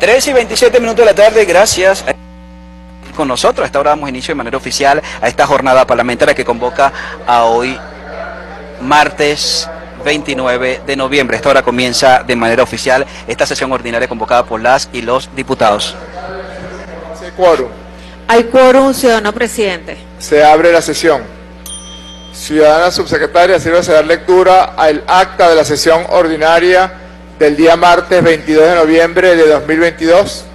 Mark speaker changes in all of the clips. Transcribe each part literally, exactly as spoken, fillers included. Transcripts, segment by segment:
Speaker 1: tres y veintisiete minutos de la tarde, gracias. Con nosotros, a esta hora damos inicio de manera oficial a esta jornada parlamentaria que convoca a hoy, martes veintinueve de noviembre. A esta hora comienza de manera oficial esta sesión ordinaria convocada por las y los diputados.
Speaker 2: ¿Hay quórum?
Speaker 3: Hay quórum, ciudadano presidente.
Speaker 2: Se abre la sesión. Ciudadana subsecretaria, sírvase a dar lectura al acta de la sesión ordinaria del día martes veintidós de noviembre de dos mil veintidós.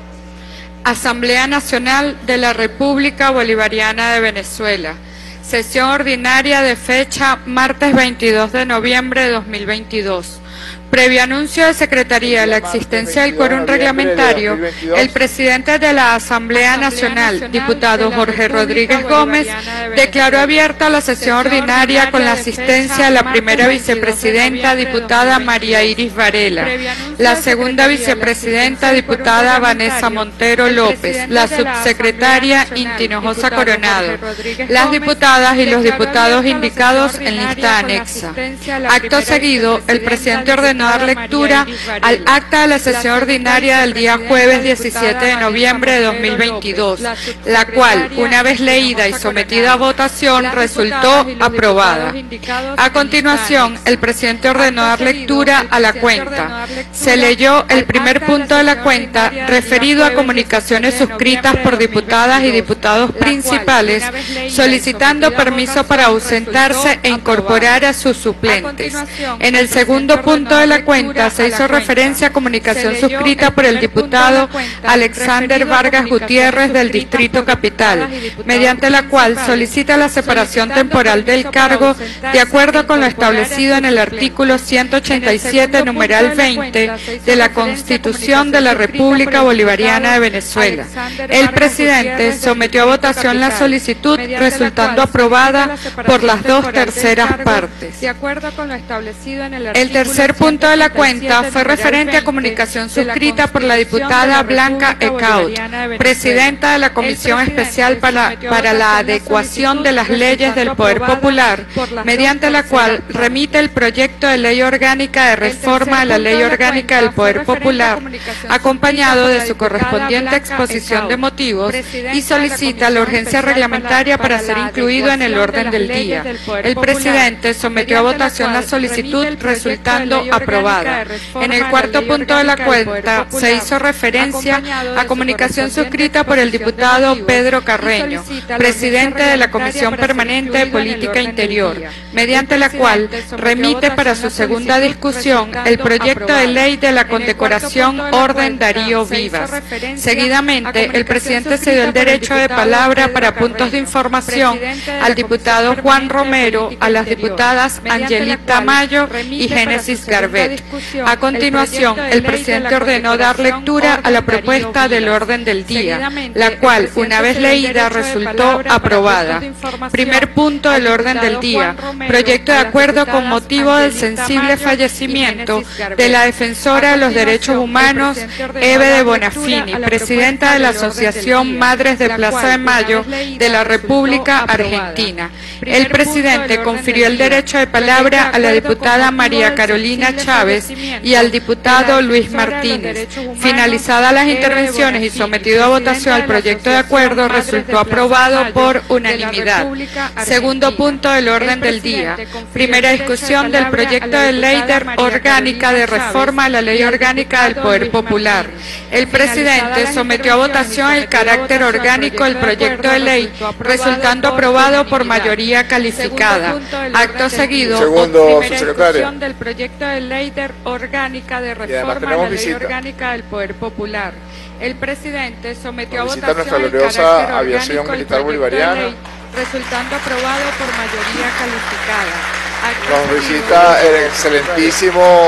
Speaker 4: Asamblea Nacional de la República Bolivariana de Venezuela. Sesión ordinaria de fecha martes veintidós de noviembre de dos mil veintidós. Previo anuncio de Secretaría de la existencia del quórum reglamentario, el presidente de la Asamblea Nacional, diputado Jorge Rodríguez Gómez, declaró abierta la sesión ordinaria con la asistencia de la primera vicepresidenta, diputada María Iris Varela, la segunda vicepresidenta, diputada Vanessa Montero López, la subsecretaria Inti Hinojosa Coronado, las diputadas y los diputados indicados en lista anexa. Acto seguido, el presidente ordenó dar lectura al acta de la sesión ordinaria del día jueves diecisiete de noviembre de dos mil veintidós, la cual, una vez leída y sometida a votación, resultó aprobada. A continuación, el presidente ordenó dar lectura a la cuenta. Se leyó el primer punto de la cuenta referido a comunicaciones suscritas por diputadas y diputados principales solicitando permiso para ausentarse e incorporar a sus suplentes. En el segundo punto de la cuenta se hizo referencia a comunicación suscrita por el diputado Alexander Vargas Gutiérrez del Distrito Capital, mediante la cual solicita la separación temporal del cargo de acuerdo con lo establecido en el artículo ciento ochenta y siete, numeral veinte de la Constitución de la República Bolivariana de Venezuela. El presidente sometió a votación la solicitud, resultando aprobada por las dos terceras partes. De acuerdo con lo establecido en el artículo. El tercer punto de la cuenta fue referente a comunicación suscrita por la diputada Blanca Ecaut, presidenta de la Comisión Especial para, para la Adecuación de las Leyes del Poder Popular, mediante la cual remite el proyecto de ley orgánica de reforma a la Ley Orgánica del Poder Popular, acompañado de su correspondiente exposición de motivos, y solicita la urgencia reglamentaria para ser incluido en el orden del día. El presidente sometió a votación la solicitud, resultando aprobada. En el cuarto punto de la cuenta se hizo referencia a comunicación suscrita por el diputado Pedro Carreño, presidente de la Comisión Permanente de Política Interior, mediante la cual remite para su segunda discusión el proyecto de ley de la condecoración Orden Darío Vivas. Seguidamente, el presidente cedió el derecho de palabra para puntos de información al diputado Juan Romero, a las diputadas Angelita Mayo y Génesis Garbet. A continuación, el presidente ordenó dar lectura a la propuesta del orden del día, la cual, una vez leída, resultó aprobada. Primer punto del orden del día: proyecto de acuerdo con motivo del sensible fallecimiento de la defensora de los derechos humanos, Eve de Bonafini, presidenta de la Asociación Madres de Plaza de Mayo de la República Argentina. El presidente confirió el derecho de palabra a la diputada María Carolina Chávez y al diputado Luis Martínez. Finalizadas las intervenciones y sometido a votación el proyecto de acuerdo, resultó aprobado por unanimidad. Segundo punto del orden del día: primera discusión del proyecto de ley de orgánica de reforma a la Ley Orgánica del Poder Popular. El presidente sometió a votación el carácter orgánico del proyecto de ley, resultando aprobado por mayoría calificada. Acto seguido,
Speaker 2: Segundo,
Speaker 4: primera discusión del proyecto de ley de orgánica de reforma a la Ley Orgánica del Poder Popular. El presidente sometió a votación
Speaker 2: nuestra
Speaker 4: el
Speaker 2: gloriosa
Speaker 4: carácter
Speaker 2: aviación
Speaker 4: orgánico del
Speaker 2: militar
Speaker 4: proyecto de
Speaker 2: bolivariana.
Speaker 4: ley, resultando aprobado por mayoría calificada. Acto
Speaker 2: Nos
Speaker 4: seguido,
Speaker 2: visita el excelentísimo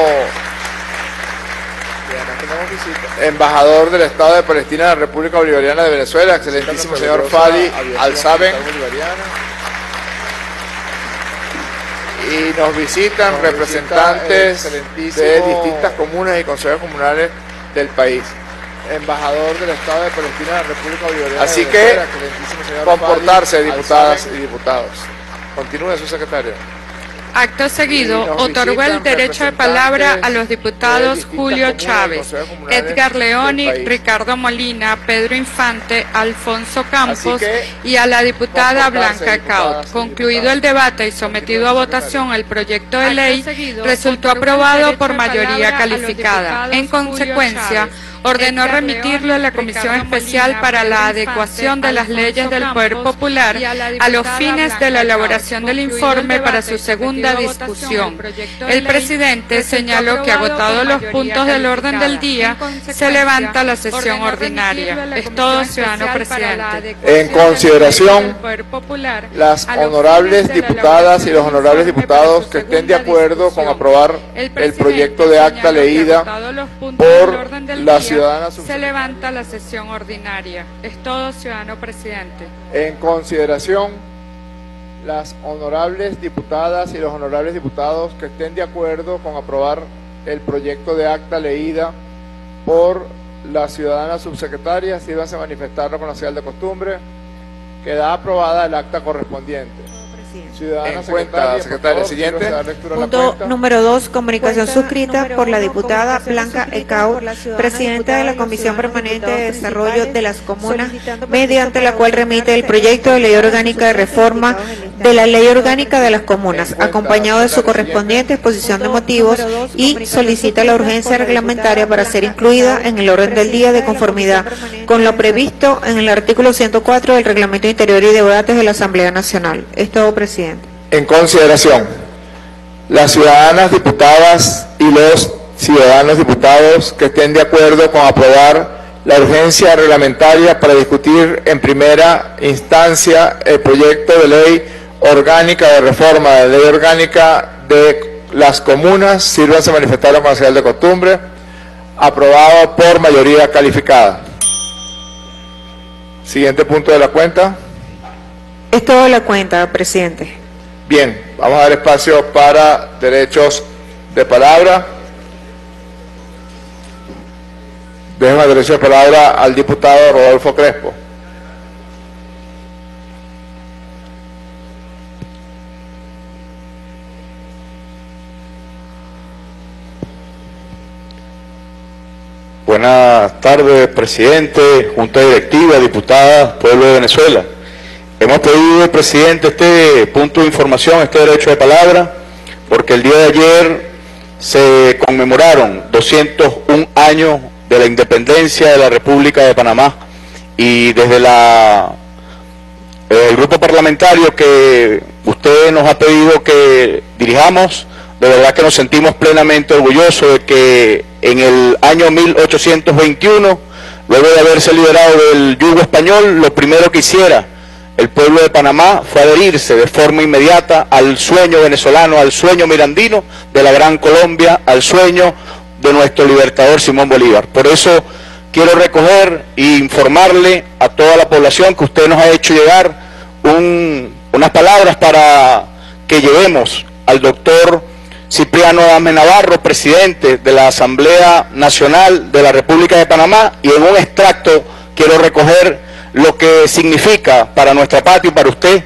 Speaker 2: embajador del Estado de Palestina de la República Bolivariana de Venezuela, excelentísimo señor Fadi Al-Saben. Y nos visitan nos representantes de distintas comunas y consejos comunales del país. Embajador del Estado de Palestina de la República Bolivariana. Así de Venezuela, que comportarse, diputadas y diputados. Continúe, su secretario.
Speaker 4: Acto seguido,
Speaker 2: Nos
Speaker 4: otorgó el
Speaker 2: visitan
Speaker 4: derecho de palabra a los
Speaker 2: representantes de
Speaker 4: diputados
Speaker 2: distintas
Speaker 4: Julio
Speaker 2: comunas y
Speaker 4: Chávez,
Speaker 2: consejos comunales
Speaker 4: Edgar Leoni,
Speaker 2: del país.
Speaker 4: Ricardo Molina, Pedro Infante, Alfonso Campos
Speaker 2: que,
Speaker 4: y a la diputada
Speaker 2: comportarse,
Speaker 4: Blanca
Speaker 2: diputadas
Speaker 4: Caut.
Speaker 2: y
Speaker 4: Concluido
Speaker 2: diputados.
Speaker 4: el debate y sometido a votación el proyecto de
Speaker 3: Acto
Speaker 4: ley,
Speaker 3: seguido,
Speaker 4: resultó
Speaker 3: otorgó el
Speaker 4: aprobado
Speaker 3: derecho
Speaker 4: por
Speaker 3: de
Speaker 4: mayoría
Speaker 3: palabra a los
Speaker 4: calificada.
Speaker 3: diputados
Speaker 4: En
Speaker 3: Julio
Speaker 4: consecuencia,
Speaker 3: Chávez,
Speaker 4: ordenó
Speaker 3: Edgar
Speaker 4: remitirlo a la
Speaker 3: Leoni,
Speaker 4: Comisión
Speaker 3: Ricardo
Speaker 4: Especial
Speaker 3: Molina,
Speaker 4: para la
Speaker 3: Pedro
Speaker 4: adecuación
Speaker 3: Infante,
Speaker 4: de las
Speaker 3: Alfonso
Speaker 4: leyes del Poder
Speaker 3: Campos
Speaker 4: Popular
Speaker 3: y a la
Speaker 4: a los
Speaker 3: diputada
Speaker 4: fines de la
Speaker 3: Blanca
Speaker 4: elaboración
Speaker 3: Caut.
Speaker 4: del
Speaker 3: Concluido
Speaker 4: informe
Speaker 3: el
Speaker 4: para
Speaker 3: debate
Speaker 4: su
Speaker 3: y
Speaker 4: segunda
Speaker 3: sometido a votación
Speaker 4: discusión.
Speaker 3: el proyecto de
Speaker 4: El
Speaker 3: ley,
Speaker 4: presidente
Speaker 3: resultó
Speaker 4: señaló que
Speaker 3: aprobado
Speaker 4: agotados
Speaker 3: por
Speaker 4: los
Speaker 3: mayoría
Speaker 4: puntos del orden del
Speaker 3: calificada.
Speaker 4: día,
Speaker 3: En consecuencia,
Speaker 4: se levanta la sesión
Speaker 3: ordenó remitirlo a
Speaker 4: ordinaria.
Speaker 3: la
Speaker 4: Es
Speaker 3: Comisión
Speaker 4: todo,
Speaker 3: Especial
Speaker 4: ciudadano
Speaker 3: para la
Speaker 4: presidente.
Speaker 3: adecuación
Speaker 2: En consideración,
Speaker 4: del Poder Popular
Speaker 2: las
Speaker 4: a los
Speaker 2: honorables
Speaker 4: fines de la
Speaker 2: diputadas y los
Speaker 4: elaboración
Speaker 2: honorables
Speaker 4: del informe para
Speaker 2: diputados
Speaker 4: su
Speaker 2: que estén de
Speaker 4: segunda
Speaker 2: acuerdo con
Speaker 4: discusión.
Speaker 2: aprobar el
Speaker 4: presidente
Speaker 2: proyecto de acta
Speaker 4: señaló que
Speaker 2: leída
Speaker 4: agotados los puntos
Speaker 2: por
Speaker 4: del orden del
Speaker 2: la
Speaker 4: día,
Speaker 2: ciudadana
Speaker 4: se
Speaker 2: subsecretaria.
Speaker 4: levanta la sesión ordinaria. Es todo, ciudadano presidente.
Speaker 2: En consideración, las honorables diputadas y los honorables diputados que estén de acuerdo con aprobar el proyecto de acta leída por la ciudadana subsecretaria, sírvanse a manifestarlo con la señal de costumbre. Queda aprobada el acta correspondiente. Ciudadana
Speaker 5: En cuenta,
Speaker 2: secretaria,
Speaker 5: secretaria.
Speaker 2: por favor,
Speaker 5: Siguiente.
Speaker 2: sírvase a dar lectura a la
Speaker 3: Punto
Speaker 2: cuenta.
Speaker 3: número dos, comunicación
Speaker 6: Cuenta
Speaker 3: suscrita
Speaker 6: número
Speaker 3: por la
Speaker 6: uno,
Speaker 3: diputada
Speaker 6: comunicación
Speaker 3: Blanca
Speaker 6: suscrita
Speaker 3: Ecaut,
Speaker 6: por la ciudadana
Speaker 3: presidenta
Speaker 6: diputada
Speaker 3: de la
Speaker 6: y los
Speaker 3: Comisión
Speaker 6: ciudadanos
Speaker 3: Permanente de
Speaker 6: diputados
Speaker 3: Desarrollo de las
Speaker 6: principales,
Speaker 3: Comunas,
Speaker 6: solicitando
Speaker 3: mediante
Speaker 6: permiso
Speaker 3: la
Speaker 6: para
Speaker 3: cual remite el
Speaker 6: otorgarse
Speaker 3: proyecto de ley
Speaker 6: a los
Speaker 3: orgánica de
Speaker 6: suplentes
Speaker 3: reforma
Speaker 6: diputados del Estado.
Speaker 3: de la Ley Orgánica de las Comunas,
Speaker 2: En cuenta,
Speaker 3: acompañado de su
Speaker 2: secretaria,
Speaker 3: correspondiente exposición de
Speaker 6: Punto
Speaker 3: motivos
Speaker 6: número dos,
Speaker 3: y
Speaker 6: comunicación
Speaker 3: solicita la
Speaker 6: suscrita
Speaker 3: urgencia
Speaker 6: por la
Speaker 3: reglamentaria
Speaker 6: diputada
Speaker 3: para ser
Speaker 6: Blanca
Speaker 3: incluida
Speaker 6: Ecaut,
Speaker 3: en el orden del día de
Speaker 6: presidenta de la
Speaker 3: conformidad
Speaker 6: Comisión Permanente
Speaker 3: con lo
Speaker 6: de
Speaker 3: previsto en el artículo ciento cuatro del Reglamento Interior y Debates de la Asamblea Nacional. Es todo, presidente.
Speaker 2: En consideración, las ciudadanas diputadas y los ciudadanos diputados que estén de acuerdo con aprobar la urgencia reglamentaria para discutir en primera instancia el proyecto de ley orgánica de reforma de la ley orgánica de las comunas, sírvanse a manifestarlo con la señal de costumbre, aprobado por mayoría calificada. Siguiente punto de la cuenta.
Speaker 3: Es todo la cuenta, presidente.
Speaker 2: Bien, vamos a dar espacio para derechos de palabra. Dejo el derecho de palabra al diputado Rodolfo Crespo.
Speaker 5: Buenas tardes, presidente, junta directiva, diputadas, pueblo de Venezuela. Hemos pedido al presidente este punto de información, este derecho de palabra, porque el día de ayer se conmemoraron doscientos un años de la independencia de la República de Panamá y desde la, el grupo parlamentario que usted nos ha pedido que dirijamos, de verdad que nos sentimos plenamente orgullosos de que en el año mil ochocientos veintiuno, luego de haberse liberado del yugo español, lo primero que hiciera el pueblo de Panamá fue adherirse de forma inmediata al sueño venezolano, al sueño mirandino de la Gran Colombia, al sueño de nuestro libertador Simón Bolívar. Por eso quiero recoger e informarle a toda la población que usted nos ha hecho llegar un, unas palabras para que llevemos al doctor Cipriano Adame Navarro, presidente de la Asamblea Nacional de la República de Panamá, y en un extracto quiero recoger lo que significa para nuestra patria y para usted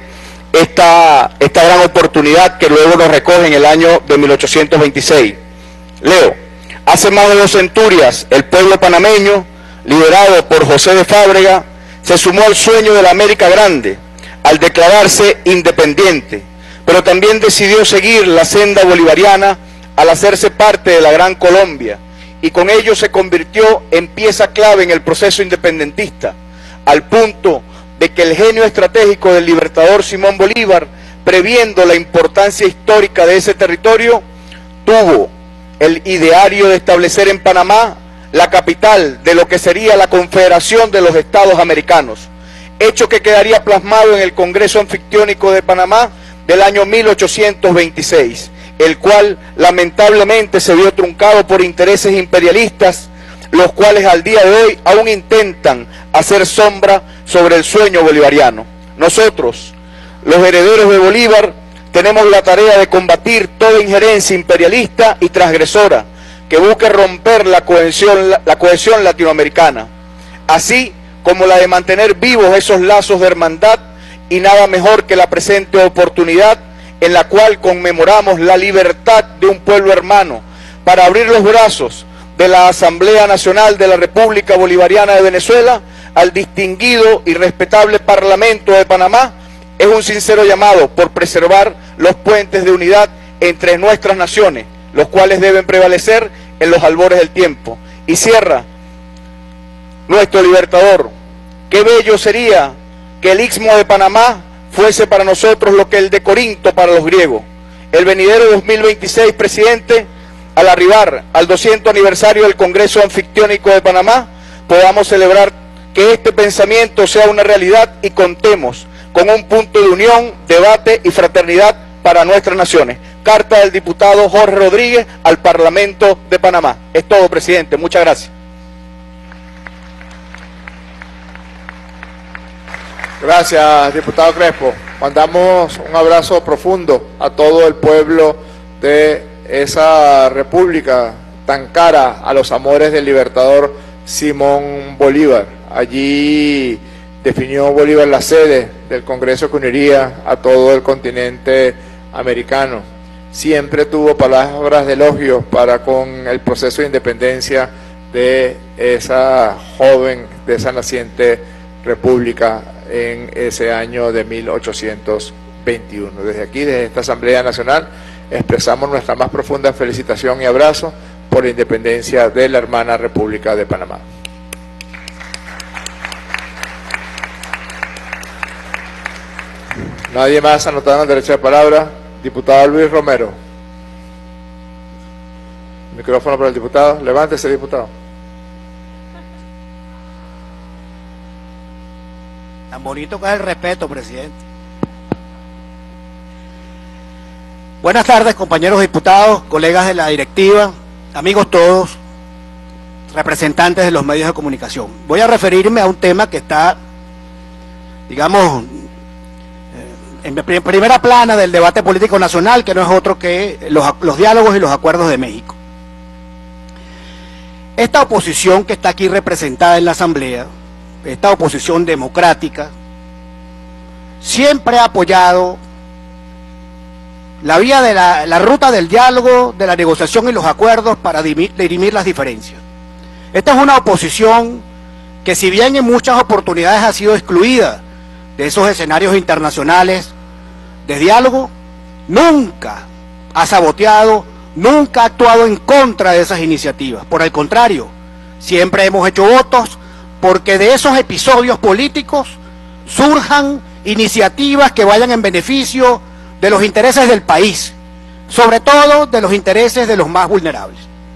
Speaker 5: esta, esta gran oportunidad que luego nos recoge en el año de mil ochocientos veintiséis. Leo: hace más de dos centurias el pueblo panameño, liderado por José de Fábrega, se sumó al sueño de la América Grande al declararse independiente, pero también decidió seguir la senda bolivariana al hacerse parte de la Gran Colombia, y con ello se convirtió en pieza clave en el proceso independentista, al punto de que el genio estratégico del libertador Simón Bolívar, previendo la importancia histórica de ese territorio, tuvo el ideario de establecer en Panamá la capital de lo que sería la Confederación de los Estados Americanos, hecho que quedaría plasmado en el Congreso Anfictiónico de Panamá del año mil ochocientos veintiséis, el cual lamentablemente se vio truncado por intereses imperialistas, los cuales al día de hoy aún intentan hacer sombra sobre el sueño bolivariano. Nosotros, los herederos de Bolívar, tenemos la tarea de combatir toda injerencia imperialista y transgresora que busque romper la cohesión, la cohesión latinoamericana, así como la de mantener vivos esos lazos de hermandad, y nada mejor que la presente oportunidad en la cual conmemoramos la libertad de un pueblo hermano, para abrir los brazos de la Asamblea Nacional de la República Bolivariana de Venezuela al distinguido y respetable Parlamento de Panamá, es un sincero llamado por preservar los puentes de unidad entre nuestras naciones, los cuales deben prevalecer en los albores del tiempo. Y cierra nuestro libertador: qué bello sería que el Istmo de Panamá fuese para nosotros lo que el de Corinto para los griegos. El venidero dos mil veintiséis, presidente, al arribar al doscientos aniversario del Congreso Anfictiónico de Panamá, podamos celebrar que este pensamiento sea una realidad y contemos con un punto de unión, debate y fraternidad para nuestras naciones. Carta del diputado Jorge Rodríguez al Parlamento de Panamá. Es todo, presidente. Muchas gracias.
Speaker 2: Gracias, diputado Crespo. Mandamos un abrazo profundo a todo el pueblo de esa república tan cara a los amores del libertador Simón Bolívar. Allí definió Bolívar la sede del Congreso que uniría a todo el continente americano. Siempre tuvo palabras de elogio para con el proceso de independencia de esa joven, de esa naciente república en ese año de mil ochocientos veintiuno. Desde aquí, desde esta Asamblea Nacional, expresamos nuestra más profunda felicitación y abrazo por la independencia de la hermana República de Panamá. Nadie más anotado en el derecho de palabra. Diputado Luis Romero. Micrófono para el diputado. Levántese, diputado.
Speaker 6: Tan bonito que es el respeto, presidente. Buenas tardes, compañeros diputados, colegas de la directiva, amigos todos, representantes de los medios de comunicación. Voy a referirme a un tema que está, digamos, en primera plana del debate político nacional, que no es otro que los, los diálogos y los acuerdos de México. Esta oposición que está aquí representada en la Asamblea, esta oposición democrática, siempre ha apoyado la vía de la, la ruta del diálogo, de la negociación y los acuerdos para dirimir las diferencias. Esta es una oposición que, si bien en muchas oportunidades ha sido excluida de esos escenarios internacionales de diálogo, nunca ha saboteado, nunca ha actuado en contra de esas iniciativas. Por el contrario, siempre hemos hecho votos porque de esos episodios políticos surjan iniciativas que vayan en beneficio de los intereses del país, sobre todo de los intereses de los más vulnerables.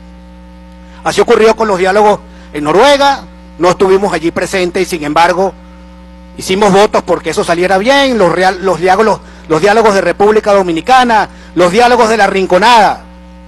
Speaker 6: Así ocurrió con los diálogos en Noruega, no estuvimos allí presentes y sin embargo hicimos votos porque eso saliera bien, los, real, los, diálogos, los diálogos de República Dominicana, los diálogos de la Rinconada.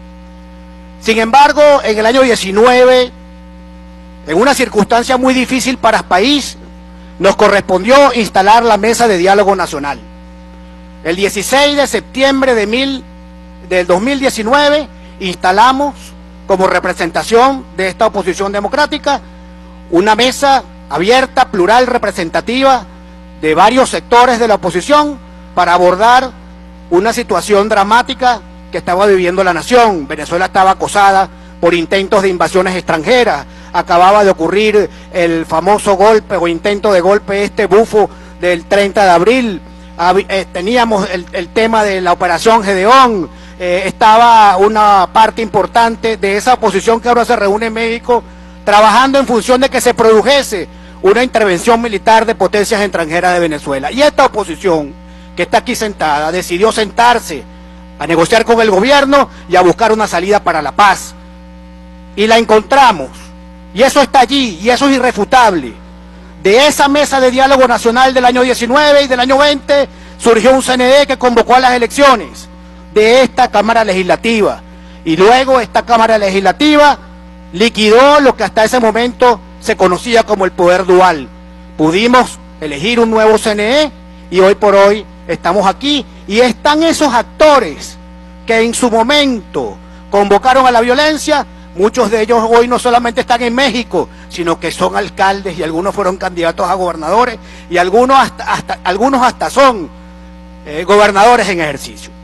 Speaker 6: Sin embargo, en el año diecinueve, en una circunstancia muy difícil para el país, nos correspondió instalar la Mesa de Diálogo Nacional. El dieciséis de septiembre de mil, del dos mil diecinueve instalamos como representación de esta oposición democrática una mesa abierta, plural, representativa de varios sectores de la oposición para abordar una situación dramática que estaba viviendo la nación. Venezuela estaba acosada por intentos de invasiones extranjeras, acababa de ocurrir el famoso golpe o intento de golpe este bufo del treinta de abril, eh, teníamos el, el tema de la operación Gedeón, eh, estaba una parte importante de esa oposición que ahora se reúne en México trabajando en función de que se produjese una intervención militar de potencias extranjeras de Venezuela. Y esta oposición que está aquí sentada decidió sentarse a negociar con el gobierno y a buscar una salida para la paz. Y la encontramos, y eso está allí, y eso es irrefutable. De esa mesa de diálogo nacional del año diecinueve y del año veinte surgió un C N E que convocó a las elecciones de esta Cámara Legislativa, y luego esta Cámara Legislativa liquidó lo que hasta ese momento se conocía como el poder dual. Pudimos elegir un nuevo C N E y hoy por hoy estamos aquí, y están esos actores que en su momento convocaron a la violencia. Muchos de ellos hoy no solamente están en México, sino que son alcaldes y algunos fueron candidatos a gobernadores y algunos hasta, hasta, algunos hasta son eh, gobernadores en ejercicio.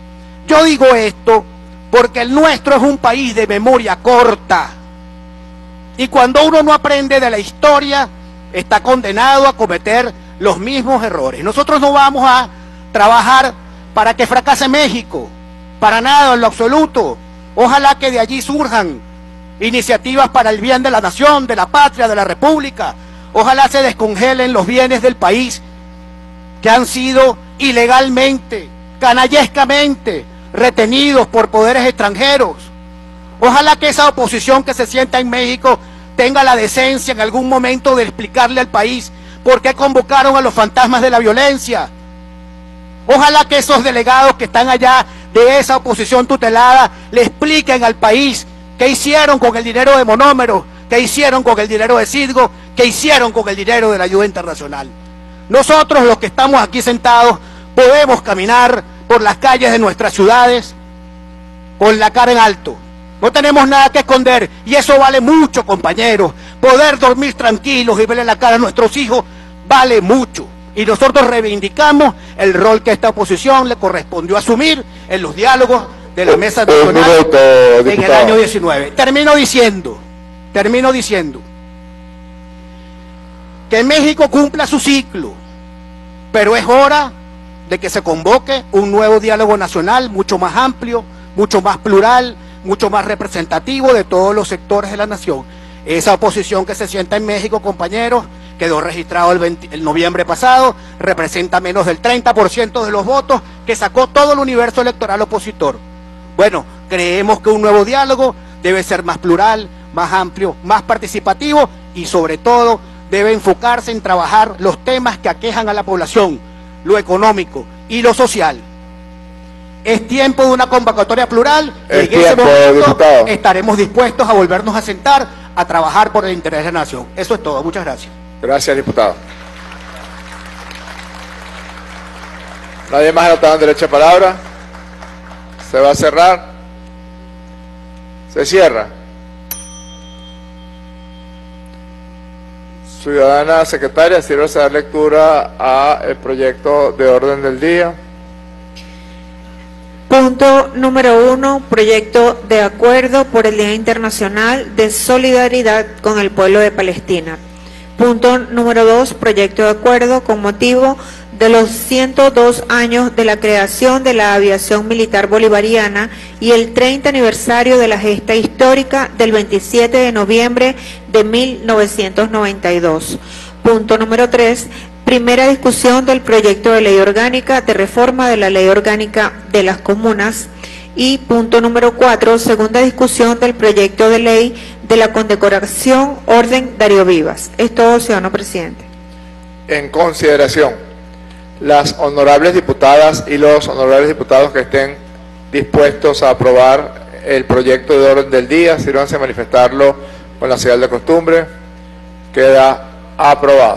Speaker 6: Yo digo esto porque el nuestro es un país de memoria corta. Y cuando uno no aprende de la historia, está condenado a cometer los mismos errores. Nosotros no vamos a trabajar para que fracase México, para nada, en lo absoluto. Ojalá que de allí surjan iniciativas para el bien de la nación, de la patria, de la república. Ojalá se descongelen los bienes del país que han sido ilegalmente, canallescamente retenidos por poderes extranjeros. Ojalá que esa oposición que se sienta en México tenga la decencia en algún momento de explicarle al país por qué convocaron a los fantasmas de la violencia. Ojalá que esos delegados que están allá de esa oposición tutelada le expliquen al país qué hicieron con el dinero de Monómero, qué hicieron con el dinero de Citgo, qué hicieron con el dinero de la ayuda internacional. Nosotros, los que estamos aquí sentados, podemos caminar por las calles de nuestras ciudades con la cara en alto. No tenemos nada que esconder y eso vale mucho, compañeros. Poder dormir tranquilos y verle la cara a nuestros hijos vale mucho. Y nosotros reivindicamos el rol que esta oposición le correspondió asumir en los diálogos de la Mesa Nacional en el año diecinueve. Termino diciendo, termino diciendo que México cumpla su ciclo, pero es hora de que se convoque un nuevo diálogo nacional mucho más amplio, mucho más plural, mucho más representativo de todos los sectores de la nación. Esa oposición que se sienta en México, compañeros, quedó registrado el, veinte, el noviembre pasado, representa menos del treinta por ciento de los votos que sacó todo el universo electoral opositor. Bueno, creemos que un nuevo diálogo debe ser más plural, más amplio, más participativo y sobre todo debe enfocarse en trabajar los temas que aquejan a la población, lo económico y lo social. Es tiempo de una convocatoria plural y en ese momento estaremos dispuestos a volvernos a sentar a trabajar por el interés de la nación. Eso es todo. Muchas gracias.
Speaker 2: Gracias, diputado. Nadie más anotado en derecho a palabra. Se va a cerrar. Se cierra. Ciudadana secretaria, sírvase a dar lectura al proyecto de orden del día.
Speaker 3: Punto número uno, proyecto de acuerdo por el Día Internacional de Solidaridad con el Pueblo de Palestina. Punto número dos, proyecto de acuerdo con motivo de los ciento dos años de la creación de la aviación militar bolivariana y el treinta aniversario de la gesta histórica del veintisiete de noviembre de mil novecientos noventa y dos. Punto número tres, primera discusión del proyecto de ley orgánica de reforma de la ley orgánica de las comunas. Y punto número cuatro, segunda discusión del proyecto de ley de la condecoración Orden Darío Vivas. Es todo, ciudadano presidente.
Speaker 2: En consideración, las honorables diputadas y los honorables diputados que estén dispuestos a aprobar el proyecto de orden del día, sírvanse a manifestarlo con la señal de costumbre. Queda aprobado.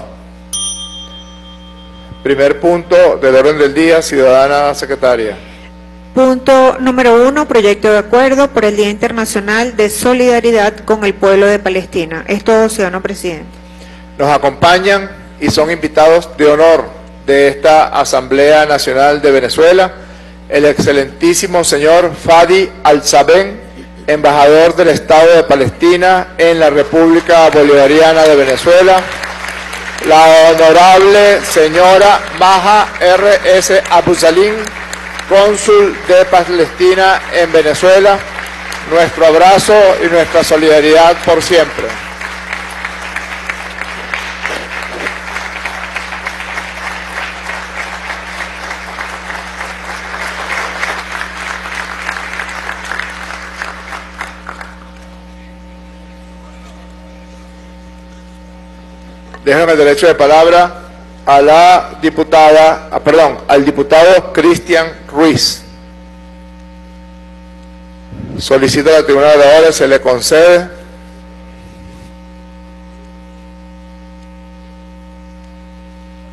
Speaker 2: Primer punto del orden del día, ciudadana secretaria.
Speaker 3: Punto número uno, proyecto de acuerdo por el Día Internacional de Solidaridad con el Pueblo de Palestina. Es todo, ciudadano presidente.
Speaker 2: Nos acompañan y son invitados de honor de esta Asamblea Nacional de Venezuela el excelentísimo señor Fadi Al-Sabén, embajador del Estado de Palestina en la República Bolivariana de Venezuela, la honorable señora Maja R S Abu Salim, cónsul de Palestina en Venezuela, nuestro abrazo y nuestra solidaridad por siempre. Déjenme el derecho de palabra a la diputada, ah, perdón, al diputado Cristian Ruiz. Solicita a la Tribuna de Oradores, se le concede.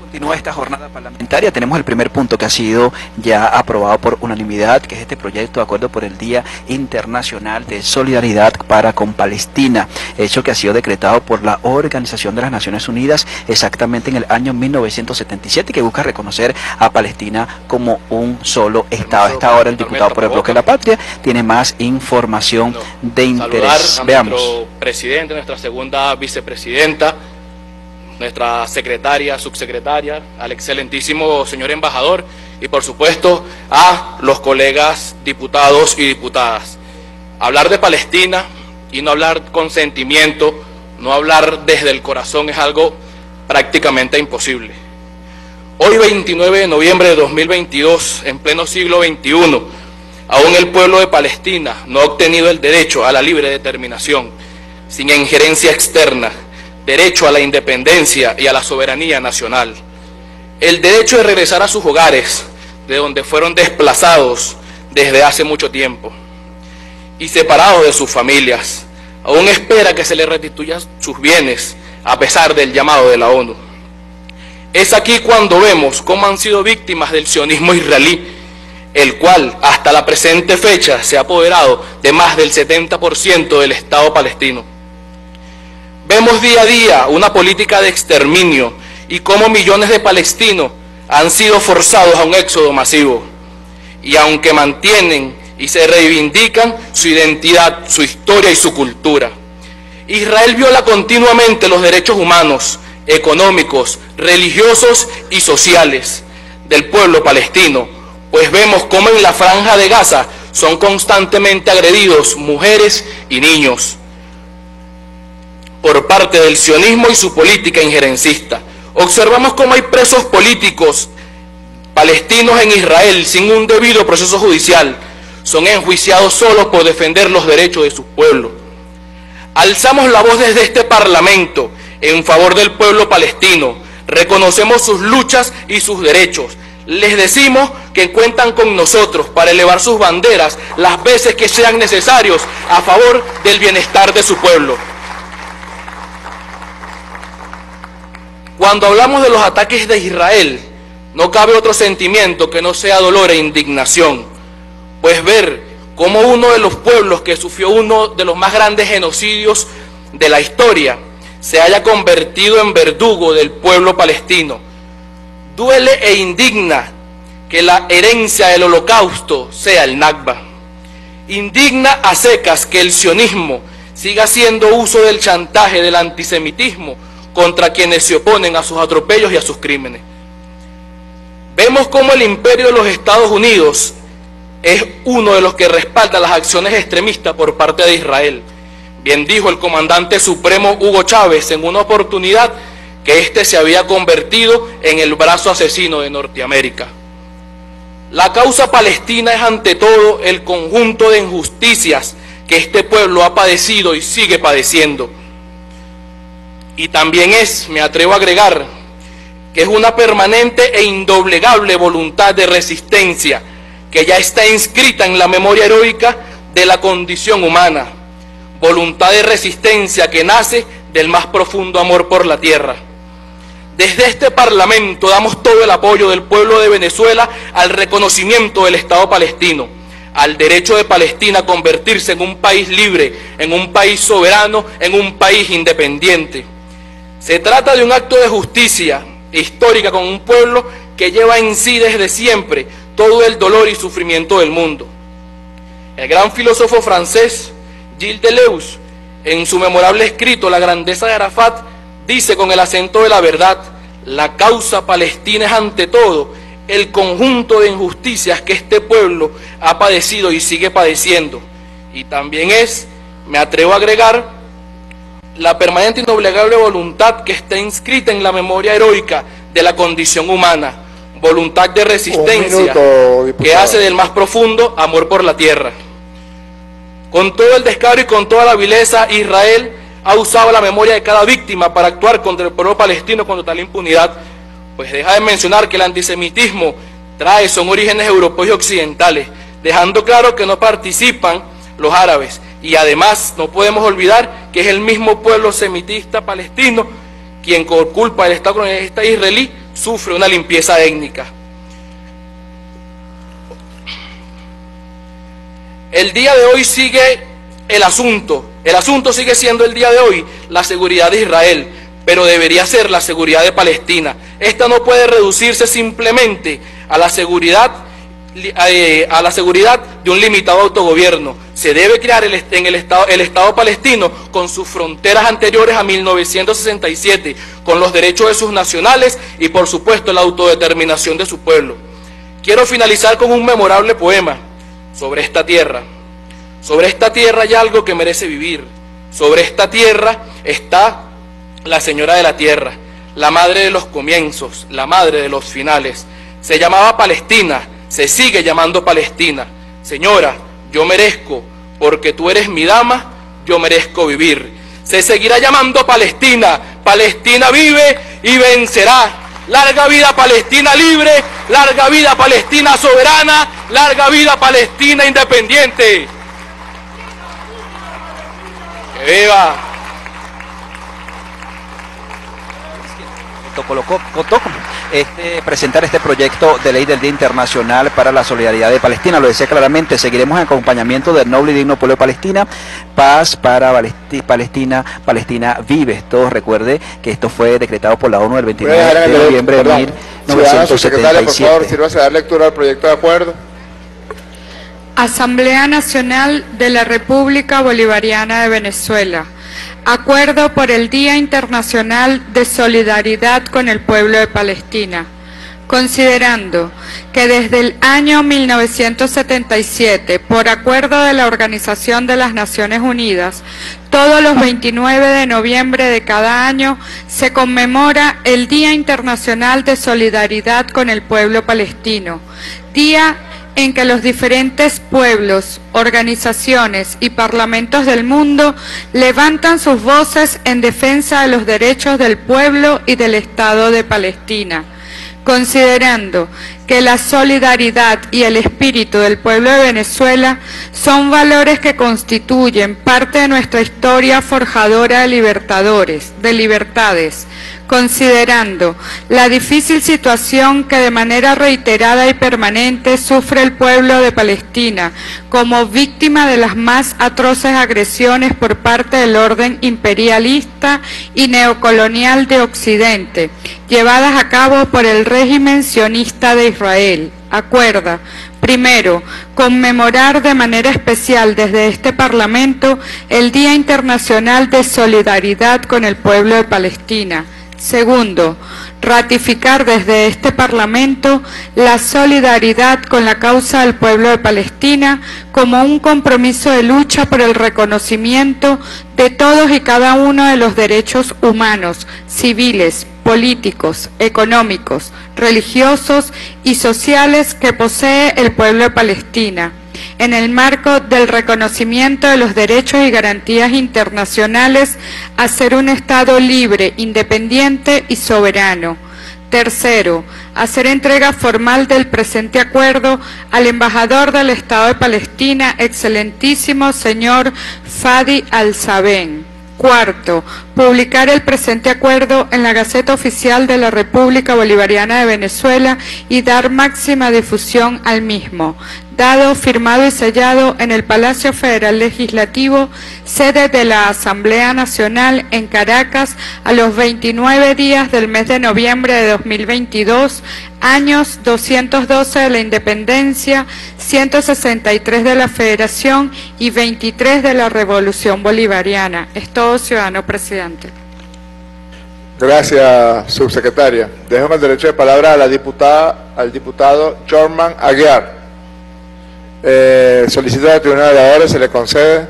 Speaker 1: Continúa esta jornada parlamentaria. Tenemos el primer punto que ha sido ya aprobado por unanimidad, que es este proyecto de acuerdo por el Día Internacional de Solidaridad para con Palestina, hecho que ha sido decretado por la Organización de las Naciones Unidas exactamente en el año mil novecientos setenta y siete, que busca reconocer a Palestina como un solo Estado. A esta hora el diputado por el Bloque de la Patria tiene más información de interés. Veamos.
Speaker 7: Nuestro presidente, nuestra segunda vicepresidenta, nuestra secretaria, subsecretaria, al excelentísimo señor embajador y por supuesto a los colegas diputados y diputadas. Hablar de Palestina y no hablar con sentimiento, no hablar desde el corazón es algo prácticamente imposible. Hoy veintinueve de noviembre de dos mil veintidós, en pleno siglo veintiuno, aún el pueblo de Palestina no ha obtenido el derecho a la libre determinación, sin injerencia externa, derecho a la independencia y a la soberanía nacional, el derecho de regresar a sus hogares, de donde fueron desplazados desde hace mucho tiempo, y separados de sus familias, aún espera que se les restituyan sus bienes, a pesar del llamado de la ONU. Es aquí cuando vemos cómo han sido víctimas del sionismo israelí, el cual hasta la presente fecha se ha apoderado de más del setenta por ciento del Estado palestino. Vemos día a día una política de exterminio y cómo millones de palestinos han sido forzados a un éxodo masivo. Y aunque mantienen y se reivindican su identidad, su historia y su cultura, Israel viola continuamente los derechos humanos, económicos, religiosos y sociales del pueblo palestino, pues vemos cómo en la Franja de Gaza son constantemente agredidos mujeres y niños por parte del sionismo y su política injerencista. Observamos cómo hay presos políticos palestinos en Israel sin un debido proceso judicial. Son enjuiciados solo por defender los derechos de su pueblo. Alzamos la voz desde este Parlamento en favor del pueblo palestino. Reconocemos sus luchas y sus derechos. Les decimos que cuentan con nosotros para elevar sus banderas las veces que sean necesarios a favor del bienestar de su pueblo. Cuando hablamos de los ataques de Israel, no cabe otro sentimiento que no sea dolor e indignación, pues ver cómo uno de los pueblos que sufrió uno de los más grandes genocidios de la historia se haya convertido en verdugo del pueblo palestino. Duele e indigna que la herencia del holocausto sea el Nakba. Indigna a secas que el sionismo siga haciendo uso del chantaje del antisemitismo contra quienes se oponen a sus atropellos y a sus crímenes. Vemos cómo el imperio de los Estados Unidos es uno de los que respalda las acciones extremistas por parte de Israel. Bien dijo el comandante supremo Hugo Chávez en una oportunidad que éste se había convertido en el brazo asesino de Norteamérica. La causa palestina es ante todo el conjunto de injusticias que este pueblo ha padecido y sigue padeciendo. Y también es, me atrevo a agregar, que es una permanente e indoblegable voluntad de resistencia que ya está inscrita en la memoria heroica de la condición humana, voluntad de resistencia que nace del más profundo amor por la tierra. Desde este Parlamento damos todo el apoyo del pueblo de Venezuela al reconocimiento del Estado palestino, al derecho de Palestina a convertirse en un país libre, en un país soberano, en un país independiente. Se trata de un acto de justicia histórica con un pueblo que lleva en sí desde siempre todo el dolor y sufrimiento del mundo. El gran filósofo francés Gilles Deleuze, en su memorable escrito La grandeza de Arafat, dice con el acento de la verdad: la causa palestina es ante todo el conjunto de injusticias que este pueblo ha padecido y sigue padeciendo. Y también es, me atrevo a agregar, la permanente e indoblegable voluntad que está inscrita en la memoria heroica de la condición humana, voluntad de resistencia minuto, que hace del más profundo amor por la tierra. Con todo el descaro y con toda la vileza, Israel ha usado la memoria de cada víctima para actuar contra el pueblo palestino con total impunidad, pues deja de mencionar que el antisemitismo trae son orígenes europeos y occidentales, dejando claro que no participan los árabes. Y además no podemos olvidar que es el mismo pueblo semitista palestino quien por culpa del Estado colonialista israelí sufre una limpieza étnica. El día de hoy sigue el asunto, el asunto sigue siendo el día de hoy la seguridad de Israel, pero debería ser la seguridad de Palestina. Esta no puede reducirse simplemente a la seguridad, eh, a la seguridad de un limitado autogobierno. Se debe crear el, en el Estado, el Estado palestino con sus fronteras anteriores a mil novecientos sesenta y siete, con los derechos de sus nacionales y por supuesto la autodeterminación de su pueblo. Quiero finalizar con un memorable poema sobre esta tierra. Sobre esta tierra hay algo que merece vivir. Sobre esta tierra está la señora de la tierra, la madre de los comienzos, la madre de los finales. Se llamaba Palestina, se sigue llamando Palestina. Señora, yo merezco, porque tú eres mi dama, yo merezco vivir. Se seguirá llamando Palestina, Palestina vive y vencerá. Larga vida Palestina libre, larga vida Palestina soberana, larga vida Palestina independiente. ¡Que viva!
Speaker 1: Colocó, votó este, presentar este proyecto de ley del Día Internacional para la Solidaridad de Palestina. Lo decía claramente, seguiremos en acompañamiento del noble y digno pueblo de Palestina. Paz para Palestina, Palestina vive. Todos recuerde que esto fue decretado por la ONU el veintinueve de noviembre de mil novecientos setenta y siete.
Speaker 2: Por favor, sírvase a dar lectura al proyecto de acuerdo.
Speaker 4: Asamblea Nacional de la República Bolivariana de Venezuela. Acuerdo por el Día Internacional de Solidaridad con el Pueblo de Palestina. Considerando que desde el año mil novecientos setenta y siete, por acuerdo de la Organización de las Naciones Unidas, todos los veintinueve de noviembre de cada año se conmemora el Día Internacional de Solidaridad con el Pueblo Palestino, día en que los diferentes pueblos, organizaciones y parlamentos del mundo levantan sus voces en defensa de los derechos del pueblo y del Estado de Palestina, considerando que la solidaridad y el espíritu del pueblo de Venezuela son valores que constituyen parte de nuestra historia forjadora de libertadores, de libertades, considerando la difícil situación que de manera reiterada y permanente sufre el pueblo de Palestina como víctima de las más atroces agresiones por parte del orden imperialista y neocolonial de Occidente, llevadas a cabo por el régimen sionista de Israel. Acuerda, primero, conmemorar de manera especial desde este Parlamento el Día Internacional de Solidaridad con el pueblo de Palestina. Segundo, ratificar desde este Parlamento la solidaridad con la causa del pueblo de Palestina como un compromiso de lucha por el reconocimiento de todos y cada uno de los derechos humanos, civiles, políticos, económicos, religiosos y sociales que posee el pueblo de Palestina, en el marco del reconocimiento de los derechos y garantías internacionales a ser un Estado libre, independiente y soberano. Tercero, hacer entrega formal del presente acuerdo al embajador del Estado de Palestina, excelentísimo señor Fadi Al-Sabén. Cuarto, publicar el presente acuerdo en la Gaceta Oficial de la República Bolivariana de Venezuela y dar máxima difusión al mismo. Dado, firmado y sellado en el Palacio Federal Legislativo, sede de la Asamblea Nacional en Caracas, a los veintinueve días del mes de noviembre de dos mil veintidós, años doscientos doce de la Independencia, ciento sesenta y tres de la Federación y veintitrés de la Revolución Bolivariana. Es todo, ciudadano presidente.
Speaker 2: Gracias, subsecretaria. Dejo el derecho de palabra a la diputada, al diputado Jorman Aguiar. Eh, solicita a la tribuna de oradores, se le concede.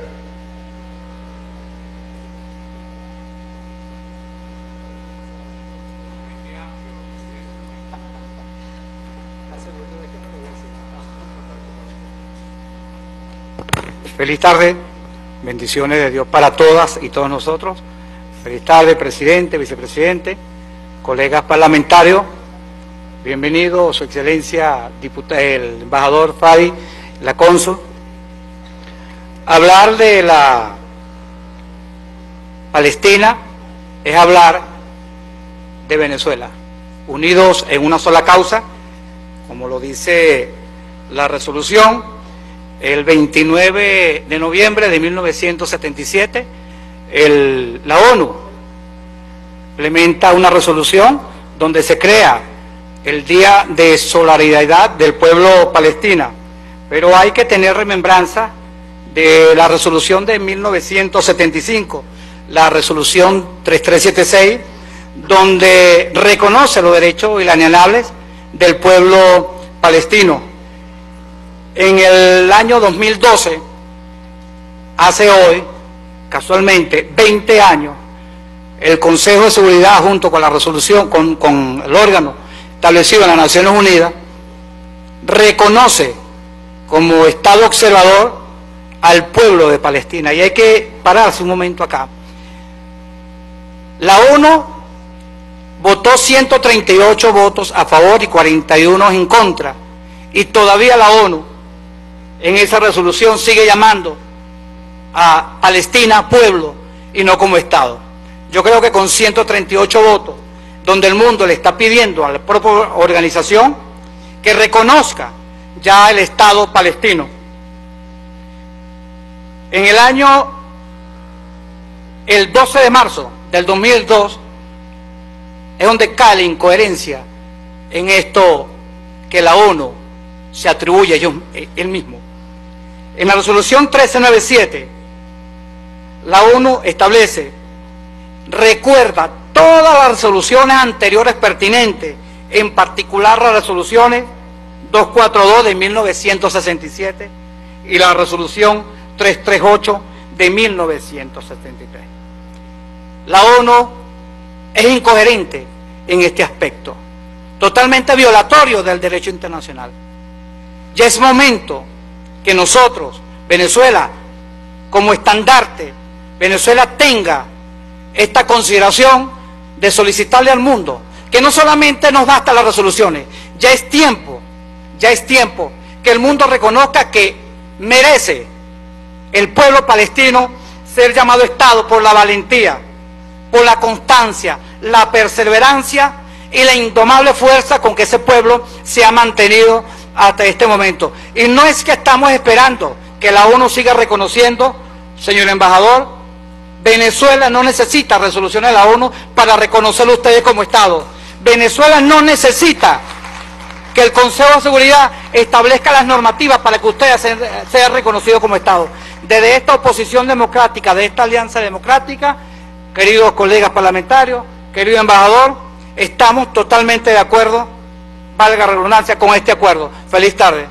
Speaker 6: Feliz tarde, bendiciones de Dios para todas y todos nosotros. Feliz tarde, presidente, vicepresidente, colegas parlamentarios. Bienvenido, su excelencia, diputado, el embajador Fadi, la cónsul. Hablar de la Palestina es hablar de Venezuela.
Speaker 8: unidos en una sola causa, como lo dice la resolución. El veintinueve de noviembre de mil novecientos setenta y siete, el, la ONU implementa una resolución donde se crea el Día de Solidaridad del Pueblo Palestina, pero hay que tener remembranza de la resolución de mil novecientos setenta y cinco, la resolución treinta y tres setenta y seis, donde reconoce los derechos inalienables del pueblo palestino. En el año dos mil doce, hace hoy, casualmente, veinte años, el Consejo de Seguridad, junto con la resolución, con, con el órgano establecido en las Naciones Unidas, reconoce como Estado observador al pueblo de Palestina. Y hay que pararse un momento acá. La ONU votó ciento treinta y ocho votos a favor y cuarenta y uno en contra, y todavía la ONU en esa resolución sigue llamando a Palestina pueblo y no como Estado. Yo creo que con ciento treinta y ocho votos, donde el mundo le está pidiendo a la propia organización que reconozca ya el Estado palestino. En el año, el doce de marzo del dos mil dos, es donde cae la incoherencia en esto que la ONU se atribuye a ellos, él mismo. En la resolución trece noventa y siete, la ONU establece, recuerda todas las resoluciones anteriores pertinentes, en particular las resoluciones doscientos cuarenta y dos de mil novecientos sesenta y siete y la resolución trescientos treinta y ocho de mil novecientos setenta y tres. La ONU es incoherente en este aspecto, totalmente violatorio del derecho internacional. Ya es momento que nosotros, Venezuela, como estandarte, Venezuela tenga esta consideración de solicitarle al mundo que no solamente nos basta las resoluciones, ya es tiempo, ya es tiempo que el mundo reconozca que merece el pueblo palestino ser llamado Estado por la valentía, por la constancia, la perseverancia y la indomable fuerza con que ese pueblo se ha mantenido hasta este momento. Y no es que estamos esperando que la ONU siga reconociendo, señor embajador, Venezuela no necesita resoluciones de la ONU para reconocerlo a ustedes como Estado. Venezuela no necesita que el Consejo de Seguridad establezca las normativas para que ustedes sean, sean reconocidos como Estado. Desde esta oposición democrática, de esta alianza democrática, queridos colegas parlamentarios, querido embajador, estamos totalmente de acuerdo, valga la redundancia, con este acuerdo. Feliz tarde.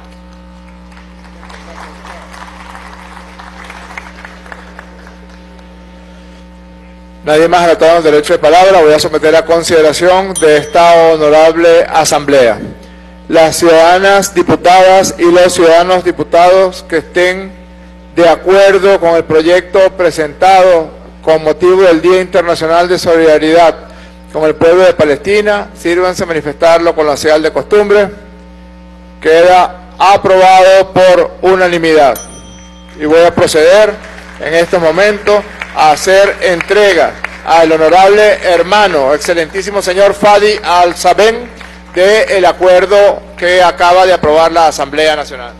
Speaker 2: Nadie más anotado el derecho de palabra. Voy a someter a consideración de esta honorable asamblea. Las ciudadanas diputadas y los ciudadanos diputados que estén de acuerdo con el proyecto presentado con motivo del Día Internacional de Solidaridad con el pueblo de Palestina, sírvanse a manifestarlo con la señal de costumbre. Queda aprobado por unanimidad. Y voy a proceder en este momento a hacer entrega al honorable hermano, excelentísimo señor Fadi Al-Sabén, del acuerdo que acaba de aprobar la Asamblea Nacional.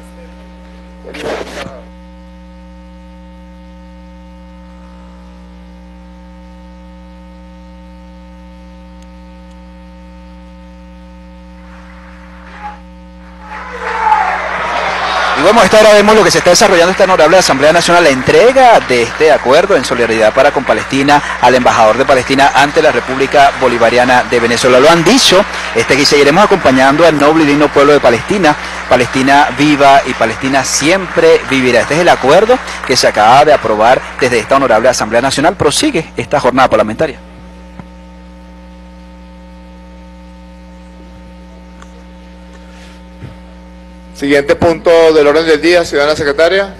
Speaker 1: Y bueno, a esta hora vemos lo que se está desarrollando esta honorable Asamblea Nacional, la entrega de este acuerdo en solidaridad para con Palestina al embajador de Palestina ante la República Bolivariana de Venezuela. Lo han dicho, este que seguiremos acompañando al noble y digno pueblo de Palestina. Palestina viva y Palestina siempre vivirá. Este es el acuerdo que se acaba de aprobar desde esta honorable Asamblea Nacional. Prosigue esta jornada parlamentaria.
Speaker 2: Siguiente punto del orden del día, ciudadana secretaria.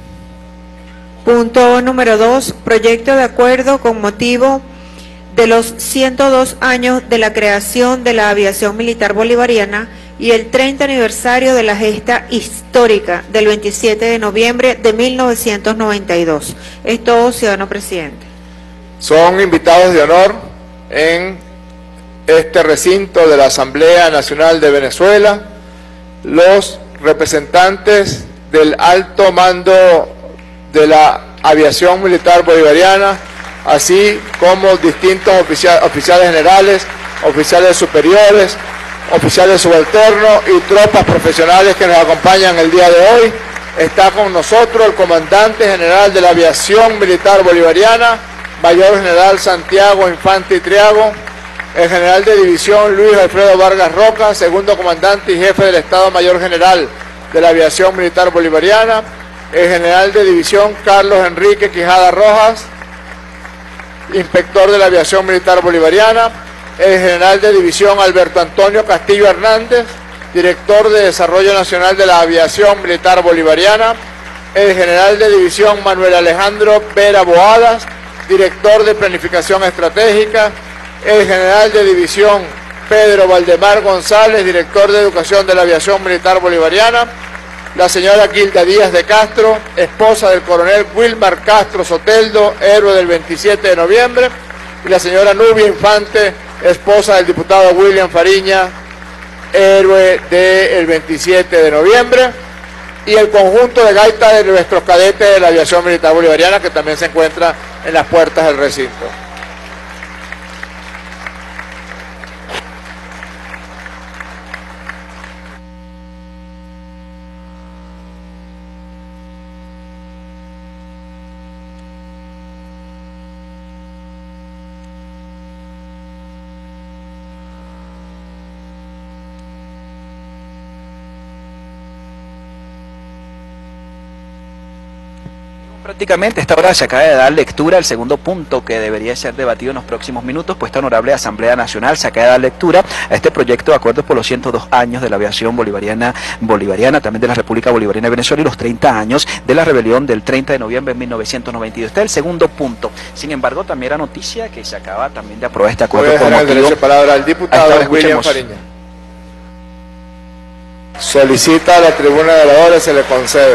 Speaker 3: Punto número dos, proyecto de acuerdo con motivo de los ciento dos años de la creación de la aviación militar bolivariana y el treinta aniversario de la gesta histórica del veintisiete de noviembre de mil novecientos noventa y dos. Es todo, ciudadano presidente.
Speaker 2: Son invitados de honor en este recinto de la Asamblea Nacional de Venezuela, los representantes del alto mando de la aviación militar bolivariana, así como distintos oficiales, oficiales generales, oficiales superiores, oficiales subalternos y tropas profesionales que nos acompañan el día de hoy. Está con nosotros el comandante general de la aviación militar bolivariana, mayor general Santiago Infante y Triago, el general de división Luis Alfredo Vargas Roca, segundo comandante y jefe del Estado Mayor General de la aviación militar bolivariana, el general de división Carlos Enrique Quijada Rojas, inspector de la aviación militar bolivariana, el general de división Alberto Antonio Castillo Hernández, director de Desarrollo Nacional de la Aviación Militar Bolivariana, el general de división Manuel Alejandro Vera Boadas, director de Planificación Estratégica, el general de división Pedro Valdemar González, director de Educación de la Aviación Militar Bolivariana, la señora Gilda Díaz de Castro, esposa del coronel Wilmar Castro Soteldo, héroe del veintisiete de noviembre, y la señora Nubia Infante, esposa del diputado William Fariña, héroe del veintisiete de noviembre, y el conjunto de gaitas de nuestros cadetes de la aviación militar bolivariana, que también se encuentra en las puertas del recinto.
Speaker 1: Prácticamente a esta hora se acaba de dar lectura al segundo punto que debería ser debatido en los próximos minutos, pues esta honorable Asamblea Nacional se acaba de dar lectura a este proyecto de acuerdo por los ciento dos años de la aviación bolivariana, bolivariana, también de la República Bolivariana de Venezuela, y los treinta años de la rebelión del treinta de noviembre de mil novecientos noventa y dos. Este es el segundo punto. Sin embargo, también era noticia que se acaba también de aprobar este acuerdo.
Speaker 2: Voy a dejar el derecho de palabra al diputado William Fariña. Solicita a la tribuna de oradores, se le concede.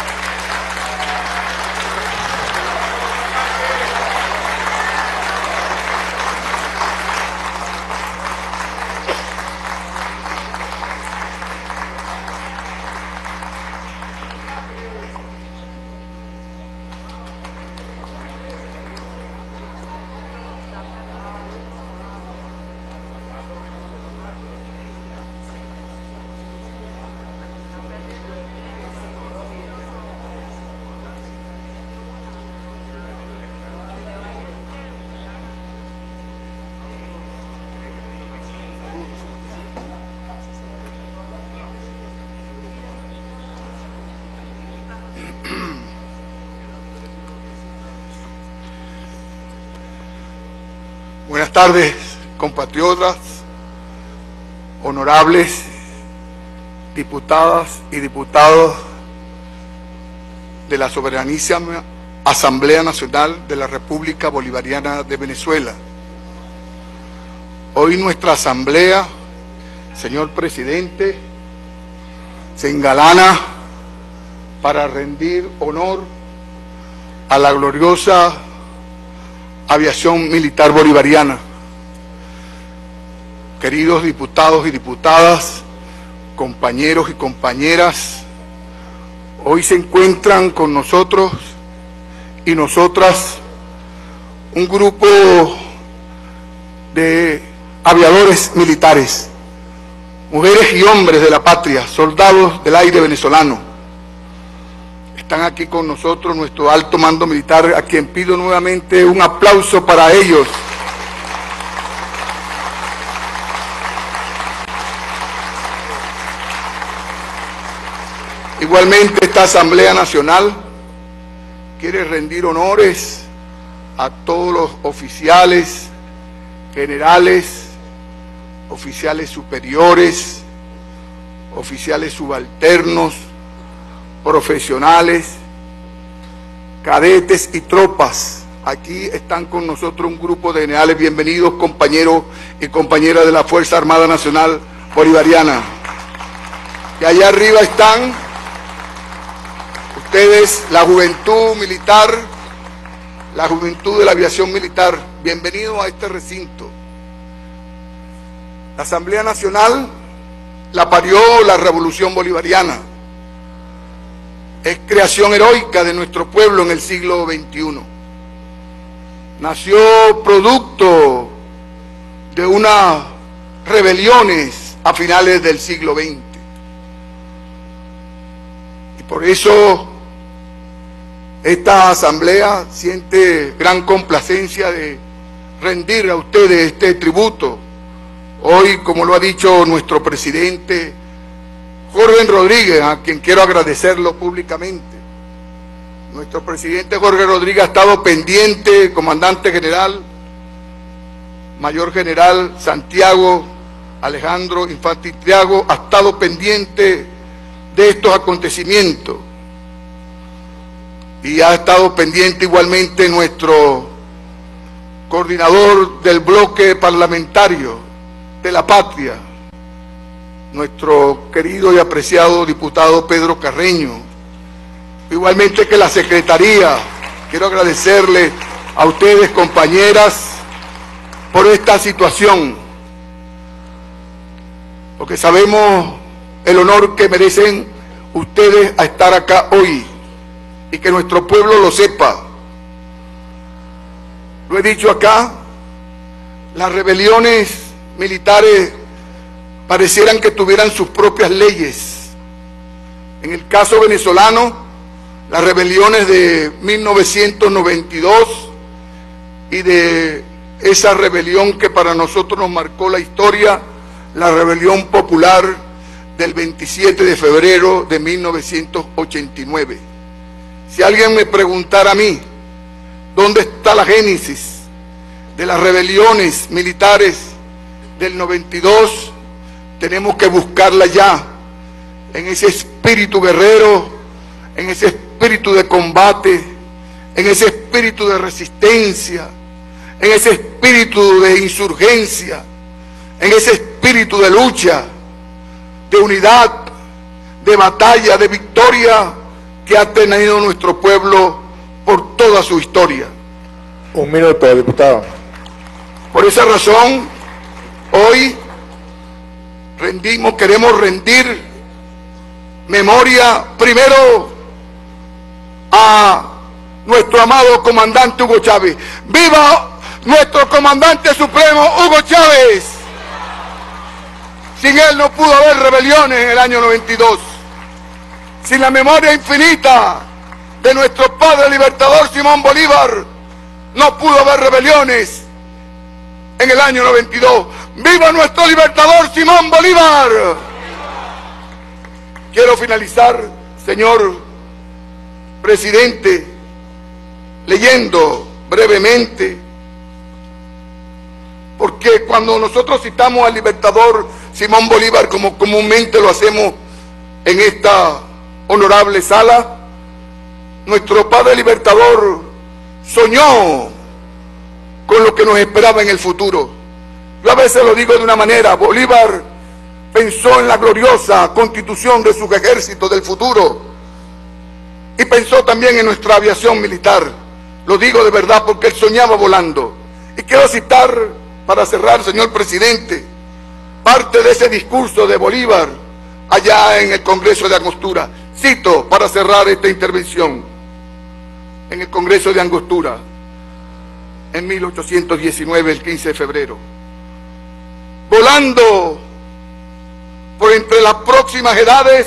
Speaker 9: Buenas tardes, compatriotas, honorables diputadas y diputados de la Soberanísima Asamblea Nacional de la República Bolivariana de Venezuela. Hoy nuestra Asamblea, señor Presidente, se engalana para rendir honor a la gloriosa aviación militar bolivariana. Queridos diputados y diputadas, compañeros y compañeras, hoy se encuentran con nosotros y nosotras un grupo de aviadores militares, mujeres y hombres de la patria, soldados del aire venezolano. Están aquí con nosotros nuestro alto mando militar, a quien pido nuevamente un aplauso para ellos. Igualmente esta Asamblea Nacional quiere rendir honores a todos los oficiales, generales, oficiales superiores, oficiales subalternos, profesionales, cadetes y tropas. Aquí están con nosotros un grupo de generales. Bienvenidos, compañeros y compañeras de la Fuerza Armada Nacional Bolivariana. Y allá arriba están ustedes, la juventud militar, la juventud de la aviación militar. Bienvenidos a este recinto. La Asamblea Nacional la parió la Revolución Bolivariana. Es creación heroica de nuestro pueblo en el siglo veintiuno. Nació producto de unas rebeliones a finales del siglo veinte. Y por eso esta asamblea siente gran complacencia de rendir a ustedes este tributo. Hoy, como lo ha dicho nuestro presidente Jorge Rodríguez, a quien quiero agradecerlo públicamente. Nuestro presidente Jorge Rodríguez ha estado pendiente, comandante general, mayor general Santiago Alejandro Infantitriago, ha estado pendiente de estos acontecimientos. Y ha estado pendiente igualmente nuestro coordinador del bloque parlamentario de la patria, nuestro querido y apreciado diputado Pedro Carreño. Igualmente que la Secretaría, quiero agradecerle a ustedes, compañeras, por esta situación, porque sabemos el honor que merecen ustedes a estar acá hoy, y que nuestro pueblo lo sepa. Lo he dicho acá, las rebeliones militares parecieran que tuvieran sus propias leyes. En el caso venezolano, las rebeliones de mil novecientos noventa y dos y de esa rebelión que para nosotros nos marcó la historia, la rebelión popular del veintisiete de febrero de mil novecientos ochenta y nueve. Si alguien me preguntara a mí, ¿dónde está la génesis de las rebeliones militares del noventa y dos? Tenemos que buscarla ya, en ese espíritu guerrero, en ese espíritu de combate, en ese espíritu de resistencia, en ese espíritu de insurgencia, en ese espíritu de lucha, de unidad, de batalla, de victoria que ha tenido nuestro pueblo por toda su historia.
Speaker 2: Un minuto, diputado.
Speaker 9: Por esa razón, hoy rendimos, queremos rendir memoria primero a nuestro amado comandante Hugo Chávez. ¡Viva nuestro comandante supremo Hugo Chávez! Sin él no pudo haber rebeliones en el año noventa y dos. Sin la memoria infinita de nuestro padre libertador Simón Bolívar, no pudo haber rebeliones en el año noventa y dos. ¡Viva nuestro libertador Simón Bolívar! Quiero finalizar, señor presidente, leyendo brevemente, porque cuando nosotros citamos al libertador Simón Bolívar, como comúnmente lo hacemos en esta honorable sala, nuestro padre libertador soñó con lo que nos esperaba en el futuro. Yo a veces lo digo de una manera: Bolívar pensó en la gloriosa constitución de sus ejércitos del futuro y pensó también en nuestra aviación militar. Lo digo de verdad porque él soñaba volando. Y quiero citar, para cerrar, señor presidente, parte de ese discurso de Bolívar allá en el Congreso de Angostura. Cito para cerrar esta intervención. En el Congreso de Angostura, en mil ochocientos diecinueve, el quince de febrero. Volando por entre las próximas edades,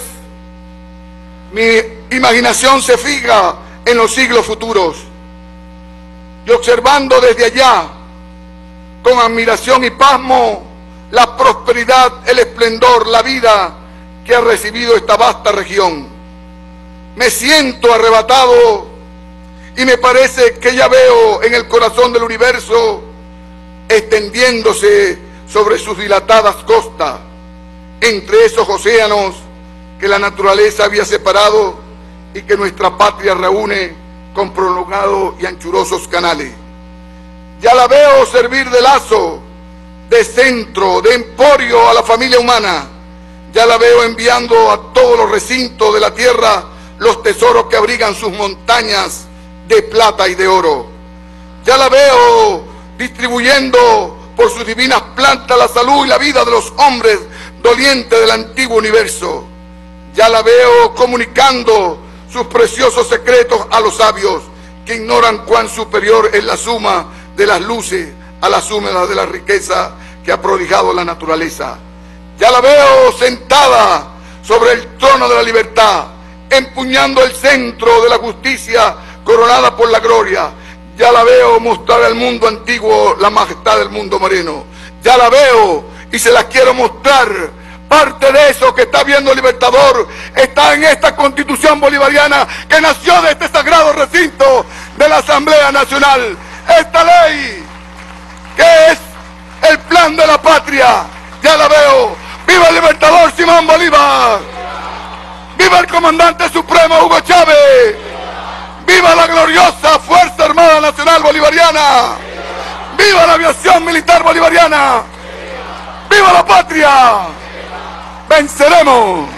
Speaker 9: mi imaginación se fija en los siglos futuros. Y observando desde allá, con admiración y pasmo, la prosperidad, el esplendor, la vida que ha recibido esta vasta región, me siento arrebatado y me parece que ya veo en el corazón del universo extendiéndose sobre sus dilatadas costas, entre esos océanos que la naturaleza había separado y que nuestra patria reúne con prolongados y anchurosos canales. Ya la veo servir de lazo, de centro, de emporio a la familia humana. Ya la veo enviando a todos los recintos de la tierra los tesoros que abrigan sus montañas de plata y de oro. Ya la veo distribuyendo por por sus divinas plantas la salud y la vida de los hombres dolientes del antiguo universo. Ya la veo comunicando sus preciosos secretos a los sabios, que ignoran cuán superior es la suma de las luces a la suma de la riqueza que ha prodigado la naturaleza. Ya la veo sentada sobre el trono de la libertad, empuñando el centro de la justicia coronada por la gloria. Ya la veo mostrar al mundo antiguo la majestad del mundo moreno. Ya la veo y se la quiero mostrar. Parte de eso que está viendo el Libertador está en esta Constitución bolivariana que nació de este sagrado recinto de la Asamblea Nacional. Esta ley que es el plan de la patria, ya la veo. ¡Viva el Libertador Simón Bolívar! ¡Viva el Comandante Supremo Hugo Chávez! ¡Viva la gloriosa Fuerza Armada Nacional Bolivariana! ¡Viva la aviación militar bolivariana! ¡Viva la patria! ¡Venceremos!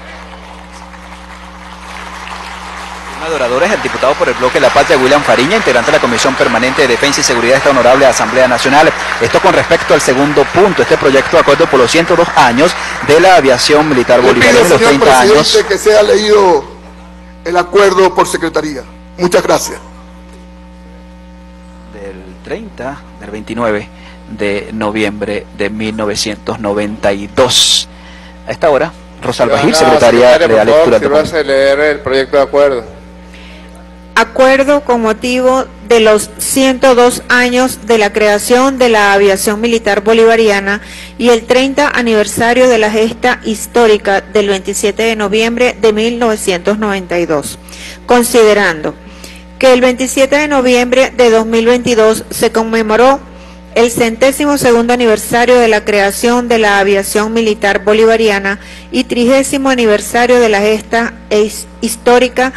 Speaker 1: De oradores, el diputado por el Bloque La Patria, William Fariña, integrante de la Comisión Permanente de Defensa y Seguridad de esta honorable Asamblea Nacional. Esto con respecto al segundo punto, este proyecto de acuerdo por los ciento dos años de la aviación militar bolivariana, de los treinta años.
Speaker 9: Que sea leído el acuerdo por secretaría. Muchas gracias.
Speaker 1: Del treinta, del veintinueve de noviembre de mil novecientos noventa y dos. A esta hora, Rosalba Gil, secretaria de la lectura.
Speaker 2: Si vas a leer el proyecto de acuerdo.
Speaker 3: Acuerdo con motivo de los ciento dos años de la creación de la aviación militar bolivariana y el treinta aniversario de la gesta histórica del veintisiete de noviembre de mil novecientos noventa y dos. Considerando que el veintisiete de noviembre de dos mil veintidós se conmemoró el centésimo segundo aniversario de la creación de la aviación militar bolivariana y trigésimo aniversario de la gesta histórica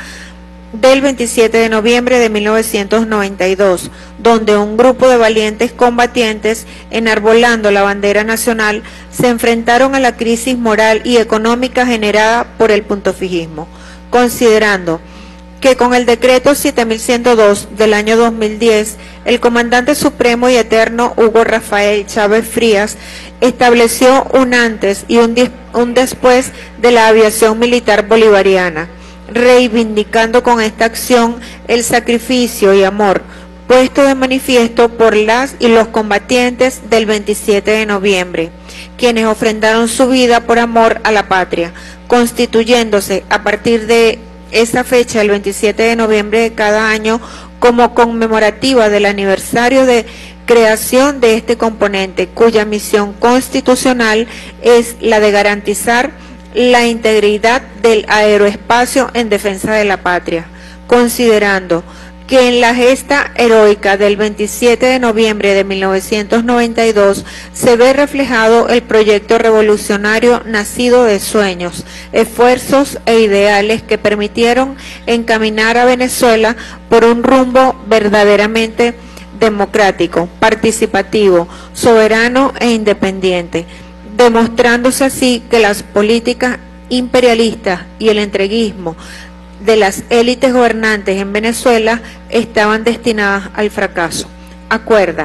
Speaker 3: del veintisiete de noviembre de mil novecientos noventa y dos, donde un grupo de valientes combatientes, enarbolando la bandera nacional, se enfrentaron a la crisis moral y económica generada por el puntofijismo, considerando que con el decreto siete mil ciento dos del año dos mil diez, el comandante supremo y eterno Hugo Rafael Chávez Frías estableció un antes y un, un después de la aviación militar bolivariana, reivindicando con esta acción el sacrificio y amor puesto de manifiesto por las y los combatientes del veintisiete de noviembre, quienes ofrendaron su vida por amor a la patria, constituyéndose a partir de esa fecha, el veintisiete de noviembre de cada año, como conmemorativa del aniversario de creación de este componente, cuya misión constitucional es la de garantizar la integridad del aeroespacio en defensa de la patria, considerando que en la gesta heroica del veintisiete de noviembre de mil novecientos noventa y dos se ve reflejado el proyecto revolucionario nacido de sueños, esfuerzos e ideales que permitieron encaminar a Venezuela por un rumbo verdaderamente democrático, participativo, soberano e independiente, demostrándose así que las políticas imperialistas y el entreguismo de las élites gobernantes en Venezuela estaban destinadas al fracaso. Acuerda,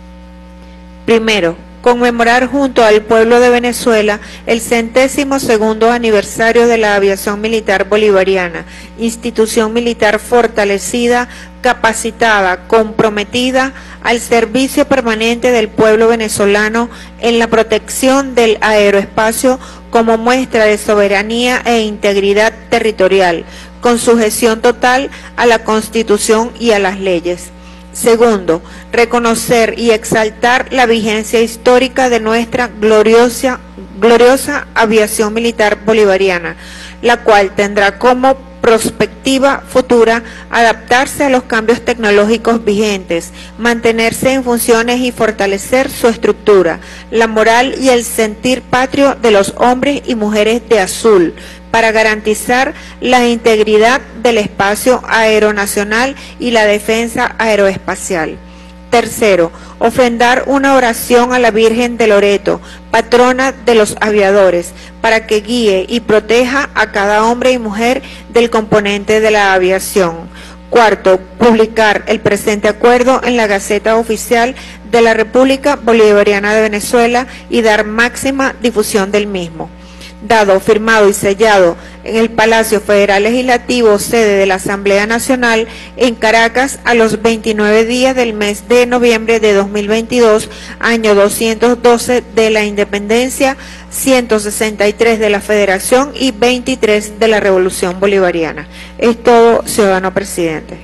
Speaker 3: primero, conmemorar junto al pueblo de Venezuela el centésimo segundo aniversario de la aviación militar bolivariana, institución militar fortalecida, capacitada, comprometida al servicio permanente del pueblo venezolano en la protección del aeroespacio como muestra de soberanía e integridad territorial, con sujeción total a la Constitución y a las leyes. Segundo, reconocer y exaltar la vigencia histórica de nuestra gloriosa, gloriosa aviación militar bolivariana, la cual tendrá como prospectiva futura adaptarse a los cambios tecnológicos vigentes, mantenerse en funciones y fortalecer su estructura, la moral y el sentir patrio de los hombres y mujeres de azul, para garantizar la integridad del espacio aeronacional y la defensa aeroespacial. Tercero, ofrendar una oración a la Virgen de Loreto, patrona de los aviadores, para que guíe y proteja a cada hombre y mujer del componente de la aviación. Cuarto, publicar el presente acuerdo en la Gaceta Oficial de la República Bolivariana de Venezuela y dar máxima difusión del mismo. Dado, firmado y sellado en el Palacio Federal Legislativo, sede de la Asamblea Nacional, en Caracas, a los veintinueve días del mes de noviembre de dos mil veintidós, año doscientos doce de la Independencia, ciento sesenta y tres de la Federación y veintitrés de la Revolución Bolivariana. Es todo, ciudadano presidente.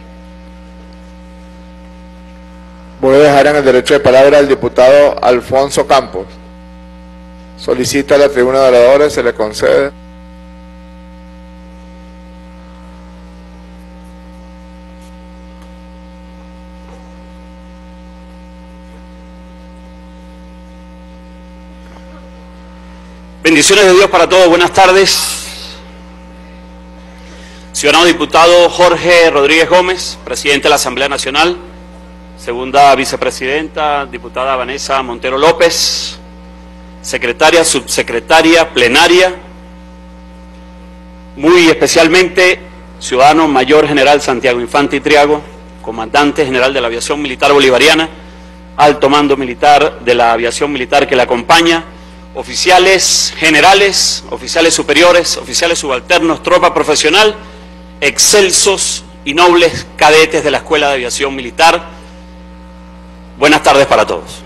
Speaker 2: Voy a dejar en el derecho de palabra al diputado Alfonso Campos. Solicita a la tribuna de oradores, se le concede.
Speaker 10: Bendiciones de Dios para todos, buenas tardes. Ciudadano diputado Jorge Rodríguez Gómez, presidente de la Asamblea Nacional. Segunda vicepresidenta, diputada Vanessa Montero López. Secretaria, subsecretaria, plenaria, muy especialmente ciudadano mayor general Santiago Infante y Triago, comandante general de la aviación militar bolivariana, alto mando militar de la aviación militar que la acompaña, oficiales generales, oficiales superiores, oficiales subalternos, tropa profesional, excelsos y nobles cadetes de la Escuela de Aviación Militar. Buenas tardes para todos.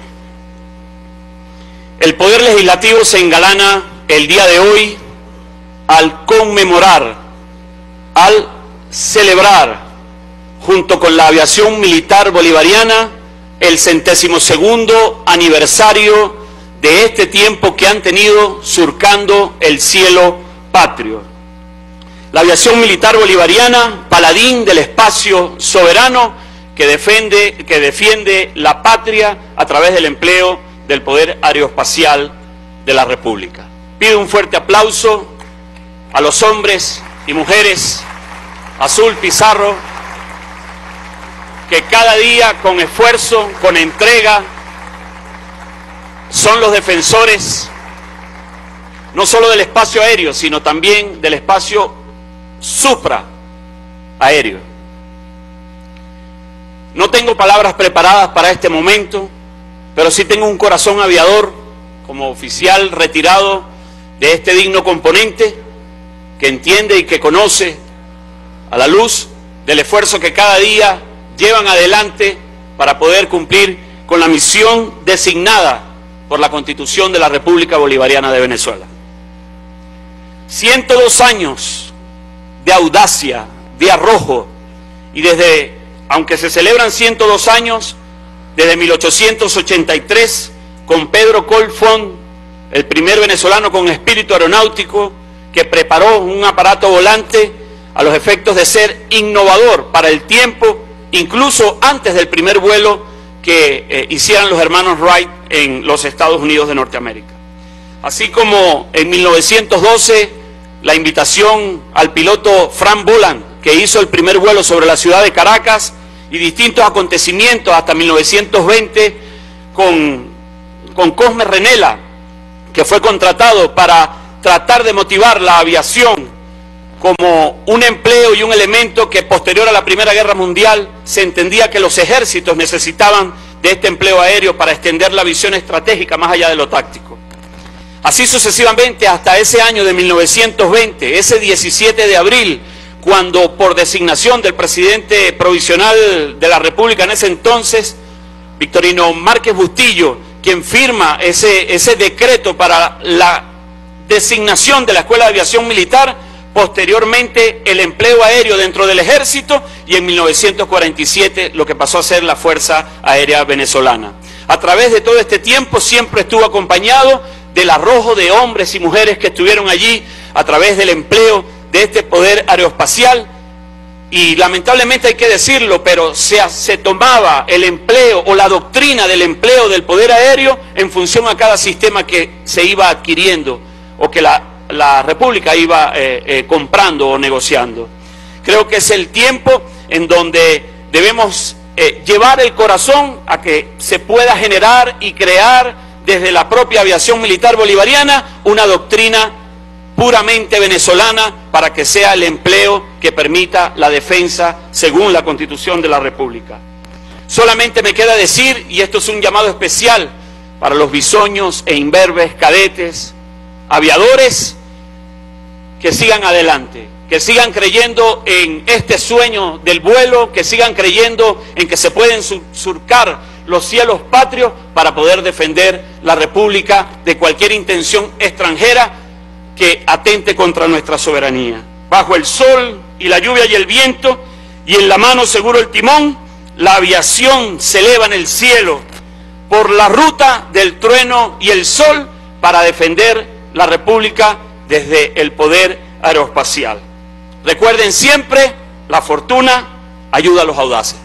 Speaker 10: El Poder Legislativo se engalana el día de hoy al conmemorar, al celebrar, junto con la aviación militar bolivariana, el centésimo segundo aniversario de este tiempo que han tenido surcando el cielo patrio. La aviación militar bolivariana, paladín del espacio soberano que defiende, que defiende la patria a través del empleo del poder aeroespacial de la República. Pido un fuerte aplauso a los hombres y mujeres, Azul Pizarro, que cada día con esfuerzo, con entrega, son los defensores no solo del espacio aéreo, sino también del espacio supraaéreo. No tengo palabras preparadas para este momento, pero sí tengo un corazón aviador como oficial retirado de este digno componente que entiende y que conoce a la luz del esfuerzo que cada día llevan adelante para poder cumplir con la misión designada por la Constitución de la República Bolivariana de Venezuela. ciento dos años de audacia, de arrojo, y desde, aunque se celebran ciento dos años, desde mil ochocientos ochenta y tres, con Pedro Colfón, el primer venezolano con espíritu aeronáutico, que preparó un aparato volante a los efectos de ser innovador para el tiempo, incluso antes del primer vuelo que eh, hicieran los hermanos Wright en los Estados Unidos de Norteamérica. Así como en mil novecientos doce, la invitación al piloto Frank Boland, que hizo el primer vuelo sobre la ciudad de Caracas, y distintos acontecimientos hasta mil novecientos veinte con, con Cosme Renela, que fue contratado para tratar de motivar la aviación como un empleo y un elemento que posterior a la Primera Guerra Mundial se entendía que los ejércitos necesitaban de este empleo aéreo para extender la visión estratégica más allá de lo táctico. Así sucesivamente hasta ese año de mil novecientos veinte, ese diecisiete de abril, cuando por designación del presidente provisional de la República en ese entonces, Victorino Márquez Bustillo, quien firma ese, ese decreto para la designación de la Escuela de Aviación Militar, posteriormente el empleo aéreo dentro del ejército, y en mil novecientos cuarenta y siete lo que pasó a ser la Fuerza Aérea Venezolana. A través de todo este tiempo siempre estuvo acompañado del arrojo de hombres y mujeres que estuvieron allí a través del empleo de este poder aeroespacial, y lamentablemente hay que decirlo, pero se, se tomaba el empleo o la doctrina del empleo del poder aéreo en función a cada sistema que se iba adquiriendo o que la, la República iba eh, eh, comprando o negociando. Creo que es el tiempo en donde debemos eh, llevar el corazón a que se pueda generar y crear desde la propia aviación militar bolivariana una doctrina puramente venezolana para que sea el empleo que permita la defensa según la Constitución de la República. Solamente me queda decir, y esto es un llamado especial para los bisoños e imberbes, cadetes, aviadores, que sigan adelante, que sigan creyendo en este sueño del vuelo, que sigan creyendo en que se pueden surcar los cielos patrios para poder defender la República de cualquier intención extranjera que atente contra nuestra soberanía. Bajo el sol y la lluvia y el viento, y en la mano seguro el timón, la aviación se eleva en el cielo por la ruta del trueno y el sol para defender la República desde el poder aeroespacial. Recuerden siempre, la fortuna ayuda a los audaces.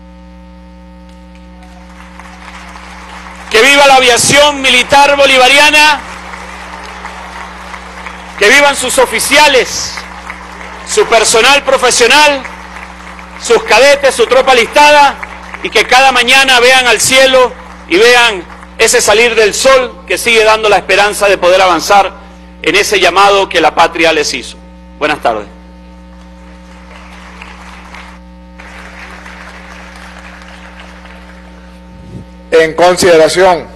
Speaker 10: Que viva la aviación militar bolivariana, que vivan sus oficiales, su personal profesional, sus cadetes, su tropa alistada, y que cada mañana vean al cielo y vean ese salir del sol que sigue dando la esperanza de poder avanzar en ese llamado que la patria les hizo. Buenas tardes.
Speaker 2: En consideración,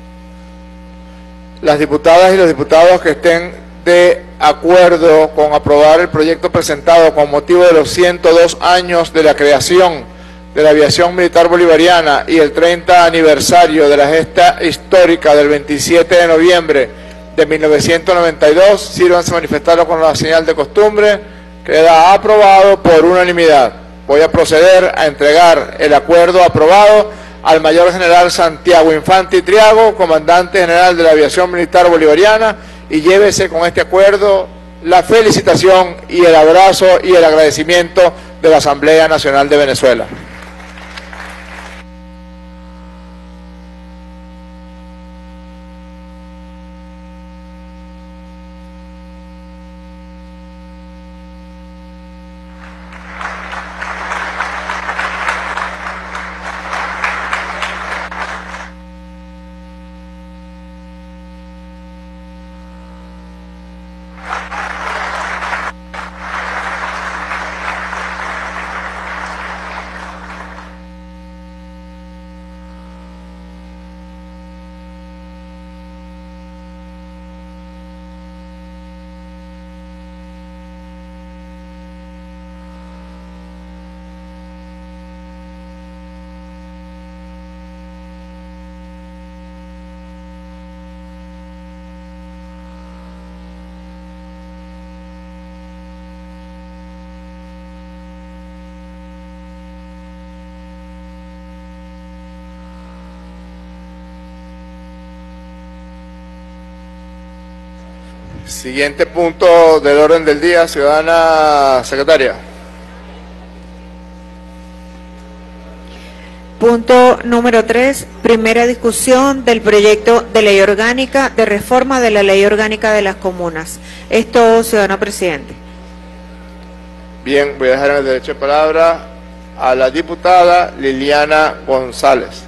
Speaker 2: las diputadas y los diputados que estén de acuerdo con aprobar el proyecto presentado con motivo de los ciento dos años de la creación de la aviación militar bolivariana y el treinta aniversario de la gesta histórica del veintisiete de noviembre de mil novecientos noventa y dos, sírvanse a manifestarlo con la señal de costumbre. Queda aprobado por unanimidad. Voy a proceder a entregar el acuerdo aprobado al Mayor General Santiago Infante Triago, Comandante General de la Aviación Militar Bolivariana, y llévese con este acuerdo la felicitación y el abrazo y el agradecimiento de la Asamblea Nacional de Venezuela. Siguiente punto del orden del día, ciudadana secretaria.
Speaker 3: Punto número tres, primera discusión del proyecto de ley orgánica de reforma de la ley orgánica de las comunas. Esto, ciudadano presidente.
Speaker 2: Bien, voy a dejar el derecho de palabra a la diputada Liliana González.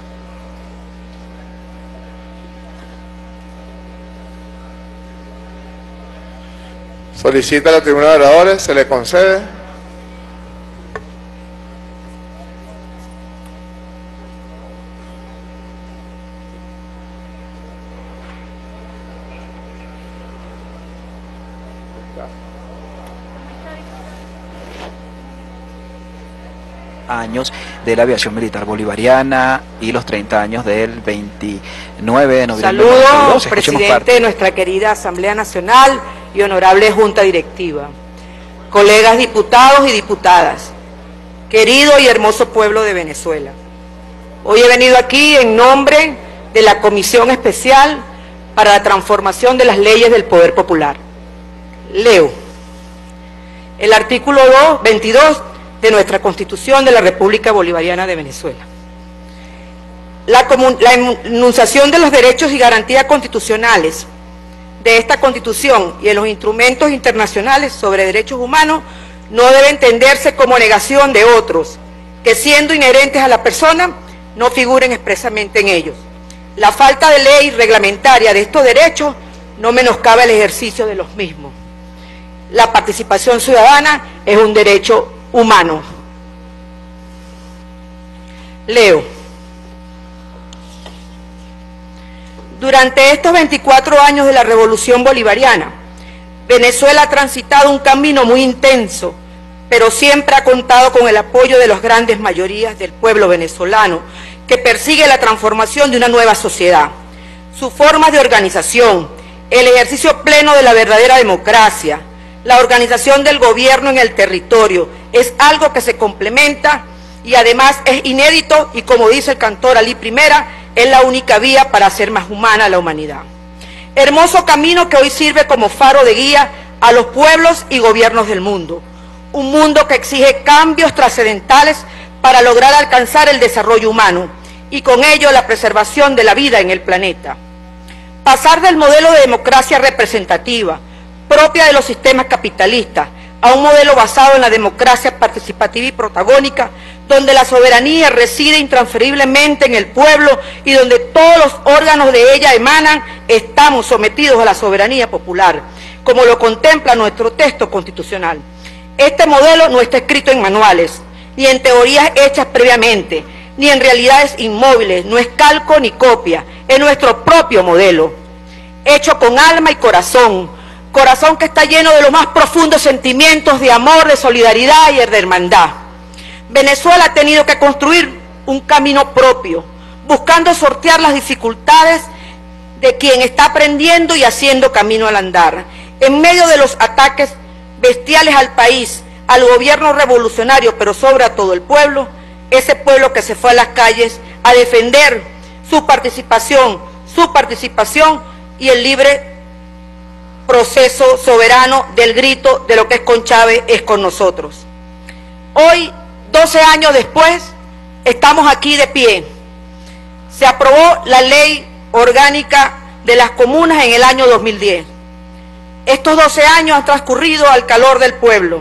Speaker 2: Solicita a la tribuna de oradores, se le concede.
Speaker 1: Años de la aviación militar bolivariana y los treinta años del veintinueve de noviembre.
Speaker 11: Saludos, presidente de nuestra querida Asamblea Nacional y honorable Junta Directiva, colegas diputados y diputadas, querido y hermoso pueblo de Venezuela. Hoy he venido aquí en nombre de la Comisión Especial para la Transformación de las Leyes del Poder Popular. Leo el artículo veintidós de nuestra Constitución de la República Bolivariana de Venezuela. La, la enunciación de los derechos y garantías constitucionales de esta Constitución y en los instrumentos internacionales sobre derechos humanos no debe entenderse como negación de otros, que siendo inherentes a la persona, no figuren expresamente en ellos. La falta de ley reglamentaria de estos derechos no menoscaba el ejercicio de los mismos. La participación ciudadana es un derecho humano. Leo. Durante estos veinticuatro años de la Revolución Bolivariana, Venezuela ha transitado un camino muy intenso, pero siempre ha contado con el apoyo de las grandes mayorías del pueblo venezolano, que persigue la transformación de una nueva sociedad. Sus formas de organización, el ejercicio pleno de la verdadera democracia, la organización del gobierno en el territorio, es algo que se complementa y además es inédito y, como dice el cantor Alí Primera, es la única vía para hacer más humana a la humanidad. Hermoso camino que hoy sirve como faro de guía a los pueblos y gobiernos del mundo. Un mundo que exige cambios trascendentales para lograr alcanzar el desarrollo humano y con ello la preservación de la vida en el planeta. Pasar del modelo de democracia representativa, propia de los sistemas capitalistas, a un modelo basado en la democracia participativa y protagónica, donde la soberanía reside intransferiblemente en el pueblo y donde todos los órganos de ella emanan, estamos sometidos a la soberanía popular, como lo contempla nuestro texto constitucional. Este modelo no está escrito en manuales, ni en teorías hechas previamente, ni en realidades inmóviles, no es calco ni copia, es nuestro propio modelo, hecho con alma y corazón, corazón que está lleno de los más profundos sentimientos de amor, de solidaridad y de hermandad. Venezuela ha tenido que construir un camino propio, buscando sortear las dificultades de quien está aprendiendo y haciendo camino al andar. En medio de los ataques bestiales al país, al gobierno revolucionario, pero sobre todo el pueblo, ese pueblo que se fue a las calles a defender su participación, su participación y el libre proceso soberano del grito de lo que es con Chávez es con nosotros. Hoy, doce años después, estamos aquí de pie. Se aprobó la ley orgánica de las comunas en el año dos mil diez. Estos doce años han transcurrido al calor del pueblo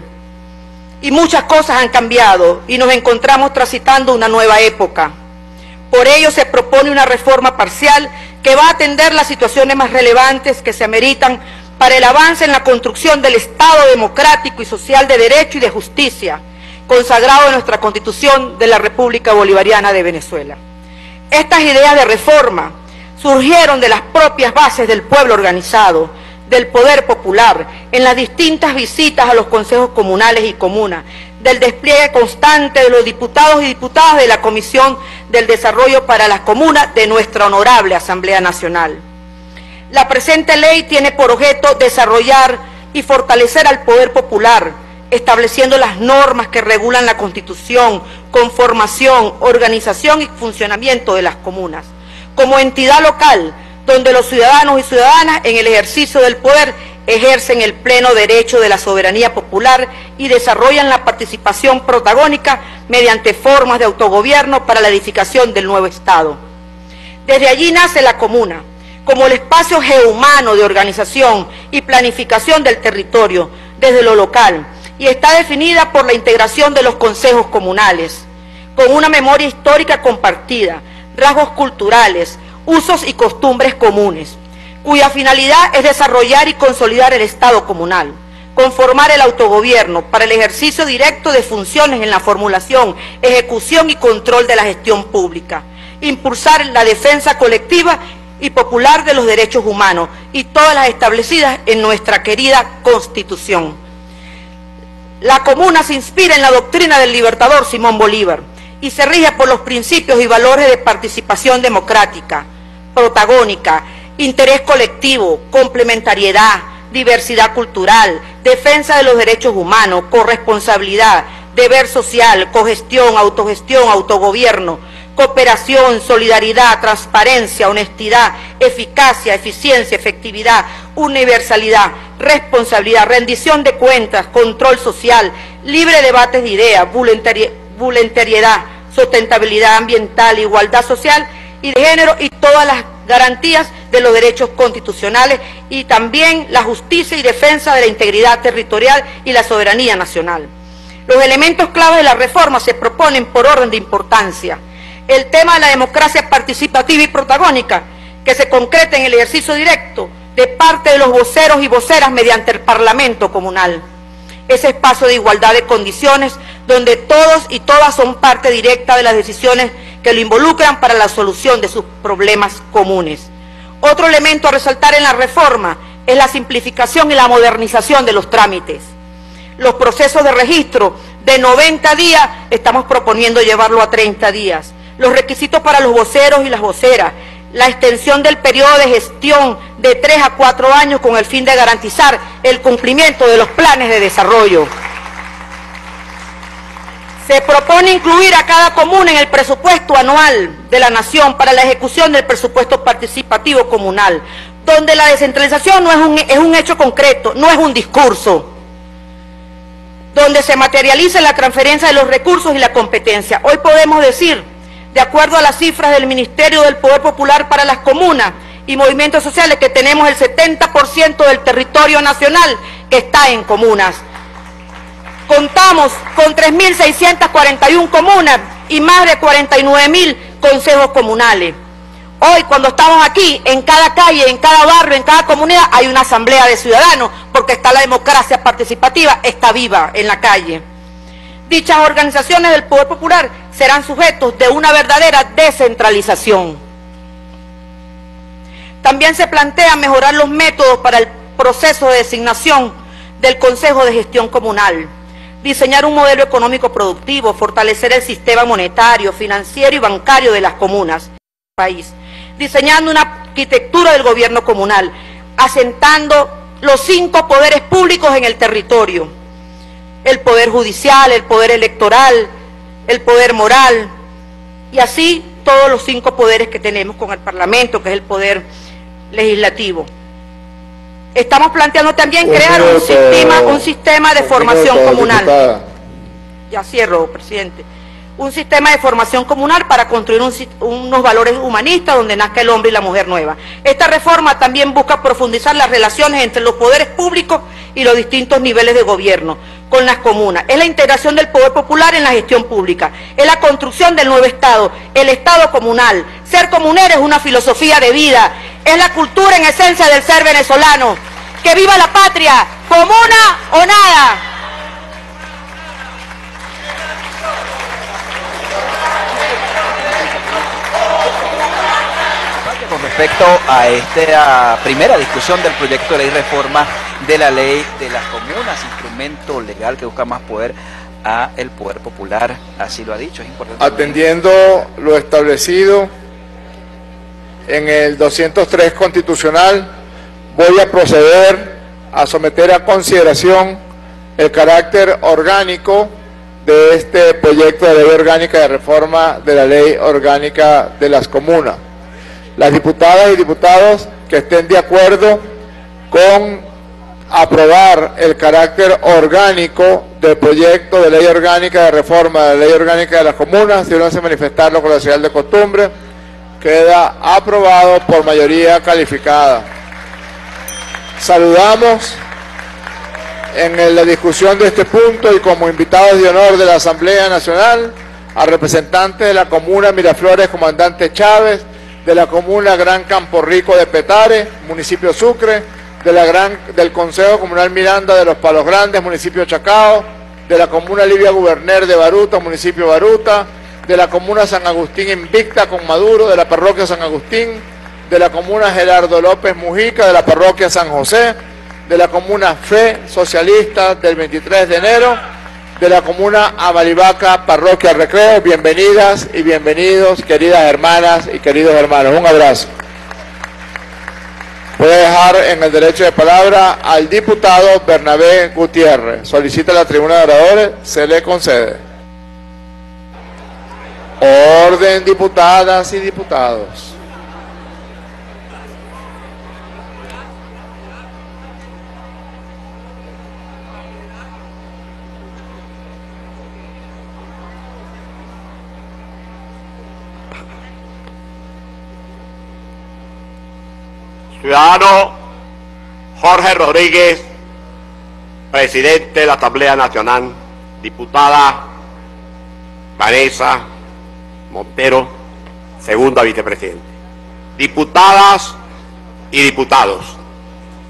Speaker 11: y muchas cosas han cambiado y nos encontramos transitando una nueva época. Por ello se propone una reforma parcial que va a atender las situaciones más relevantes que se ameritan para el avance en la construcción del Estado democrático y social de derecho y de justicia, consagrado en nuestra Constitución de la República Bolivariana de Venezuela. Estas ideas de reforma surgieron de las propias bases del pueblo organizado, del poder popular, en las distintas visitas a los consejos comunales y comunas, del despliegue constante de los diputados y diputadas de la Comisión del Desarrollo para las Comunas de nuestra honorable Asamblea Nacional. La presente ley tiene por objeto desarrollar y fortalecer al poder popular, estableciendo las normas que regulan la Constitución, conformación, organización y funcionamiento de las comunas. Como entidad local, donde los ciudadanos y ciudadanas en el ejercicio del poder ejercen el pleno derecho de la soberanía popular y desarrollan la participación protagónica mediante formas de autogobierno para la edificación del nuevo Estado. Desde allí nace la comuna, como el espacio geohumano de organización y planificación del territorio desde lo local, y está definida por la integración de los consejos comunales, con una memoria histórica compartida, rasgos culturales, usos y costumbres comunes, cuya finalidad es desarrollar y consolidar el Estado comunal, conformar el autogobierno para el ejercicio directo de funciones en la formulación, ejecución y control de la gestión pública, impulsar la defensa colectiva y popular de los derechos humanos y todas las establecidas en nuestra querida Constitución. La comuna se inspira en la doctrina del libertador Simón Bolívar y se rige por los principios y valores de participación democrática, protagónica, interés colectivo, complementariedad, diversidad cultural, defensa de los derechos humanos, corresponsabilidad, deber social, cogestión, autogestión, autogobierno, cooperación, solidaridad, transparencia, honestidad, eficacia, eficiencia, efectividad, universalidad, responsabilidad, rendición de cuentas, control social, libre debate de ideas, voluntariedad, sustentabilidad ambiental, igualdad social y de género y todas las garantías de los derechos constitucionales y también la justicia y defensa de la integridad territorial y la soberanía nacional. Los elementos clave de la reforma se proponen por orden de importancia. El tema de la democracia participativa y protagónica, que se concreta en el ejercicio directo de parte de los voceros y voceras mediante el Parlamento comunal. Ese espacio de igualdad de condiciones donde todos y todas son parte directa de las decisiones que lo involucran para la solución de sus problemas comunes. Otro elemento a resaltar en la reforma es la simplificación y la modernización de los trámites. Los procesos de registro de noventa días estamos proponiendo llevarlo a treinta días. Los requisitos para los voceros y las voceras, la extensión del periodo de gestión de tres a cuatro años con el fin de garantizar el cumplimiento de los planes de desarrollo. Se propone incluir a cada comuna en el presupuesto anual de la Nación para la ejecución del presupuesto participativo comunal, donde la descentralización no es un, es un hecho concreto, no es un discurso, donde se materializa la transferencia de los recursos y la competencia. Hoy podemos decir, de acuerdo a las cifras del Ministerio del Poder Popular para las comunas y movimientos sociales, que tenemos el setenta por ciento del territorio nacional que está en comunas. Contamos con tres mil seiscientas cuarenta y una comunas y más de cuarenta y nueve mil consejos comunales. Hoy, cuando estamos aquí, en cada calle, en cada barrio, en cada comunidad, hay una asamblea de ciudadanos, porque está la democracia participativa, está viva en la calle. Dichas organizaciones del Poder Popular serán sujetos de una verdadera descentralización. También se plantea mejorar los métodos para el proceso de designación del Consejo de Gestión Comunal, diseñar un modelo económico productivo, fortalecer el sistema monetario, financiero y bancario de las comunas del país, diseñando una arquitectura del gobierno comunal, asentando los cinco poderes públicos en el territorio: el poder judicial, el poder electoral, el poder moral, y así todos los cinco poderes que tenemos con el Parlamento, que es el poder legislativo. Estamos planteando también un crear minuto, un sistema, un sistema de un formación minuto, comunal. Diputada. Ya cierro, presidente. Un sistema de formación comunal para construir un, unos valores humanistas donde nazca el hombre y la mujer nueva. Esta reforma también busca profundizar las relaciones entre los poderes públicos y los distintos niveles de gobierno con las comunas. Es la integración del poder popular en la gestión pública. Es la construcción del nuevo Estado, el Estado comunal. Ser comunero es una filosofía de vida. Es la cultura en esencia del ser venezolano. ¡Que viva la patria! ¡Comuna o nada!
Speaker 1: Con respecto a esta primera discusión del proyecto de ley reforma de la ley de las comunas, instrumento legal que busca más poder a el poder popular, así lo ha dicho, es importante.
Speaker 2: Atendiendo lo establecido en el doscientos tres constitucional, voy a proceder a someter a consideración el carácter orgánico de este proyecto de ley orgánica de reforma de la ley orgánica de las comunas. Las diputadas y diputados que estén de acuerdo con aprobar el carácter orgánico del proyecto de ley orgánica de reforma de la ley orgánica de las comunas, si no se manifestarlo con la señal de costumbre, queda aprobado por mayoría calificada. Saludamos en la discusión de este punto y como invitados de honor de la Asamblea Nacional a representantes de la comuna Miraflores, comandante Chávez, de la comuna Gran Campo Rico de Petare, municipio Sucre, de la gran, del Consejo Comunal Miranda de los Palos Grandes, municipio Chacao, de la comuna Livia Guberner de Baruta, municipio Baruta, de la comuna San Agustín Invicta con Maduro, de la parroquia San Agustín, de la comuna Gerardo López Mujica, de la parroquia San José, de la comuna Fe Socialista del veintitrés de enero, de la comuna Amalivaca, parroquia Recreo. Bienvenidas y bienvenidos, queridas hermanas y queridos hermanos. Un abrazo. Voy a dejar en el derecho de palabra al diputado Bernabé Gutiérrez. Solicita la tribuna de oradores, se le concede. Orden, diputadas y diputados.
Speaker 12: Ciudadano Jorge Rodríguez, presidente de la Asamblea Nacional, diputada Vanessa Montero, segunda vicepresidente, diputadas y diputados,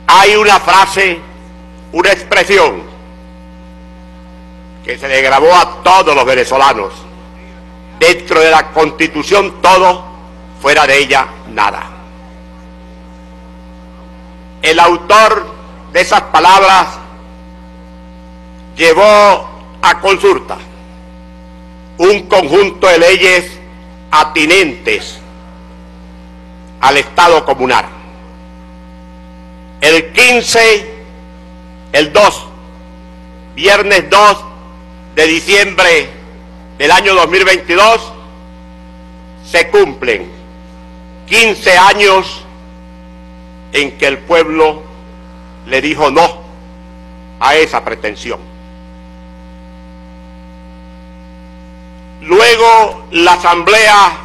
Speaker 12: hay una frase, una expresión que se le grabó a todos los venezolanos: dentro de la Constitución todo, fuera de ella nada. El autor de esas palabras llevó a consulta un conjunto de leyes atinentes al Estado comunal. El quince, el dos, viernes dos de diciembre del año dos mil veintidós, se cumplen quince años en que el pueblo le dijo no a esa pretensión. Luego la Asamblea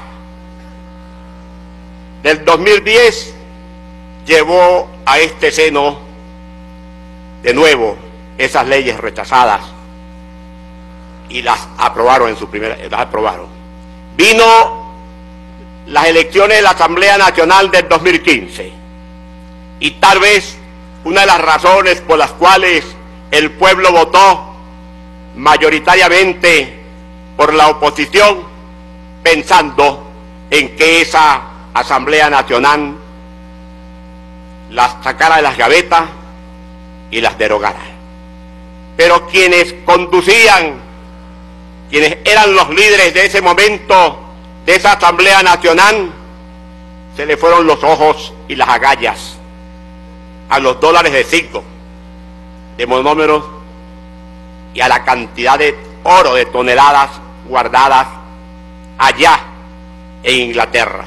Speaker 12: del dos mil diez llevó a este seno de nuevo esas leyes rechazadas y las aprobaron en su primera, las aprobaron. Vino las elecciones de la Asamblea Nacional del dos mil quince y tal vez una de las razones por las cuales el pueblo votó mayoritariamente por la oposición, pensando en que esa Asamblea Nacional las sacara de las gavetas y las derogara. Pero quienes conducían, quienes eran los líderes de ese momento, de esa Asamblea Nacional, se le fueron los ojos y las agallas a los dólares de cinco, de monómeros y a la cantidad de oro de toneladas guardadas allá en Inglaterra.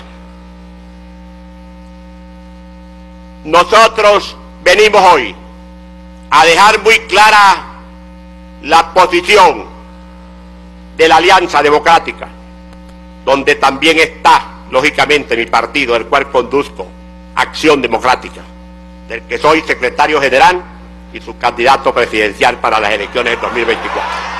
Speaker 12: Nosotros venimos hoy a dejar muy clara la posición de la Alianza Democrática, donde también está, lógicamente, mi partido, del cual conduzco, Acción Democrática, del que soy secretario general y su candidato presidencial para las elecciones del dos mil veinticuatro.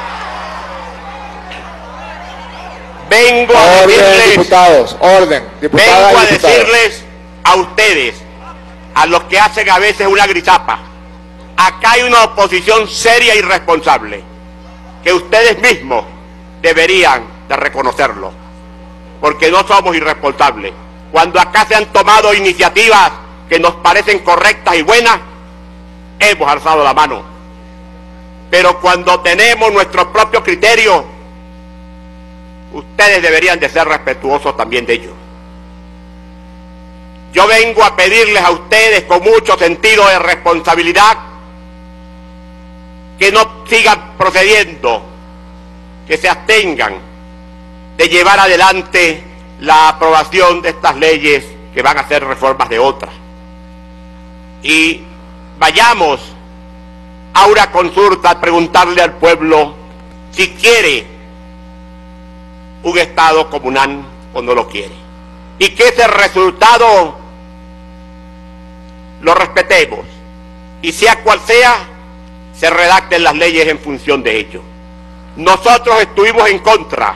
Speaker 12: Vengo a
Speaker 2: orden,
Speaker 12: decirles,
Speaker 2: diputados, orden, diputadas
Speaker 12: vengo a
Speaker 2: y diputados.
Speaker 12: decirles a ustedes, a los que hacen a veces una grisapa, acá hay una oposición seria y responsable, que ustedes mismos deberían de reconocerlo, porque no somos irresponsables. Cuando acá se han tomado iniciativas que nos parecen correctas y buenas, hemos alzado la mano. Pero cuando tenemos nuestros propios criterios, ustedes deberían de ser respetuosos también de ellos. Yo vengo a pedirles a ustedes con mucho sentido de responsabilidad que no sigan procediendo, que se abstengan de llevar adelante la aprobación de estas leyes que van a ser reformas de otras. Y vayamos a una consulta a preguntarle al pueblo si quiere un Estado comunal o no lo quiere, y que ese resultado lo respetemos, y sea cual sea, se redacten las leyes en función de ello. Nosotros estuvimos en contra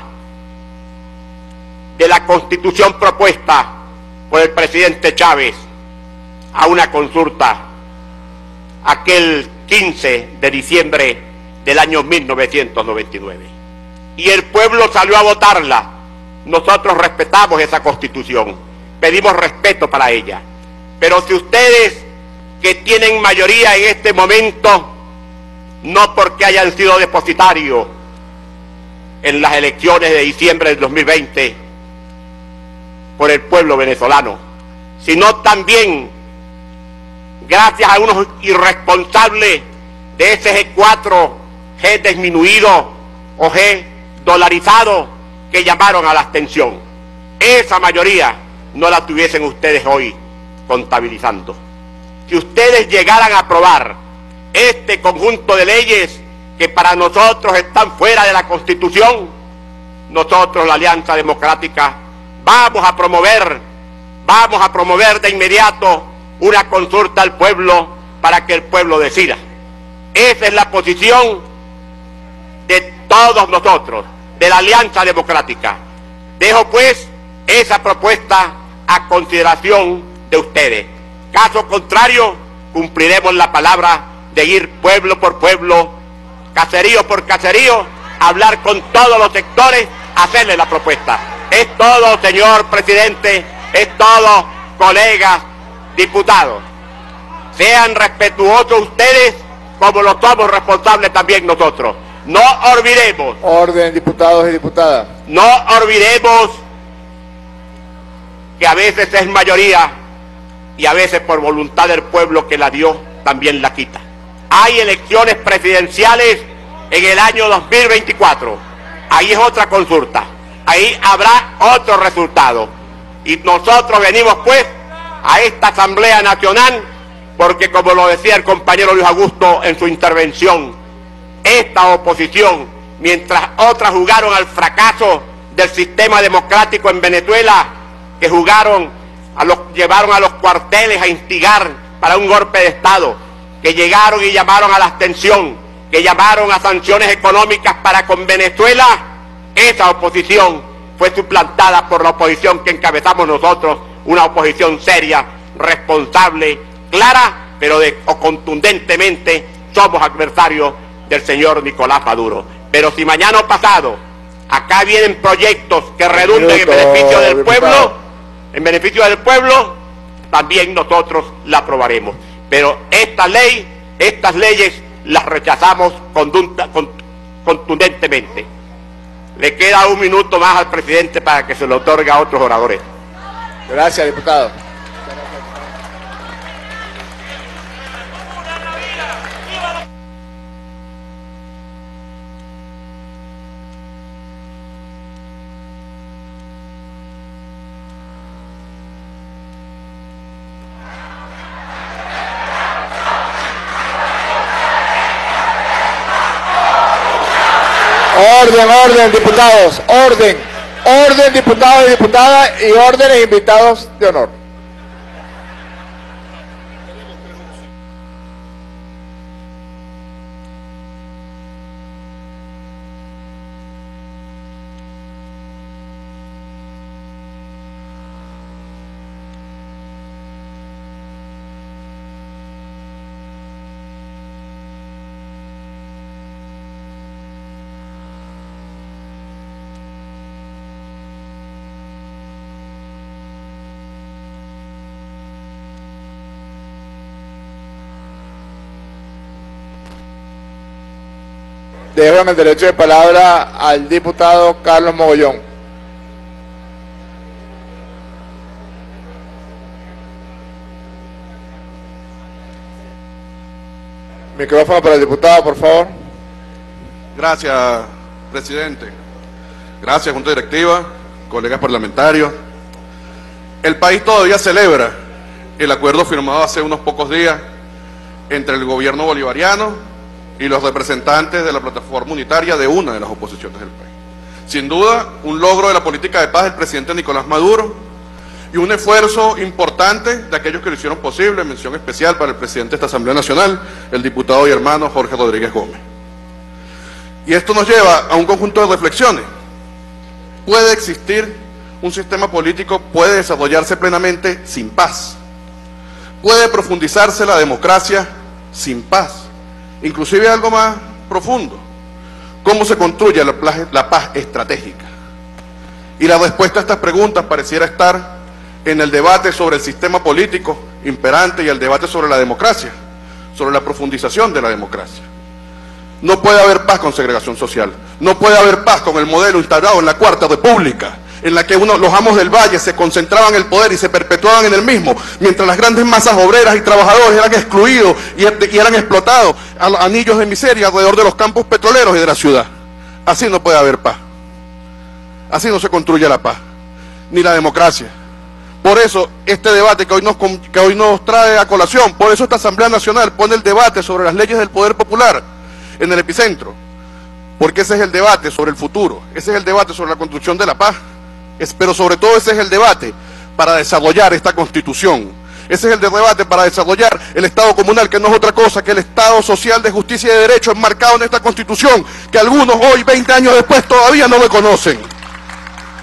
Speaker 12: de la Constitución propuesta por el presidente Chávez a una consulta aquel quince de diciembre del año mil novecientos noventa y nueve. Y el pueblo salió a votarla. Nosotros respetamos esa Constitución, pedimos respeto para ella. Pero si ustedes, que tienen mayoría en este momento, no porque hayan sido depositarios en las elecciones de diciembre del dos mil veinte por el pueblo venezolano, sino también gracias a unos irresponsables de ese G cuatro, G disminuido o G dolarizado, que llamaron a la abstención. Esa mayoría no la tuviesen ustedes hoy contabilizando. Si ustedes llegaran a aprobar este conjunto de leyes que para nosotros están fuera de la Constitución, nosotros, la Alianza Democrática, vamos a promover, vamos a promover de inmediato una consulta al pueblo para que el pueblo decida. Esa es la posición de todos nosotros, de la Alianza Democrática. Dejo pues esa propuesta a consideración de ustedes. Caso contrario, cumpliremos la palabra de ir pueblo por pueblo, caserío por caserío, hablar con todos los sectores, hacerle la propuesta. Es todo, señor presidente, es todo, colegas, diputados. Sean respetuosos ustedes como lo somos responsables también nosotros. No olvidemos.
Speaker 2: Orden, diputados y diputadas.
Speaker 12: No olvidemos que a veces es mayoría y a veces por voluntad del pueblo que la dio también la quita. Hay elecciones presidenciales en el año dos mil veinticuatro. Ahí es otra consulta. Ahí habrá otro resultado. Y nosotros venimos pues a esta Asamblea Nacional porque, como lo decía el compañero Luis Augusto en su intervención, esta oposición, mientras otras jugaron al fracaso del sistema democrático en Venezuela, que jugaron, a los, llevaron a los cuarteles a instigar para un golpe de Estado, que llegaron y llamaron a la abstención, que llamaron a sanciones económicas para con Venezuela, esa oposición fue suplantada por la oposición que encabezamos nosotros, una oposición seria, responsable, clara, pero de, o contundentemente somos adversarios del señor Nicolás Maduro. Pero si mañana o pasado acá vienen proyectos que redunden en beneficio del pueblo, en beneficio del pueblo, también nosotros la aprobaremos. Pero esta ley, estas leyes las rechazamos contundentemente. Le queda un minuto más al presidente para que se lo otorgue a otros oradores.
Speaker 2: Gracias, diputado. Orden, orden, diputados, orden, orden, diputados y diputadas, y órdenes, invitados de honor. Dejo el derecho de palabra al diputado Carlos Mogollón. Micrófono para el diputado, por favor.
Speaker 13: Gracias, presidente. Gracias, Junta Directiva, colegas parlamentarios. El país todavía celebra el acuerdo firmado hace unos pocos días entre el gobierno bolivariano y los representantes de la plataforma unitaria de una de las oposiciones del país. Sin duda, un logro de la política de paz del presidente Nicolás Maduro y un esfuerzo importante de aquellos que lo hicieron posible, mención especial para el presidente de esta Asamblea Nacional, el diputado y hermano Jorge Rodríguez Gómez. Y esto nos lleva a un conjunto de reflexiones. ¿Puede existir un sistema político, puede desarrollarse plenamente sin paz? ¿Puede profundizarse la democracia sin paz? Inclusive algo más profundo, ¿cómo se construye la, la paz estratégica? Y la respuesta a estas preguntas pareciera estar en el debate sobre el sistema político imperante y el debate sobre la democracia, sobre la profundización de la democracia. No puede haber paz con segregación social, no puede haber paz con el modelo instaurado en la Cuarta República, en la que uno, los amos del valle se concentraban en el poder y se perpetuaban en el mismo, mientras las grandes masas obreras y trabajadores eran excluidos y, y eran explotados a los anillos de miseria alrededor de los campos petroleros y de la ciudad. Así no puede haber paz. Así no se construye la paz, ni la democracia. Por eso, este debate que hoy, nos, que hoy nos trae a colación, por eso esta Asamblea Nacional pone el debate sobre las leyes del poder popular en el epicentro, porque ese es el debate sobre el futuro, ese es el debate sobre la construcción de la paz. Es, pero sobre todo ese es el debate para desarrollar esta Constitución. Ese es el debate para desarrollar el Estado comunal, que no es otra cosa que el Estado social de justicia y de derecho enmarcado en esta Constitución, que algunos hoy, veinte años después, todavía no reconocen.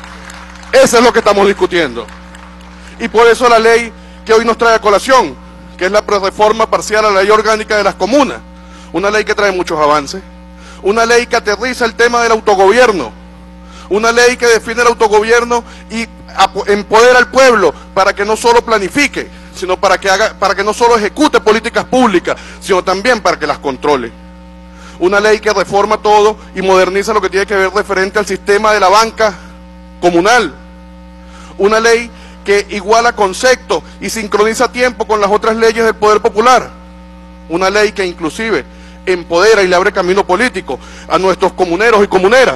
Speaker 13: Eso es lo que estamos discutiendo. Y por eso la ley que hoy nos trae a colación, que es la reforma parcial a la ley orgánica de las comunas, una ley que trae muchos avances, una ley que aterriza el tema del autogobierno, una ley que define el autogobierno y empodera al pueblo para que no solo planifique, sino para que haga, para que no solo ejecute políticas públicas, sino también para que las controle. Una ley que reforma todo y moderniza lo que tiene que ver referente al sistema de la banca comunal. Una ley que iguala conceptos y sincroniza a tiempo con las otras leyes del poder popular. Una ley que inclusive empodera y le abre camino político a nuestros comuneros y comuneras.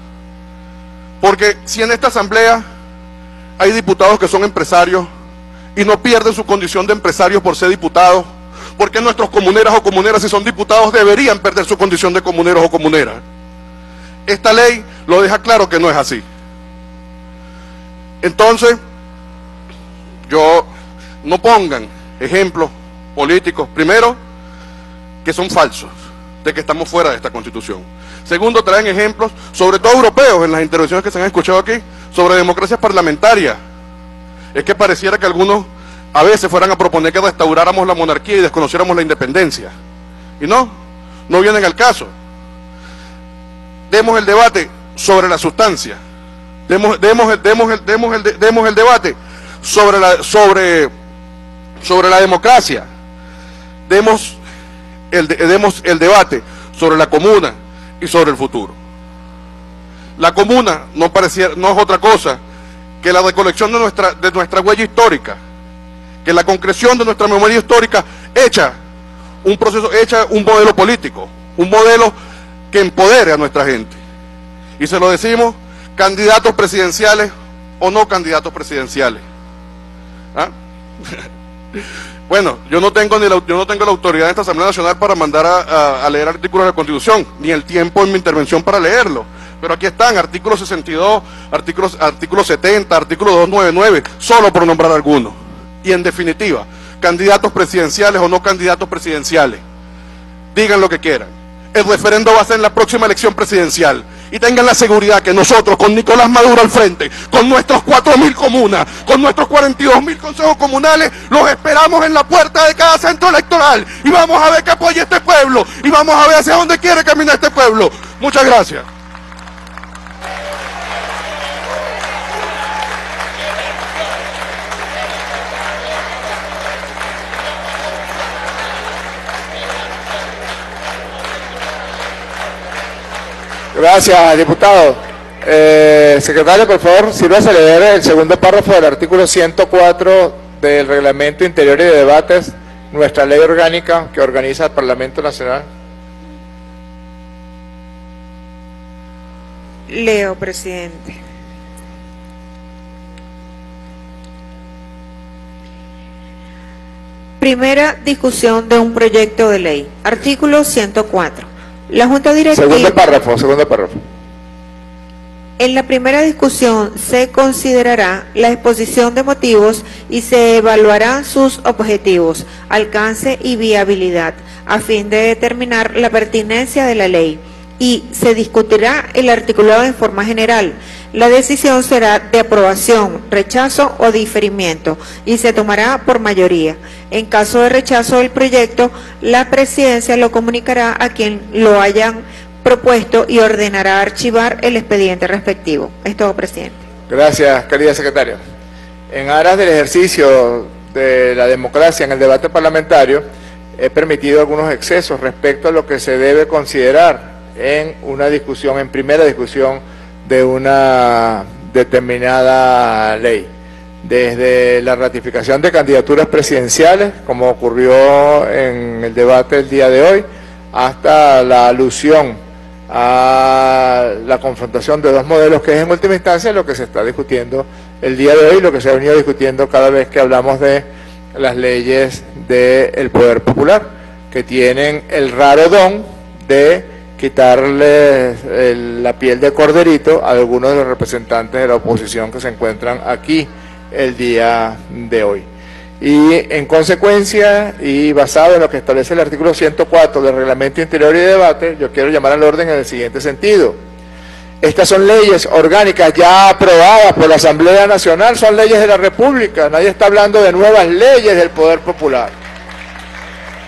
Speaker 13: Porque si en esta asamblea hay diputados que son empresarios y no pierden su condición de empresarios por ser diputados, ¿por qué nuestros comuneras o comuneras, si son diputados, deberían perder su condición de comuneros o comuneras? Esta ley lo deja claro que no es así. Entonces, yo no pongan ejemplos políticos, primero, que son falsos, de que estamos fuera de esta Constitución. Segundo, traen ejemplos, sobre todo europeos, en las intervenciones que se han escuchado aquí, sobre democracias parlamentarias. Es que pareciera que algunos a veces fueran a proponer que restauráramos la monarquía y desconociéramos la independencia. Y no, no vienen al caso. Demos el debate sobre la sustancia. Demos, demos, el, demos, el, demos, el, demos el debate sobre la, sobre, sobre la democracia. Demos el, demos el debate sobre la comuna y sobre el futuro. La comuna no, pareciera, no es otra cosa que la recolección de nuestra, de nuestra huella histórica, que la concreción de nuestra memoria histórica hecha un proceso, hecha un modelo político, un modelo que empodere a nuestra gente. Y se lo decimos, candidatos presidenciales o no candidatos presidenciales. ¿Ah? Bueno, yo no tengo ni la, yo no tengo la autoridad de esta Asamblea Nacional para mandar a, a, a leer artículos de la Constitución, ni el tiempo en mi intervención para leerlo. Pero aquí están, artículo sesenta y dos, artículos, artículo setenta, artículo doscientos noventa y nueve, solo por nombrar algunos. Y en definitiva, candidatos presidenciales o no candidatos presidenciales, digan lo que quieran. El referendo va a ser en la próxima elección presidencial. Y tengan la seguridad que nosotros, con Nicolás Maduro al frente, con nuestros cuatro mil comunas, con nuestros cuarenta y dos mil consejos comunales, los esperamos en la puerta de cada centro electoral. Y vamos a ver que apoya este pueblo. Y vamos a ver hacia dónde quiere caminar este pueblo. Muchas gracias.
Speaker 2: Gracias, diputado. Eh, secretario, por favor, sírvase a leer el segundo párrafo del artículo ciento cuatro del Reglamento Interior y de Debates, nuestra ley orgánica que organiza el Parlamento Nacional.
Speaker 3: Leo, presidente. Primera discusión de un proyecto de ley. Artículo ciento cuatro. La Junta Directiva...
Speaker 2: Segundo párrafo, segundo párrafo.
Speaker 3: En la primera discusión se considerará la exposición de motivos y se evaluarán sus objetivos, alcance y viabilidad, a fin de determinar la pertinencia de la ley, y se discutirá el articulado en forma general. La decisión será de aprobación, rechazo o diferimiento y se tomará por mayoría. En caso de rechazo del proyecto, la presidencia lo comunicará a quien lo hayan propuesto y ordenará archivar el expediente respectivo. Es todo, presidente.
Speaker 2: Gracias, querida secretaria. En aras del ejercicio de la democracia en el debate parlamentario, he permitido algunos excesos respecto a lo que se debe considerar en una discusión, en primera discusión de una determinada ley. Desde la ratificación de candidaturas presidenciales, como ocurrió en el debate del día de hoy, hasta la alusión a la confrontación de dos modelos, que es en última instancia lo que se está discutiendo el día de hoy, lo que se ha venido discutiendo cada vez que hablamos de las leyes del poder popular, que tienen el raro don de quitarle el, la piel de corderito a algunos de los representantes de la oposición que se encuentran aquí el día de hoy. Y en consecuencia, y basado en lo que establece el artículo ciento cuatro del Reglamento Interior y de Debate, yo quiero llamar al orden en el siguiente sentido. Estas son leyes orgánicas ya aprobadas por la Asamblea Nacional, son leyes de la República, nadie está hablando de nuevas leyes del Poder Popular.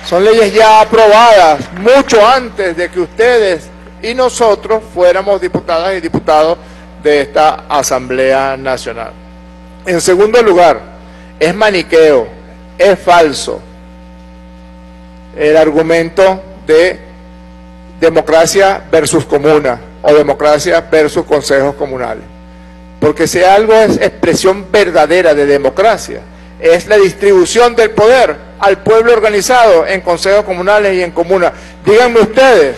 Speaker 2: Son leyes ya aprobadas mucho antes de que ustedes y nosotros fuéramos diputadas y diputados de esta Asamblea Nacional. En segundo lugar, es maniqueo, es falso el argumento de democracia versus comuna o democracia versus consejos comunales. Porque si algo es expresión verdadera de democracia, es la distribución del poder al pueblo organizado en consejos comunales y en comunas. Díganme ustedes,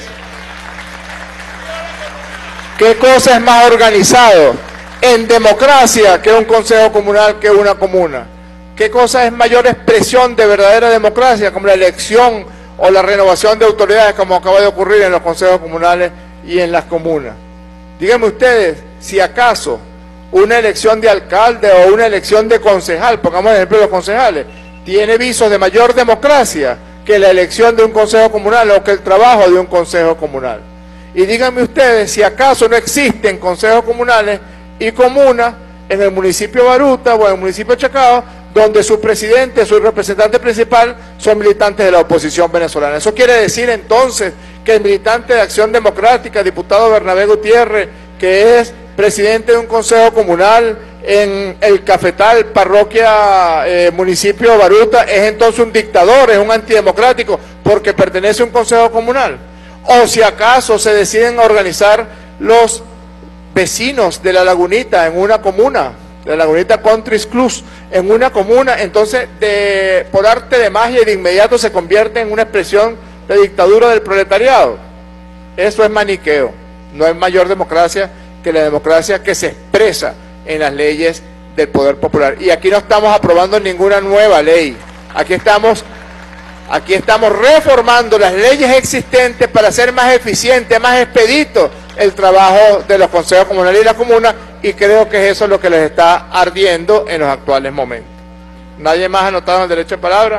Speaker 2: ¿qué cosa es más organizado en democracia que un consejo comunal, que una comuna? ¿Qué cosa es mayor expresión de verdadera democracia, como la elección o la renovación de autoridades, como acaba de ocurrir en los consejos comunales y en las comunas? Díganme ustedes, si acaso una elección de alcalde o una elección de concejal, pongamos el ejemplo de los concejales, tiene visos de mayor democracia que la elección de un consejo comunal o que el trabajo de un consejo comunal. Y díganme ustedes si acaso no existen consejos comunales y comunas en el municipio de Baruta o en el municipio de Chacao, donde su presidente, su representante principal son militantes de la oposición venezolana. Eso quiere decir entonces que el militante de Acción Democrática, diputado Bernabé Gutiérrez, que es presidente de un consejo comunal en el Cafetal, parroquia, eh, municipio de Baruta, es entonces un dictador, es un antidemocrático, porque pertenece a un consejo comunal. O si acaso se deciden organizar los vecinos de La Lagunita en una comuna, de La Lagunita Country Club, en una comuna, entonces de, por arte de magia y de inmediato se convierte en una expresión de dictadura del proletariado. Eso es maniqueo, no hay mayor democracia que la democracia que se expresa en las leyes del poder popular. Y aquí no estamos aprobando ninguna nueva ley, aquí estamos, aquí estamos reformando las leyes existentes para hacer más eficiente, más expedito el trabajo de los consejos comunales y la comuna, y creo que eso es lo que les está ardiendo en los actuales momentos. ¿Nadie más ha anotado el derecho de palabra?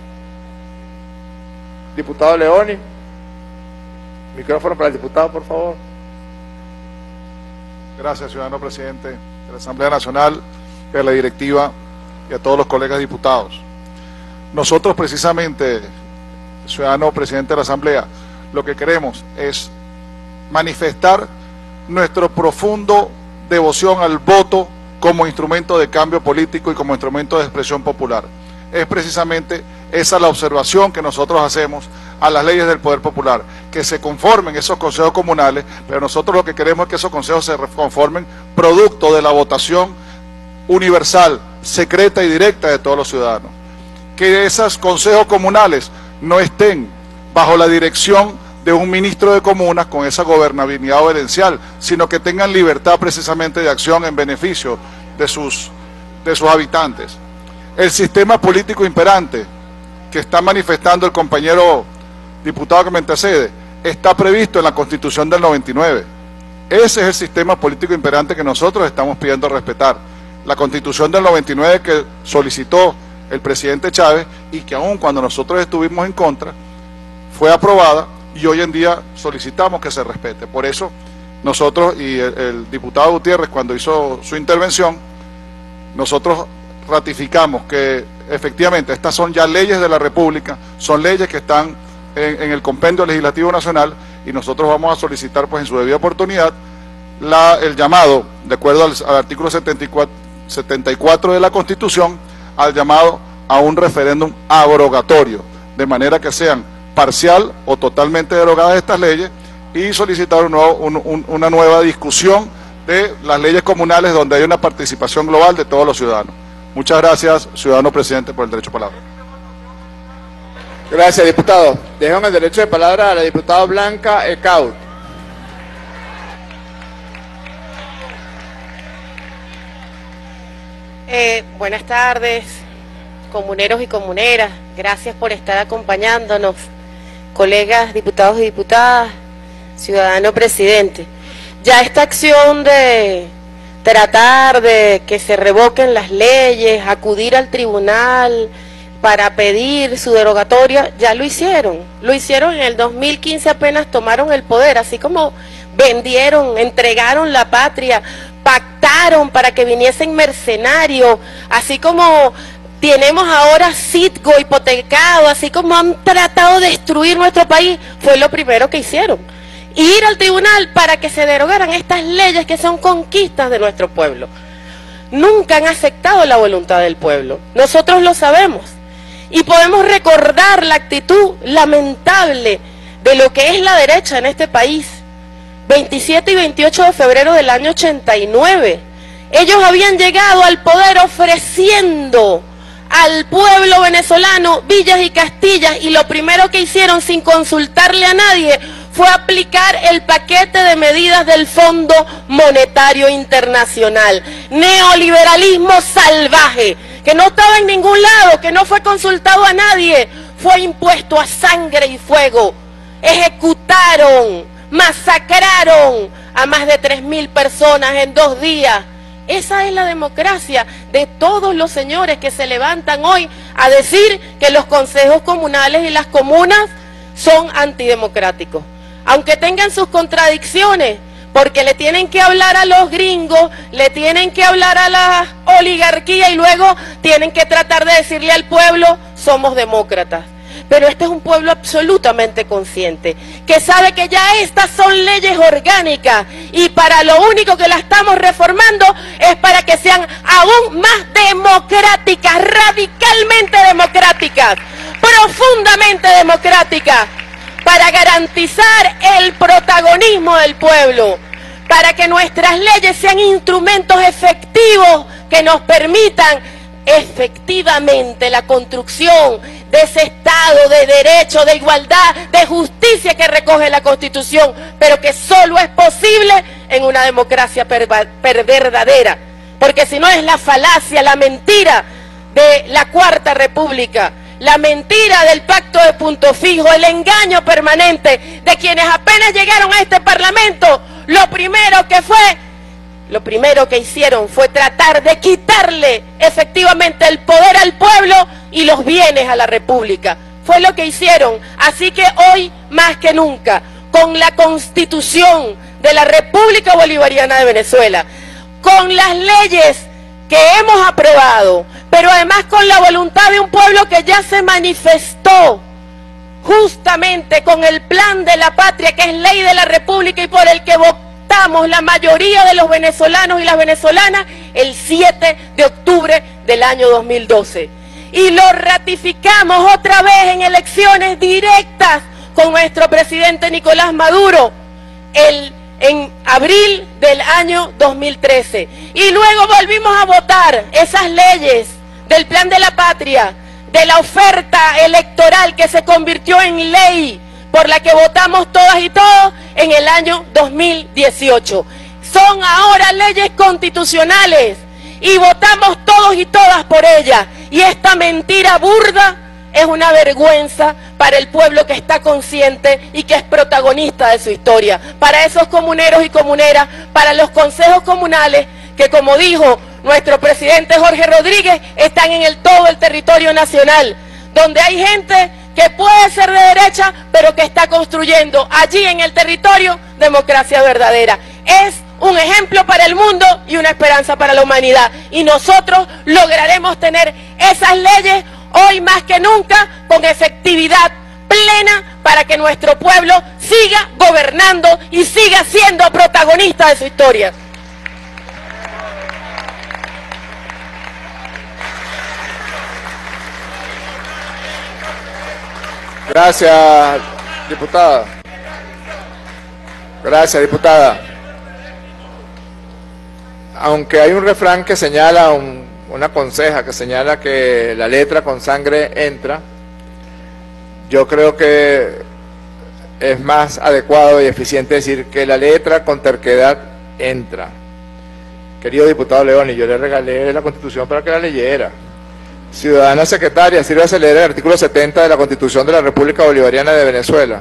Speaker 2: Diputado Leoni. Micrófono para el diputado, por favor.
Speaker 14: Gracias, ciudadano presidente de la Asamblea Nacional, de la directiva y a todos los colegas diputados. Nosotros precisamente, ciudadano presidente de la Asamblea, lo que queremos es manifestar nuestro profundo devoción al voto como instrumento de cambio político y como instrumento de expresión popular. Es precisamente esa la observación que nosotros hacemos a las leyes del poder popular, que se conformen esos consejos comunales, pero nosotros lo que queremos es que esos consejos se conformen producto de la votación universal, secreta y directa de todos los ciudadanos. Que esos consejos comunales no estén bajo la dirección de un ministro de comunas con esa gobernabilidad obedencial, sino que tengan libertad precisamente de acción en beneficio de sus, de sus habitantes. El sistema político imperante que está manifestando el compañero diputado que me antecede está previsto en la Constitución del noventa y nueve. Ese es el sistema político imperante que nosotros estamos pidiendo respetar. La Constitución del noventa y nueve que solicitó el presidente Chávez y que aun cuando nosotros estuvimos en contra, fue aprobada y hoy en día solicitamos que se respete. Por eso nosotros y el, el diputado Gutiérrez, cuando hizo su intervención, nosotros ratificamos que efectivamente estas son ya leyes de la República, son leyes que están en, en el Compendio Legislativo Nacional, y nosotros vamos a solicitar pues en su debida oportunidad la, el llamado, de acuerdo al, al artículo setenta y cuatro, setenta y cuatro de la Constitución, al llamado a un referéndum abrogatorio, de manera que sean parcial o totalmente derogadas estas leyes, y solicitar un nuevo, un, un, una nueva discusión de las leyes comunales donde hay una participación global de todos los ciudadanos. Muchas gracias, ciudadano presidente, por el derecho de palabra.
Speaker 2: Gracias, diputado. Dejo el derecho de palabra a la diputada Blanca Ecaut.
Speaker 15: Eh, buenas tardes, comuneros y comuneras. Gracias por estar acompañándonos, colegas diputados y diputadas, ciudadano presidente. Ya esta acción de tratar de que se revoquen las leyes, acudir al tribunal para pedir su derogatoria, ya lo hicieron. Lo hicieron en el dos mil quince, apenas tomaron el poder, así como vendieron, entregaron la patria, pactaron para que viniesen mercenarios, así como tenemos ahora Citgo hipotecado, así como han tratado de destruir nuestro país, fue lo primero que hicieron. Ir al tribunal para que se derogaran estas leyes que son conquistas de nuestro pueblo. Nunca han aceptado la voluntad del pueblo. Nosotros lo sabemos. Y podemos recordar la actitud lamentable de lo que es la derecha en este país. veintisiete y veintiocho de febrero del año ochenta y nueve. Ellos habían llegado al poder ofreciendo al pueblo venezolano villas y castillas, y lo primero que hicieron sin consultarle a nadie fue aplicar el paquete de medidas del Fondo Monetario Internacional. Neoliberalismo salvaje, que no estaba en ningún lado, que no fue consultado a nadie, fue impuesto a sangre y fuego. Ejecutaron, masacraron a más de tres mil personas en dos días. Esa es la democracia de todos los señores que se levantan hoy a decir que los consejos comunales y las comunas son antidemocráticos. Aunque tengan sus contradicciones, porque le tienen que hablar a los gringos, le tienen que hablar a la oligarquía y luego tienen que tratar de decirle al pueblo, somos demócratas. Pero este es un pueblo absolutamente consciente, que sabe que ya estas son leyes orgánicas y para lo único que la estamos reformando es para que sean aún más democráticas, radicalmente democráticas, profundamente democráticas, para garantizar el protagonismo del pueblo, para que nuestras leyes sean instrumentos efectivos que nos permitan efectivamente la construcción de ese Estado de derecho, de igualdad, de justicia que recoge la Constitución, pero que solo es posible en una democracia per per verdadera, porque si no es la falacia, la mentira de la Cuarta República, la mentira del pacto de punto fijo, el engaño permanente de quienes apenas llegaron a este Parlamento, lo primero que fue Lo primero que hicieron fue tratar de quitarle efectivamente el poder al pueblo y los bienes a la República. Fue lo que hicieron. Así que hoy, más que nunca, con la Constitución de la República Bolivariana de Venezuela, con las leyes que hemos aprobado, pero además con la voluntad de un pueblo que ya se manifestó, justamente con el plan de la patria, que es ley de la República y por el que votamos la mayoría de los venezolanos y las venezolanas el siete de octubre del año dos mil doce. Y lo ratificamos otra vez en elecciones directas con nuestro presidente Nicolás Maduro el, en abril del año dos mil trece. Y luego volvimos a votar esas leyes del plan de la patria, de la oferta electoral que se convirtió en ley, por la que votamos todas y todos en el año dos mil dieciocho. Son ahora leyes constitucionales y votamos todos y todas por ellas. Y esta mentira burda es una vergüenza para el pueblo que está consciente y que es protagonista de su historia. Para esos comuneros y comuneras, para los consejos comunales que, como dijo nuestro presidente Jorge Rodríguez, están en el, todo el territorio nacional, donde hay gente que puede ser de derecha, pero que está construyendo allí en el territorio democracia verdadera. Es un ejemplo para el mundo y una esperanza para la humanidad. Y nosotros lograremos tener esas leyes hoy más que nunca con efectividad plena para que nuestro pueblo siga gobernando y siga siendo protagonista de su historia.
Speaker 2: Gracias, diputada. Gracias, diputada. Aunque hay un refrán que señala, un, una conseja que señala que la letra con sangre entra, yo creo que es más adecuado y eficiente decir que la letra con terquedad entra. Querido diputado León, y yo le regalé la Constitución para que la leyera. Ciudadana secretaria, sírvase a leer el artículo setenta de la Constitución de la República Bolivariana de Venezuela.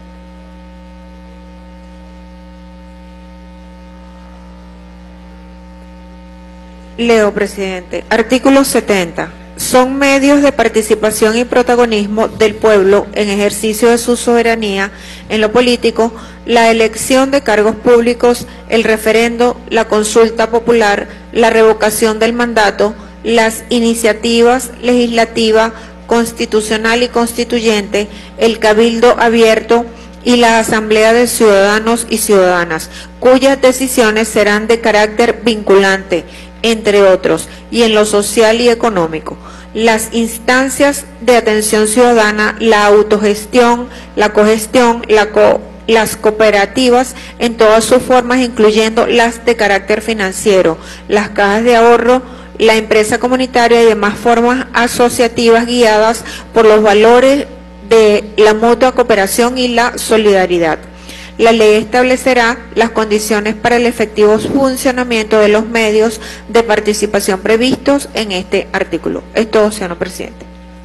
Speaker 3: Leo, presidente. Artículo setenta. Son medios de participación y protagonismo del pueblo en ejercicio de su soberanía en lo político, la elección de cargos públicos, el referendo, la consulta popular, la revocación del mandato, las iniciativas legislativa, constitucional y constituyente, el cabildo abierto y la asamblea de ciudadanos y ciudadanas, cuyas decisiones serán de carácter vinculante, entre otros, y en lo social y económico. Las instancias de atención ciudadana, la autogestión, la cogestión, la co las cooperativas en todas sus formas, incluyendo las de carácter financiero, las cajas de ahorro, la empresa comunitaria y demás formas asociativas guiadas por los valores de la mutua cooperación y la solidaridad. La ley establecerá las condiciones para el efectivo funcionamiento de los medios de participación previstos en este artículo. Es todo, señor presidente.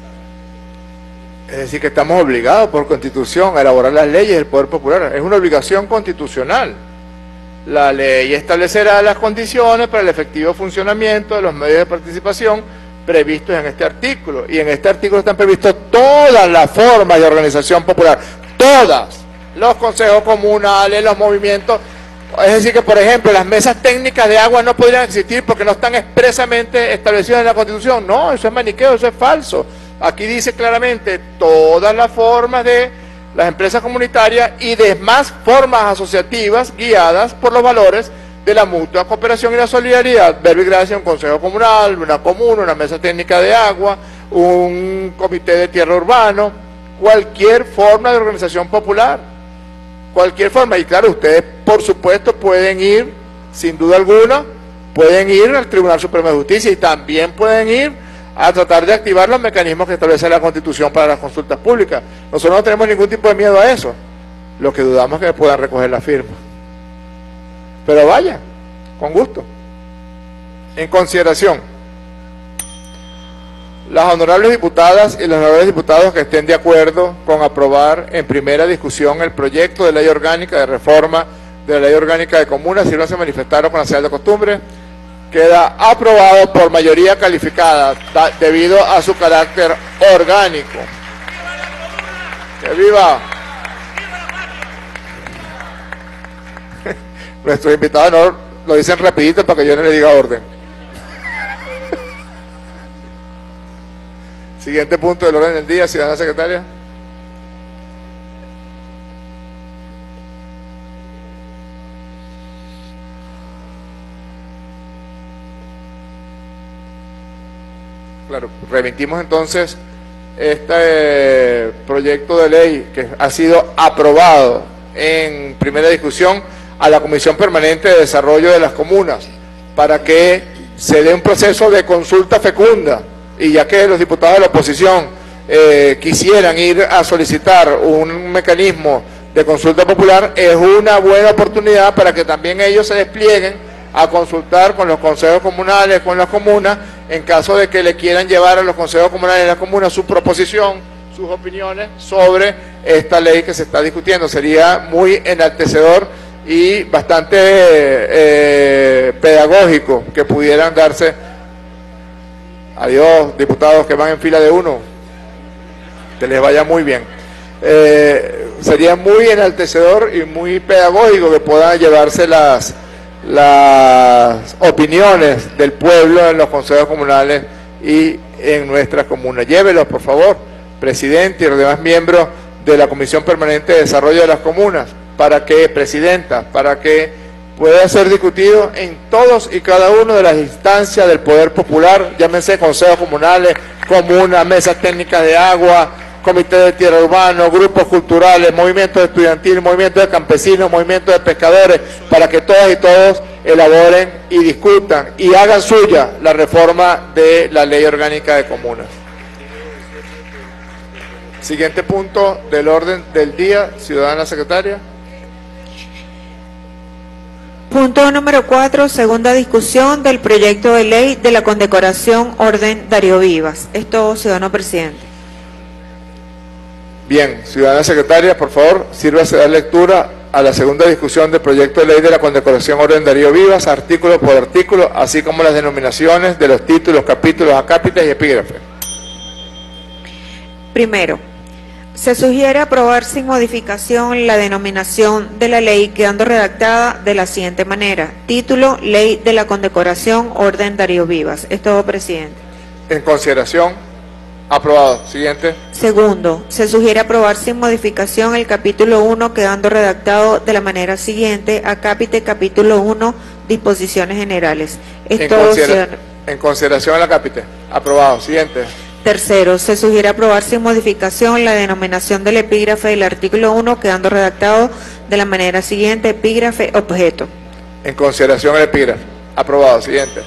Speaker 2: Es decir, que estamos obligados por Constitución a elaborar las leyes del Poder Popular. Es una obligación constitucional. La ley establecerá las condiciones para el efectivo funcionamiento de los medios de participación previstos en este artículo. Y en este artículo están previstos todas las formas de organización popular. Todas. Los consejos comunales, los movimientos. Es decir, que por ejemplo las mesas técnicas de agua no podrían existir porque no están expresamente establecidas en la Constitución. No, eso es maniqueo, eso es falso. Aquí dice claramente todas las formas de las empresas comunitarias y demás formas asociativas guiadas por los valores de la mutua cooperación y la solidaridad. Verbo y gracia, un consejo comunal, una comuna, una mesa técnica de agua, un comité de tierra urbano, cualquier forma de organización popular, cualquier forma. Y claro, ustedes por supuesto pueden ir, sin duda alguna, pueden ir al Tribunal Supremo de Justicia y también pueden ir a tratar de activar los mecanismos que establece la Constitución para las consultas públicas. Nosotros no tenemos ningún tipo de miedo a eso. Lo que dudamos es que puedan recoger la firma. Pero vaya, con gusto. En consideración, las honorables diputadas y los honorables diputados que estén de acuerdo con aprobar en primera discusión el proyecto de ley orgánica de reforma de la ley orgánica de comunas, si no se manifestaron con la señal de costumbre, queda aprobado por mayoría calificada debido a su carácter orgánico. ¡Que viva! Nuestros invitados no lo dicen rapidito para que yo no le diga orden. Siguiente punto del orden del día, ciudadana secretaria. Claro, remitimos entonces este eh, proyecto de ley que ha sido aprobado en primera discusión a la Comisión Permanente de Desarrollo de las Comunas para que se dé un proceso de consulta fecunda, y ya que los diputados de la oposición eh, quisieran ir a solicitar un mecanismo de consulta popular, es una buena oportunidad para que también ellos se desplieguen a consultar con los consejos comunales, con las comunas, en caso de que le quieran llevar a los consejos comunales de las comunas su proposición, sus opiniones sobre esta ley que se está discutiendo. Sería muy enaltecedor y bastante eh, pedagógico que pudieran darse. Adiós, diputados que van en fila de uno, que les vaya muy bien. Eh, sería muy enaltecedor y muy pedagógico que puedan llevarse las las opiniones del pueblo en los consejos comunales y en nuestras comunas. Llévelos, por favor, presidente y los demás miembros de la Comisión Permanente de Desarrollo de las Comunas, para que, presidenta, para que pueda ser discutido en todos y cada una de las instancias del Poder Popular, llámense consejos comunales, comunas, mesas técnicas de agua, comité de tierra urbano, grupos culturales, movimientos estudiantiles, movimientos de campesinos, movimientos de pescadores, para que todas y todos elaboren y discutan y hagan suya la reforma de la ley orgánica de comunas. Siguiente punto del orden del día, ciudadana secretaria.
Speaker 3: Punto número cuatro, segunda discusión del proyecto de ley de la condecoración Orden Darío Vivas. Es todo, ciudadano presidente.
Speaker 2: Bien, ciudadana secretaria, por favor, sírvase dar lectura a la segunda discusión del proyecto de ley de la condecoración Orden Darío Vivas, artículo por artículo, así como las denominaciones de los títulos, capítulos, acápites y epígrafes.
Speaker 3: Primero, Se sugiere aprobar sin modificación la denominación de la ley, quedando redactada de la siguiente manera. Título: Ley de la Condecoración Orden Darío Vivas. Es todo, presidente.
Speaker 2: En consideración. Aprobado. Siguiente.
Speaker 3: Segundo, se sugiere aprobar sin modificación el capítulo uno, quedando redactado de la manera siguiente. Acápite capítulo uno, disposiciones generales. Es
Speaker 2: En,
Speaker 3: todo,
Speaker 2: considera
Speaker 3: señor.
Speaker 2: en consideración el acápite. Aprobado. Siguiente.
Speaker 3: Tercero, se sugiere aprobar sin modificación la denominación del epígrafe del artículo uno, quedando redactado de la manera siguiente. Epígrafe objeto.
Speaker 2: En consideración el epígrafe. Aprobado. Siguiente.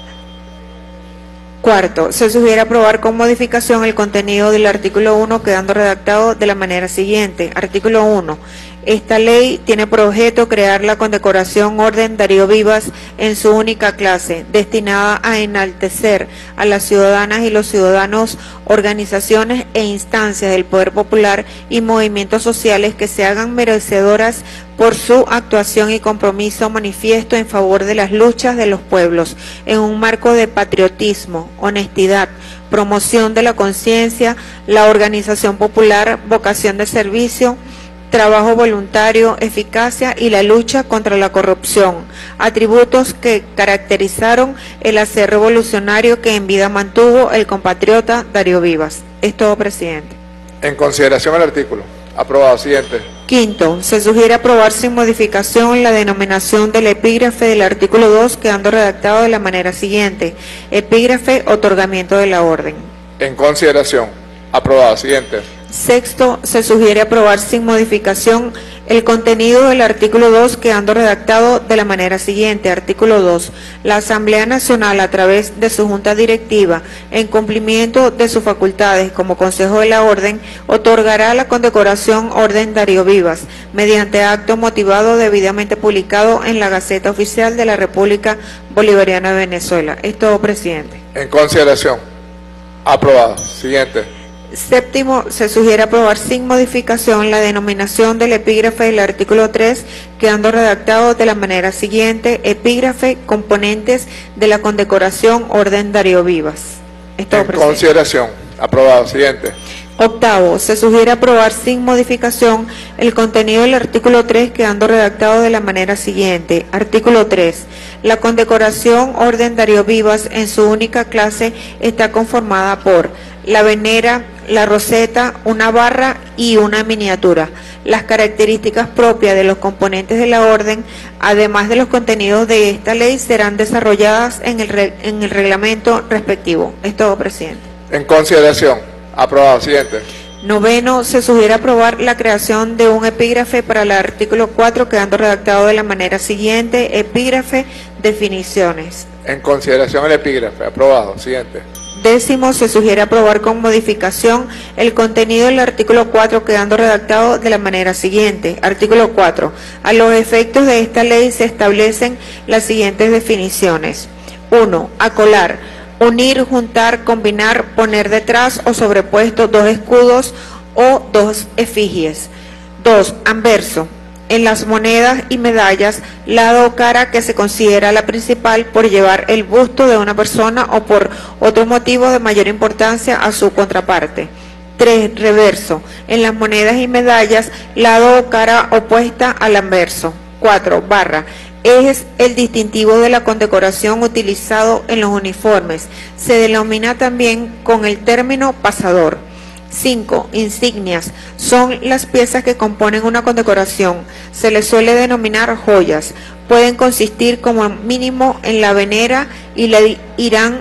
Speaker 3: Cuarto, se sugiere aprobar con modificación el contenido del artículo uno, quedando redactado de la manera siguiente. Artículo uno. Esta ley tiene por objeto crear la condecoración Orden Darío Vivas en su única clase, destinada a enaltecer a las ciudadanas y los ciudadanos, organizaciones e instancias del poder popular y movimientos sociales que se hagan merecedoras por su actuación y compromiso manifiesto en favor de las luchas de los pueblos, en un marco de patriotismo, honestidad, promoción de la conciencia, la organización popular, vocación de servicio, trabajo voluntario, eficacia y la lucha contra la corrupción, atributos que caracterizaron el hacer revolucionario que en vida mantuvo el compatriota Darío Vivas. Es todo, presidente.
Speaker 2: En consideración el artículo. Aprobado. Siguiente.
Speaker 3: Quinto, se sugiere aprobar sin modificación la denominación del epígrafe del artículo dos, quedando redactado de la manera siguiente. Epígrafe otorgamiento de la orden.
Speaker 2: En consideración. Aprobado. Siguiente.
Speaker 3: Sexto, se sugiere aprobar sin modificación el contenido del artículo dos, quedando redactado de la manera siguiente. Artículo dos. La Asamblea Nacional, a través de su Junta Directiva, en cumplimiento de sus facultades como Consejo de la Orden, otorgará la condecoración Orden Darío Vivas, mediante acto motivado debidamente publicado en la Gaceta Oficial de la República Bolivariana de Venezuela. Es todo, presidente.
Speaker 2: En consideración. Aprobado. Siguiente.
Speaker 3: Séptimo, se sugiere aprobar sin modificación la denominación del epígrafe del artículo tres, quedando redactado de la manera siguiente. Epígrafe, componentes de la condecoración Orden Darío Vivas. Es todo,
Speaker 2: en
Speaker 3: presidente.
Speaker 2: consideración. Aprobado. Siguiente.
Speaker 3: Octavo, se sugiere aprobar sin modificación el contenido del artículo tres, quedando redactado de la manera siguiente. Artículo tres. La condecoración Orden Darío Vivas en su única clase está conformada por la venera, la roseta, una barra y una miniatura. Las características propias de los componentes de la orden, además de los contenidos de esta ley, serán desarrolladas en el, re, en el reglamento respectivo. Es todo, presidente.
Speaker 2: En consideración. Aprobado. Siguiente.
Speaker 3: Noveno, se sugiere aprobar la creación de un epígrafe para el artículo cuatro, quedando redactado de la manera siguiente. Epígrafe, definiciones.
Speaker 2: En consideración el epígrafe. Aprobado. Siguiente.
Speaker 3: Décimo, se sugiere aprobar con modificación el contenido del artículo cuatro, quedando redactado de la manera siguiente. Artículo cuatro. A los efectos de esta ley se establecen las siguientes definiciones. uno. Acolar. Unir, juntar, combinar, poner detrás o sobrepuesto dos escudos o dos efigies. dos. Anverso. En las monedas y medallas, lado o cara que se considera la principal por llevar el busto de una persona o por otro motivo de mayor importancia a su contraparte. tres. Reverso. En las monedas y medallas, lado o cara opuesta al anverso. cuatro. Barra. Es el distintivo de la condecoración utilizado en los uniformes. Se denomina también con el término pasador. cinco. Insignias. Son las piezas que componen una condecoración. Se les suele denominar joyas. Pueden consistir como mínimo en la venera y le irán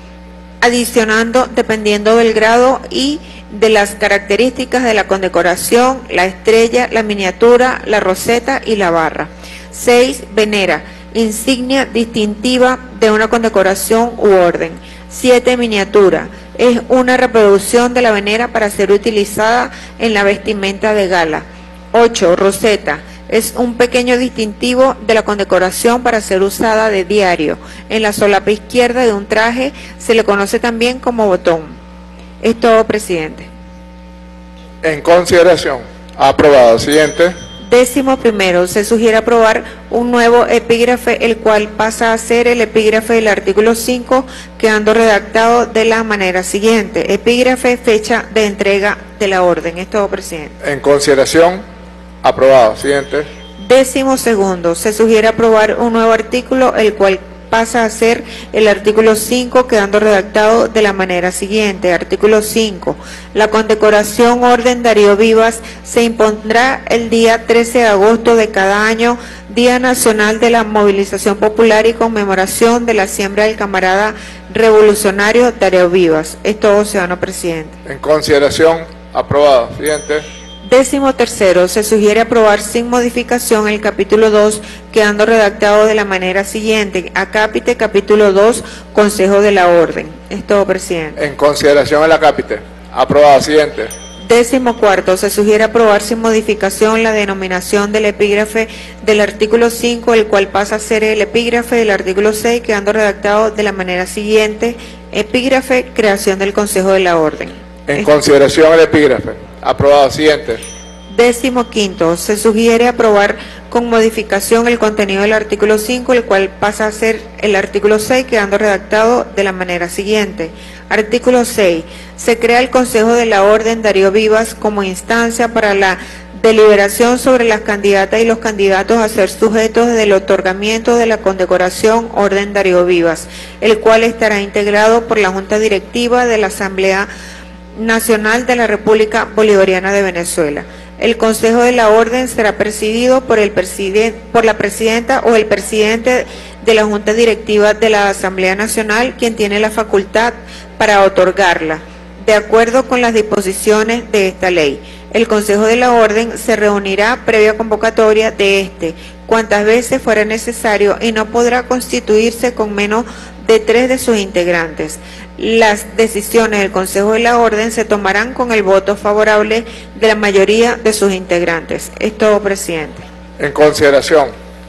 Speaker 3: adicionando dependiendo del grado y de las características de la condecoración, la estrella, la miniatura, la roseta y la barra. seis. Venera. Insignia distintiva de una condecoración u orden. siete. Miniatura. Es una reproducción de la venera para ser utilizada en la vestimenta de gala. ocho. Roseta. Es un pequeño distintivo de la condecoración para ser usada de diario. En la solapa izquierda de un traje se le conoce también como botón. Es todo, presidente.
Speaker 2: En consideración. Aprobado. Siguiente.
Speaker 3: Décimo primero, se sugiere aprobar un nuevo epígrafe, el cual pasa a ser el epígrafe del artículo cinco, quedando redactado de la manera siguiente. Epígrafe, fecha de entrega de la orden. Es todo, presidente.
Speaker 2: En consideración, aprobado. Siguiente.
Speaker 3: Décimo segundo, se sugiere aprobar un nuevo artículo, el cual pasa a ser el artículo cinco, quedando redactado de la manera siguiente. Artículo cinco. La condecoración Orden Darío Vivas se impondrá el día trece de agosto de cada año, Día Nacional de la Movilización Popular y conmemoración de la siembra del camarada revolucionario Darío Vivas. Es todo, ciudadano presidente.
Speaker 2: En consideración, aprobado. Siguiente.
Speaker 3: Décimo tercero, se sugiere aprobar sin modificación el capítulo dos, quedando redactado de la manera siguiente. Acápite, capítulo dos, Consejo de la Orden. Es todo, presidente.
Speaker 2: En consideración el acápite. Aprobado. Siguiente.
Speaker 3: Décimo cuarto, se sugiere aprobar sin modificación la denominación del epígrafe del artículo cinco, el cual pasa a ser el epígrafe del artículo seis, quedando redactado de la manera siguiente. Epígrafe, creación del Consejo de la Orden.
Speaker 2: En consideración el epígrafe. Aprobado. Siguiente.
Speaker 3: Décimo quinto, se sugiere aprobar con modificación el contenido del artículo cinco, el cual pasa a ser el artículo seis, quedando redactado de la manera siguiente. Artículo seis. Se crea el Consejo de la Orden Darío Vivas como instancia para la deliberación sobre las candidatas y los candidatos a ser sujetos del otorgamiento de la condecoración Orden Darío Vivas, el cual estará integrado por la Junta Directiva de la Asamblea Nacional de la República Bolivariana de Venezuela. El Consejo de la Orden será presidido por, el presiden, por la presidenta o el presidente de la Junta Directiva de la Asamblea Nacional, quien tiene la facultad para otorgarla, de acuerdo con las disposiciones de esta ley. El Consejo de la Orden se reunirá previa convocatoria de este, cuantas veces fuera necesario, y no podrá constituirse con menos de tres de sus integrantes. Las decisiones del Consejo de la Orden se tomarán con el voto favorable de la mayoría de sus integrantes. Es todo, presidente.
Speaker 2: En consideración.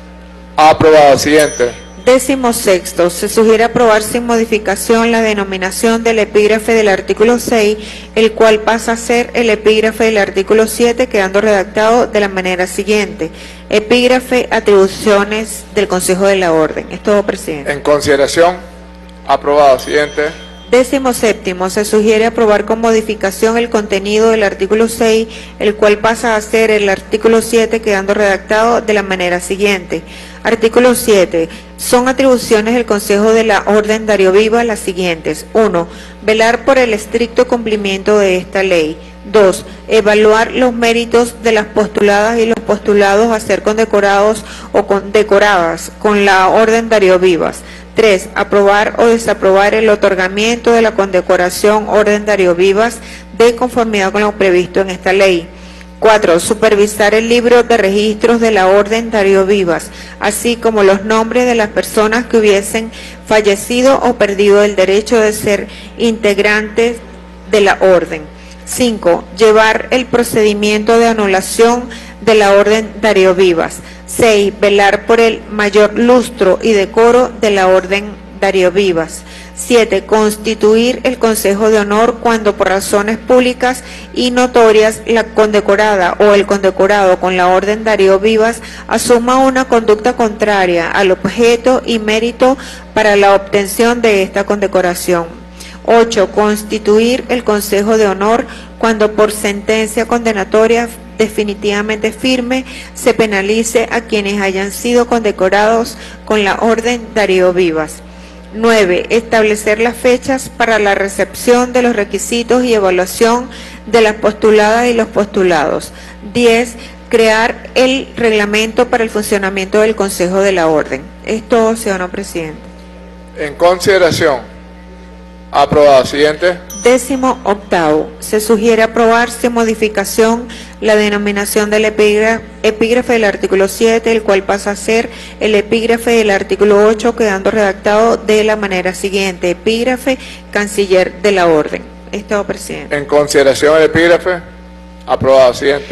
Speaker 2: Aprobado. Siguiente.
Speaker 3: Décimo sexto, se sugiere aprobar sin modificación la denominación del epígrafe del artículo seis, el cual pasa a ser el epígrafe del artículo siete, quedando redactado de la manera siguiente. Epígrafe, atribuciones del Consejo de la Orden. Es todo, presidente.
Speaker 2: En consideración. Aprobado. Siguiente.
Speaker 3: Décimo séptimo, se sugiere aprobar con modificación el contenido del artículo seis, el cual pasa a ser el artículo siete, quedando redactado de la manera siguiente. Artículo siete. Son atribuciones del Consejo de la Orden Darío Vivas las siguientes. uno. Velar por el estricto cumplimiento de esta ley. dos. Evaluar los méritos de las postuladas y los postulados a ser condecorados o condecoradas con la Orden Darío Vivas. tres. Aprobar o desaprobar el otorgamiento de la condecoración Orden Darío Vivas de conformidad con lo previsto en esta ley. cuatro. Supervisar el libro de registros de la Orden Darío Vivas, así como los nombres de las personas que hubiesen fallecido o perdido el derecho de ser integrantes de la Orden. cinco. Llevar el procedimiento de anulación de la Orden Darío Vivas. seis. Velar por el mayor lustro y decoro de la Orden Darío Vivas. siete. Constituir el Consejo de Honor cuando por razones públicas y notorias la condecorada o el condecorado con la Orden Darío Vivas asuma una conducta contraria al objeto y mérito para la obtención de esta condecoración. ocho. Constituir el Consejo de Honor cuando por sentencia condenatoria definitivamente firme se penalice a quienes hayan sido condecorados con la Orden Darío Vivas. nueve. Establecer las fechas para la recepción de los requisitos y evaluación de las postuladas y los postulados. diez. Crear el reglamento para el funcionamiento del Consejo de la Orden. Es todo, ciudadano presidente.
Speaker 2: En consideración. Aprobado. Siguiente.
Speaker 3: Décimo octavo, se sugiere aprobar sin modificación la denominación del epígrafe, epígrafe del artículo siete, el cual pasa a ser el epígrafe del artículo ocho, quedando redactado de la manera siguiente. Epígrafe, Canciller de la Orden. Estado, presidente.
Speaker 2: En consideración el epígrafe. Aprobado. Siguiente.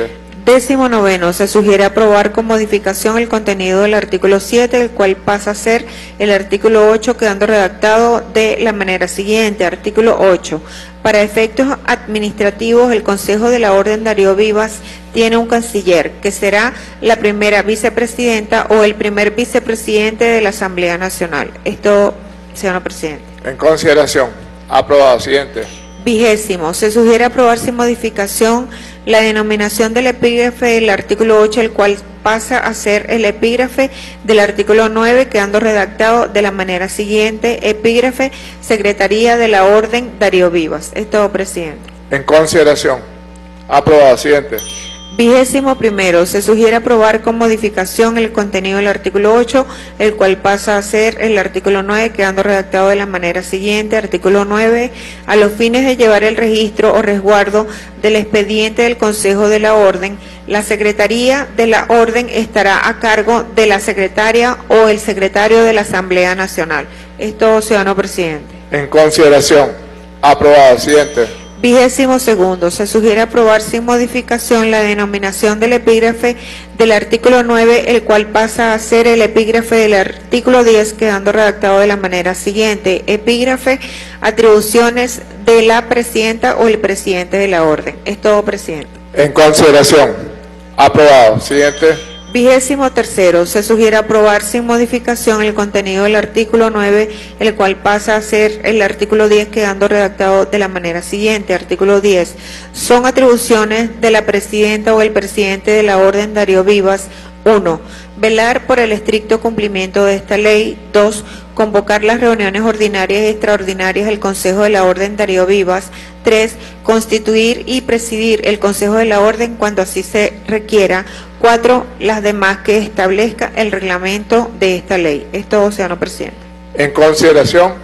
Speaker 3: Décimo noveno, se sugiere aprobar con modificación el contenido del artículo siete, el cual pasa a ser el artículo ocho, quedando redactado de la manera siguiente. Artículo ocho. Para efectos administrativos, el Consejo de la Orden Darío Vivas tiene un canciller, que será la primera vicepresidenta o el primer vicepresidente de la Asamblea Nacional. Esto, señor presidente.
Speaker 2: En consideración. Aprobado. Siguiente.
Speaker 3: Vigésimo, se sugiere aprobar sin modificación la denominación del epígrafe del artículo ocho, el cual pasa a ser el epígrafe del artículo nueve, quedando redactado de la manera siguiente: epígrafe Secretaría de la Orden Darío Vivas. Es todo, presidente.
Speaker 2: En consideración. Aprobado. Siguiente.
Speaker 3: Vigésimo primero, se sugiere aprobar con modificación el contenido del artículo ocho, el cual pasa a ser el artículo nueve, quedando redactado de la manera siguiente. Artículo nueve, a los fines de llevar el registro o resguardo del expediente del Consejo de la Orden, la Secretaría de la Orden estará a cargo de la secretaria o el secretario de la Asamblea Nacional. Esto, ciudadano presidente.
Speaker 2: En consideración. Aprobado. Siguiente.
Speaker 3: Vigésimo segundo, se sugiere aprobar sin modificación la denominación del epígrafe del artículo nueve, el cual pasa a ser el epígrafe del artículo diez, quedando redactado de la manera siguiente: epígrafe atribuciones de la presidenta o el presidente de la orden. Es todo, presidente.
Speaker 2: En consideración. Aprobado. Siguiente.
Speaker 3: Vigésimo tercero, se sugiere aprobar sin modificación el contenido del artículo nueve, el cual pasa a ser el artículo diez, quedando redactado de la manera siguiente. Artículo diez. Son atribuciones de la presidenta o el presidente de la Orden Darío Vivas: uno. Velar por el estricto cumplimiento de esta ley. dos. Convocar las reuniones ordinarias y extraordinarias del Consejo de la Orden Darío Vivas. tres. Constituir y presidir el Consejo de la Orden cuando así se requiera. cuatro. Las demás que establezca el reglamento de esta ley. Es todo, señor presidente.
Speaker 2: En consideración.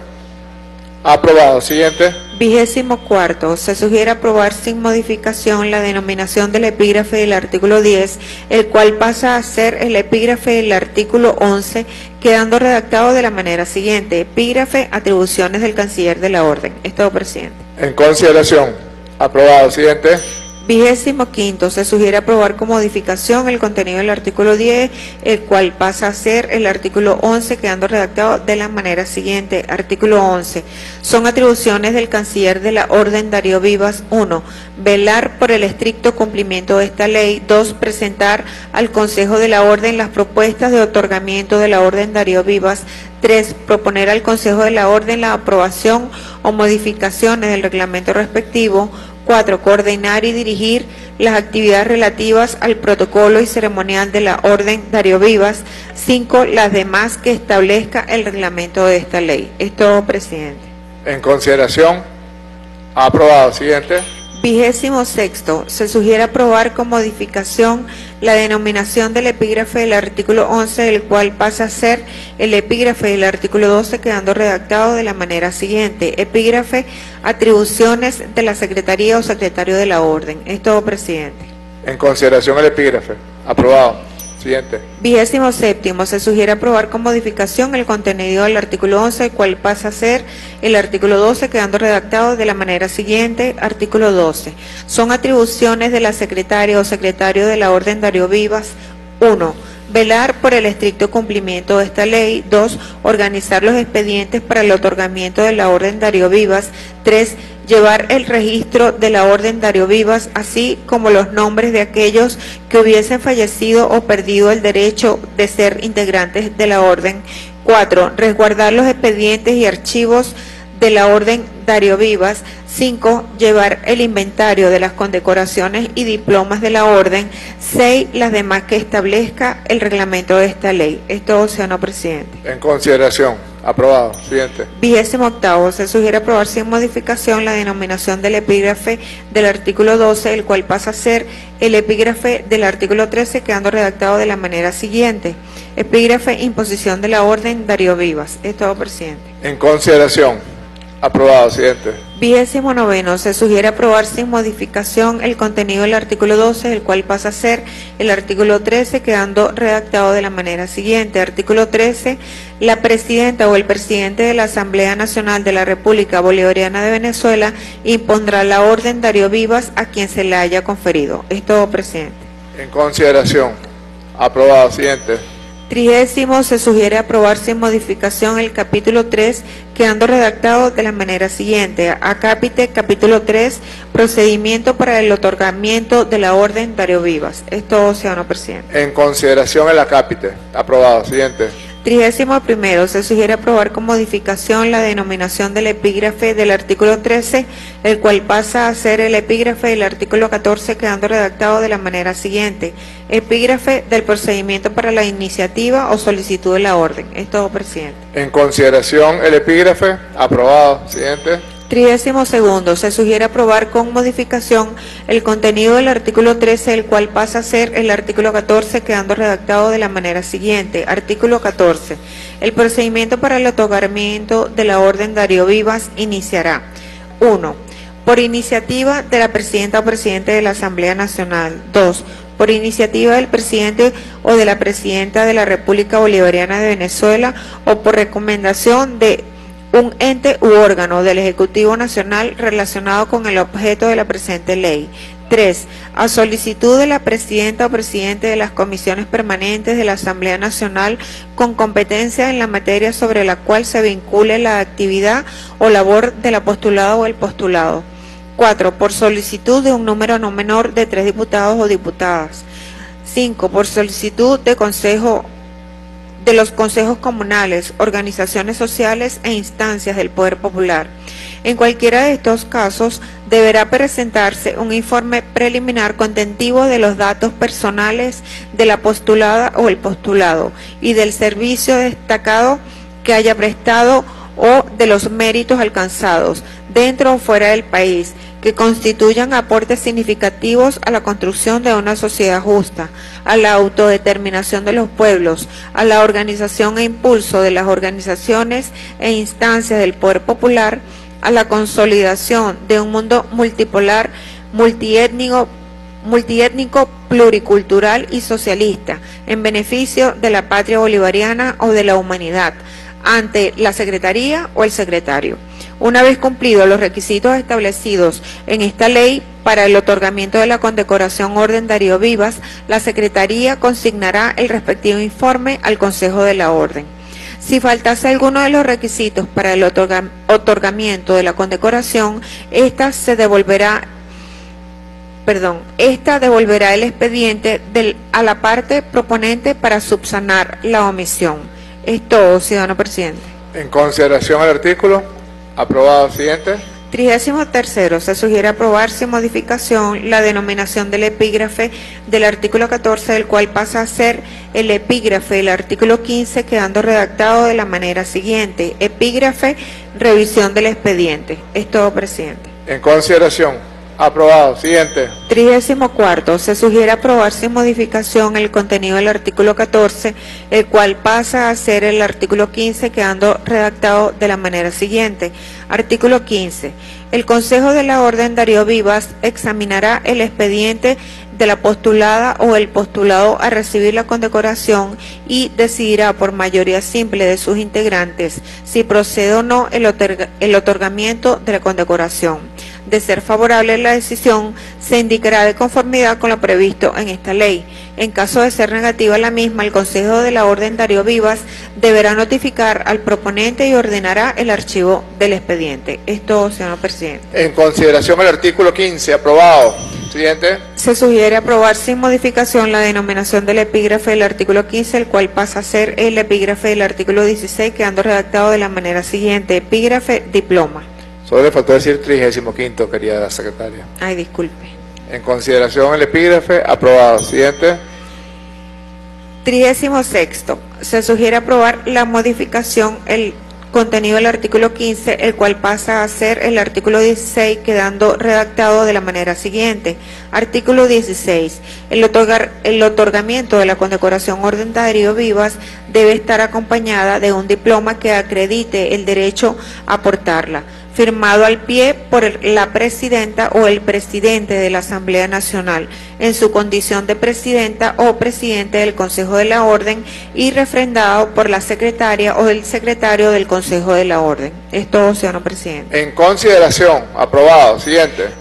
Speaker 2: Aprobado. Siguiente.
Speaker 3: Vigésimo cuarto, se sugiere aprobar sin modificación la denominación del epígrafe del artículo diez, el cual pasa a ser el epígrafe del artículo once, quedando redactado de la manera siguiente: epígrafe atribuciones del canciller de la Orden. Es todo, presidente.
Speaker 2: En consideración. Aprobado. Siguiente.
Speaker 3: Vigésimo quinto, se sugiere aprobar con modificación el contenido del artículo diez, el cual pasa a ser el artículo once, quedando redactado de la manera siguiente. Artículo once. Son atribuciones del canciller de la Orden Darío Vivas: uno. Velar por el estricto cumplimiento de esta ley. dos. Presentar al Consejo de la Orden las propuestas de otorgamiento de la Orden Darío Vivas. tres. Proponer al Consejo de la Orden la aprobación o modificaciones del reglamento respectivo. cuatro. Coordinar y dirigir las actividades relativas al protocolo y ceremonial de la Orden Darío Vivas. cinco. Las demás que establezca el reglamento de esta ley. Es todo, presidente.
Speaker 2: En consideración. Aprobado. Siguiente.
Speaker 3: Vigésimo sexto, se sugiere aprobar con modificación la denominación del epígrafe del artículo once, el cual pasa a ser el epígrafe del artículo doce, quedando redactado de la manera siguiente: epígrafe atribuciones de la Secretaría o Secretario de la Orden. Es todo, presidente.
Speaker 2: En consideración el epígrafe. Aprobado. Siguiente.
Speaker 3: Vigésimo séptimo, se sugiere aprobar con modificación el contenido del artículo once, el cual pasa a ser el artículo doce, quedando redactado de la manera siguiente: artículo doce. Son atribuciones de la secretaria o secretario de la Orden Darío Vivas: uno. Velar por el estricto cumplimiento de esta ley. dos. Organizar los expedientes para el otorgamiento de la Orden Darío Vivas. tres. Llevar el registro de la Orden Darío Vivas, así como los nombres de aquellos que hubiesen fallecido o perdido el derecho de ser integrantes de la Orden. cuatro. Resguardar los expedientes y archivos de la Orden Darío Vivas. cinco. Llevar el inventario de las condecoraciones y diplomas de la Orden. seis. Las demás que establezca el reglamento de esta ley. Esto, señor presidente.
Speaker 2: En consideración. Aprobado. Siguiente.
Speaker 3: Vigésimo octavo, se sugiere aprobar sin modificación la denominación del epígrafe del artículo doce, el cual pasa a ser el epígrafe del artículo trece, quedando redactado de la manera siguiente: epígrafe imposición de la Orden Darío Vivas. Es todo, presidente.
Speaker 2: En consideración. Aprobado. Siguiente.
Speaker 3: Vigésimo noveno, se sugiere aprobar sin modificación el contenido del artículo doce, el cual pasa a ser el artículo trece, quedando redactado de la manera siguiente: artículo trece. La presidenta o el presidente de la Asamblea Nacional de la República Bolivariana de Venezuela impondrá la Orden Darío Vivas a quien se la haya conferido. Es todo, presidente.
Speaker 2: En consideración. Aprobado. Siguiente.
Speaker 3: Trigésimo, se sugiere aprobar sin modificación el capítulo tres, quedando redactado de la manera siguiente. Acápite, capítulo tres, procedimiento para el otorgamiento de la orden Darío Vivas. Es todo, señor presidente.
Speaker 2: En consideración el acápite. Aprobado. Siguiente.
Speaker 3: Trigésimo primero, se sugiere aprobar con modificación la denominación del epígrafe del artículo trece, el cual pasa a ser el epígrafe del artículo catorce, quedando redactado de la manera siguiente. Epígrafe del procedimiento para la iniciativa o solicitud de la orden. Es todo, presidente.
Speaker 2: En consideración el epígrafe. Aprobado. Siguiente.
Speaker 3: Trigésimo segundo, se sugiere aprobar con modificación el contenido del artículo trece, el cual pasa a ser el artículo catorce, quedando redactado de la manera siguiente. Artículo catorce. El procedimiento para el otorgamiento de la orden Darío Vivas iniciará. uno. Por iniciativa de la presidenta o presidente de la Asamblea Nacional. dos. Por iniciativa del presidente o de la presidenta de la República Bolivariana de Venezuela o por recomendación de un ente u órgano del Ejecutivo Nacional relacionado con el objeto de la presente ley. tres. A solicitud de la presidenta o presidente de las comisiones permanentes de la Asamblea Nacional con competencia en la materia sobre la cual se vincule la actividad o labor del apostulado o el postulado. cuatro. Por solicitud de un número no menor de tres diputados o diputadas. cinco. Por solicitud de consejo de los consejos comunales, organizaciones sociales e instancias del Poder Popular. En cualquiera de estos casos, deberá presentarse un informe preliminar contentivo de los datos personales de la postulada o el postulado y del servicio destacado que haya prestado o de los méritos alcanzados dentro o fuera del país, que constituyan aportes significativos a la construcción de una sociedad justa, a la autodeterminación de los pueblos, a la organización e impulso de las organizaciones e instancias del poder popular, a la consolidación de un mundo multipolar, multiétnico, multiétnico, pluricultural y socialista, en beneficio de la patria bolivariana o de la humanidad, ante la Secretaría o el Secretario. Una vez cumplidos los requisitos establecidos en esta ley para el otorgamiento de la condecoración Orden Darío Vivas, la Secretaría consignará el respectivo informe al Consejo de la Orden. Si faltase alguno de los requisitos para el otorga, otorgamiento de la condecoración, esta se devolverá, perdón, esta devolverá el expediente del, a la parte proponente para subsanar la omisión. Es todo, ciudadano presidente.
Speaker 2: En consideración al artículo. Aprobado. Siguiente.
Speaker 3: Trigésimo tercero, se sugiere aprobar sin modificación la denominación del epígrafe del artículo catorce, del cual pasa a ser el epígrafe del artículo quince, quedando redactado de la manera siguiente. Epígrafe, revisión del expediente. Es todo, presidente.
Speaker 2: En consideración. Aprobado. Siguiente.
Speaker 3: Trigésimo cuarto, se sugiere aprobar sin modificación el contenido del artículo catorce, el cual pasa a ser el artículo quince, quedando redactado de la manera siguiente. Artículo quince. El Consejo de la Orden Darío Vivas examinará el expediente de la postulada o el postulado a recibir la condecoración y decidirá por mayoría simple de sus integrantes si procede o no el, otorga, el otorgamiento de la condecoración. De ser favorable la decisión, se indicará de conformidad con lo previsto en esta ley. En caso de ser negativa la misma, el Consejo de la Orden Darío Vivas deberá notificar al proponente y ordenará el archivo del expediente. Es todo, señor presidente.
Speaker 2: En consideración el artículo quince. Aprobado. Siguiente.
Speaker 3: Se sugiere aprobar sin modificación la denominación del epígrafe del artículo quince, el cual pasa a ser el epígrafe del artículo dieciséis, quedando redactado de la manera siguiente. Epígrafe, diploma.
Speaker 2: Solo le faltó decir trigésimo quinto, querida secretaria.
Speaker 3: Ay, disculpe.
Speaker 2: En consideración el epígrafe. Aprobado. Siguiente.
Speaker 3: Trigésimo sexto. Se sugiere aprobar la modificación, el contenido del artículo quince, el cual pasa a ser el artículo dieciséis, quedando redactado de la manera siguiente. Artículo dieciséis. El, otorgar, el otorgamiento de la condecoración Orden Darío Vivas debe estar acompañada de un diploma que acredite el derecho a portarla, firmado al pie por el, la presidenta o el presidente de la Asamblea Nacional, en su condición de presidenta o presidente del Consejo de la Orden, y refrendado por la secretaria o el secretario del Consejo de la Orden. Es todo, señor presidente.
Speaker 2: En consideración. Aprobado. Siguiente.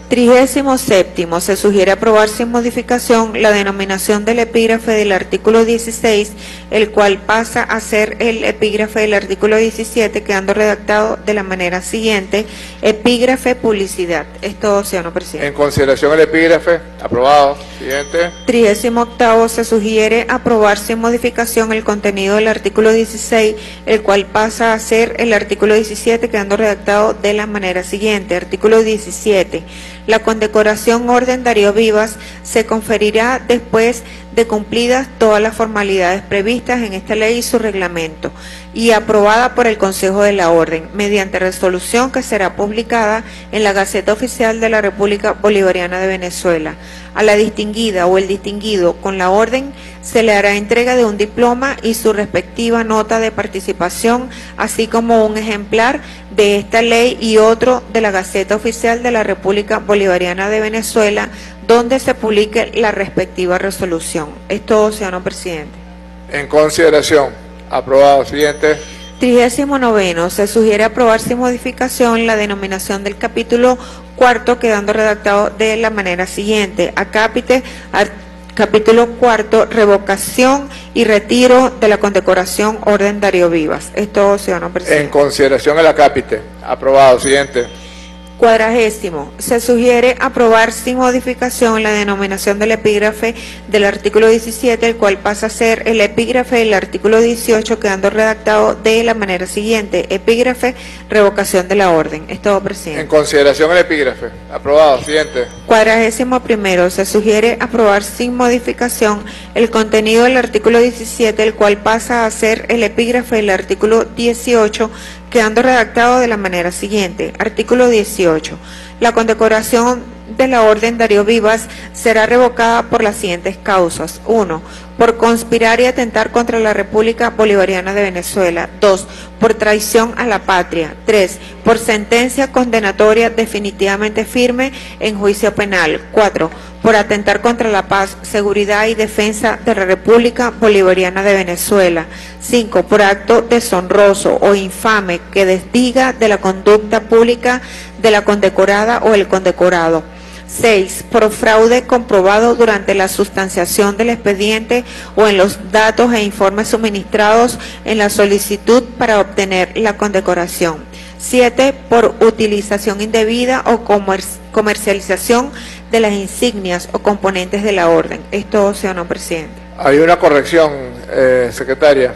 Speaker 3: Trigésimo séptimo, se sugiere aprobar sin modificación la denominación del epígrafe del artículo dieciséis, el cual pasa a ser el epígrafe del artículo diecisiete, quedando redactado de la manera siguiente: epígrafe publicidad. Es todo, señor presidente.
Speaker 2: En consideración el epígrafe, aprobado. Siguiente.
Speaker 3: Trigésimo octavo, se sugiere aprobar sin modificación el contenido del artículo dieciséis, el cual pasa a ser el artículo diecisiete, quedando redactado de la manera siguiente: artículo diecisiete. La condecoración Orden Darío Vivas se conferirá después de cumplidas todas las formalidades previstas en esta ley y su reglamento, y aprobada por el Consejo de la Orden, mediante resolución que será publicada en la Gaceta Oficial de la República Bolivariana de Venezuela. A la distinguida o el distinguido con la orden se le hará entrega de un diploma y su respectiva nota de participación, así como un ejemplar de esta ley y otro de la Gaceta Oficial de la República Bolivariana de Venezuela, donde se publique la respectiva resolución. Es todo, señor presidente.
Speaker 2: En consideración. Aprobado. Siguiente.
Speaker 3: Trigésimo noveno, se sugiere aprobar sin modificación la denominación del capítulo cuarto, quedando redactado de la manera siguiente: acápite, capítulo cuarto, revocación y retiro de la condecoración Orden Darío Vivas. Es todo, señor presidente.
Speaker 2: En consideración el acápite. Aprobado. Siguiente.
Speaker 3: Cuadragésimo, se sugiere aprobar sin modificación la denominación del epígrafe del artículo diecisiete, el cual pasa a ser el epígrafe del artículo dieciocho, quedando redactado de la manera siguiente: epígrafe, revocación de la orden. Es todo, presidente.
Speaker 2: En consideración el epígrafe. Aprobado. Siguiente.
Speaker 3: Cuadragésimo primero, se sugiere aprobar sin modificación el contenido del artículo diecisiete, el cual pasa a ser el epígrafe del artículo dieciocho, quedando redactado de la manera siguiente: artículo dieciocho. La condecoración de la Orden Darío Vivas será revocada por las siguientes causas: uno. Por conspirar y atentar contra la República Bolivariana de Venezuela. dos. Por traición a la patria. tres. Por sentencia condenatoria definitivamente firme en juicio penal. cuatro. Por atentar contra la paz, seguridad y defensa de la República Bolivariana de Venezuela. cinco. Por acto deshonroso o infame que desdiga de la conducta pública de la condecorada o el condecorado. seis. Por fraude comprobado durante la sustanciación del expediente o en los datos e informes suministrados en la solicitud para obtener la condecoración. siete. Por utilización indebida o comer comercialización de las insignias o componentes de la orden. Es todo, señor presidente.
Speaker 2: Hay una corrección, eh, secretaria.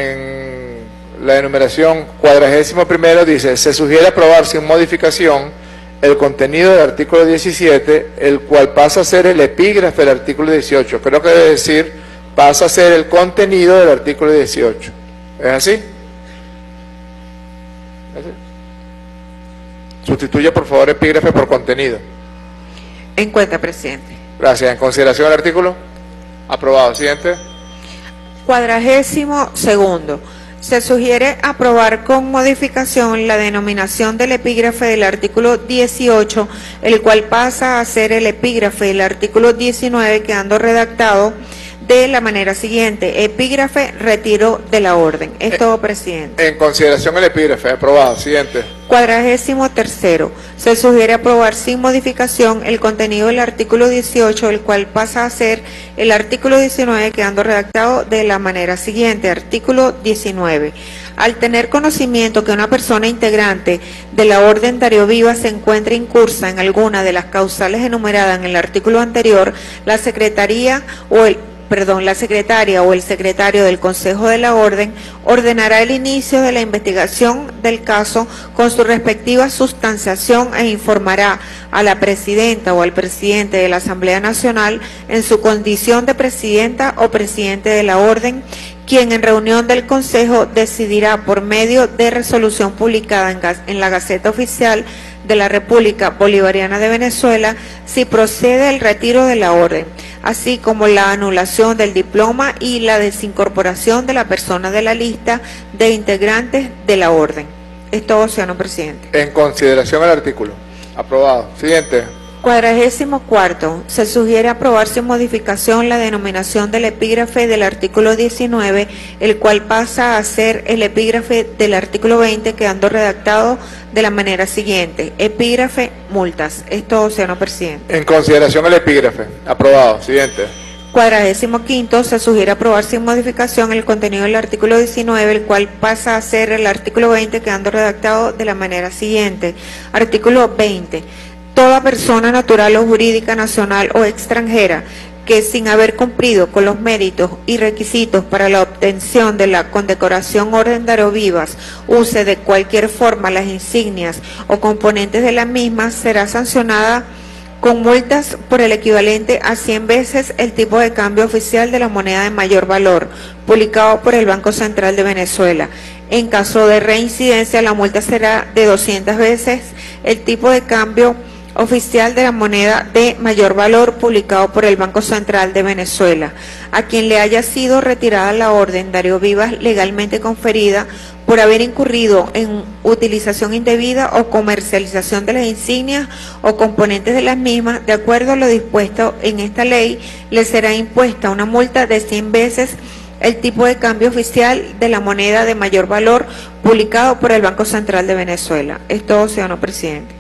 Speaker 2: En la enumeración cuadragésimo primero dice: se sugiere aprobar sin modificación el contenido del artículo diecisiete, el cual pasa a ser el epígrafe del artículo dieciocho. Creo que debe decir pasa a ser el contenido del artículo dieciocho. ¿Es así? ¿Es así? Sustituye, por favor, epígrafe por contenido.
Speaker 3: En cuenta, presidente.
Speaker 2: Gracias. En consideración el artículo. Aprobado. Siguiente.
Speaker 3: Cuadragésimo segundo. Se sugiere aprobar con modificación la denominación del epígrafe del artículo dieciocho, el cual pasa a ser el epígrafe del artículo diecinueve, quedando redactado de la manera siguiente: epígrafe, retiro de la orden. Es todo, presidente.
Speaker 2: En consideración el epígrafe. Aprobado. Siguiente.
Speaker 3: Cuadragésimo tercero. Se sugiere aprobar sin modificación el contenido del artículo dieciocho, el cual pasa a ser el artículo diecinueve, quedando redactado de la manera siguiente: artículo diecinueve. Al tener conocimiento que una persona integrante de la Orden Darío Vivas se encuentra incursa en alguna de las causales enumeradas en el artículo anterior, la Secretaría o el Perdón, la secretaria o el secretario del Consejo de la Orden ordenará el inicio de la investigación del caso con su respectiva sustanciación e informará a la presidenta o al presidente de la Asamblea Nacional en su condición de presidenta o presidente de la Orden, quien en reunión del Consejo decidirá por medio de resolución publicada en, en la Gaceta Oficial de la República Bolivariana de Venezuela si procede el retiro de la orden, así como la anulación del diploma y la desincorporación de la persona de la lista de integrantes de la orden. Es todo, señor presidente.
Speaker 2: En consideración el artículo. Aprobado. Siguiente.
Speaker 3: Cuadragésimo cuarto, se sugiere aprobar sin modificación la denominación del epígrafe del artículo diecinueve, el cual pasa a ser el epígrafe del artículo veinte, quedando redactado de la manera siguiente: epígrafe multas. Es todo, señor presidente.
Speaker 2: En consideración el epígrafe. Aprobado. Siguiente.
Speaker 3: Cuadragésimo quinto, se sugiere aprobar sin modificación el contenido del artículo diecinueve, el cual pasa a ser el artículo veinte, quedando redactado de la manera siguiente: artículo veinte. Toda persona natural o jurídica nacional o extranjera que, sin haber cumplido con los méritos y requisitos para la obtención de la condecoración Orden Darío Vivas, use de cualquier forma las insignias o componentes de la misma, será sancionada con multas por el equivalente a cien veces el tipo de cambio oficial de la moneda de mayor valor, publicado por el Banco Central de Venezuela. En caso de reincidencia, la multa será de doscientas veces el tipo de cambio oficial de la moneda de mayor valor publicado por el Banco Central de Venezuela. A quien le haya sido retirada la orden Darío Vivas legalmente conferida por haber incurrido en utilización indebida o comercialización de las insignias o componentes de las mismas, de acuerdo a lo dispuesto en esta ley, le será impuesta una multa de cien veces el tipo de cambio oficial de la moneda de mayor valor publicado por el Banco Central de Venezuela. Es todo, señor presidente.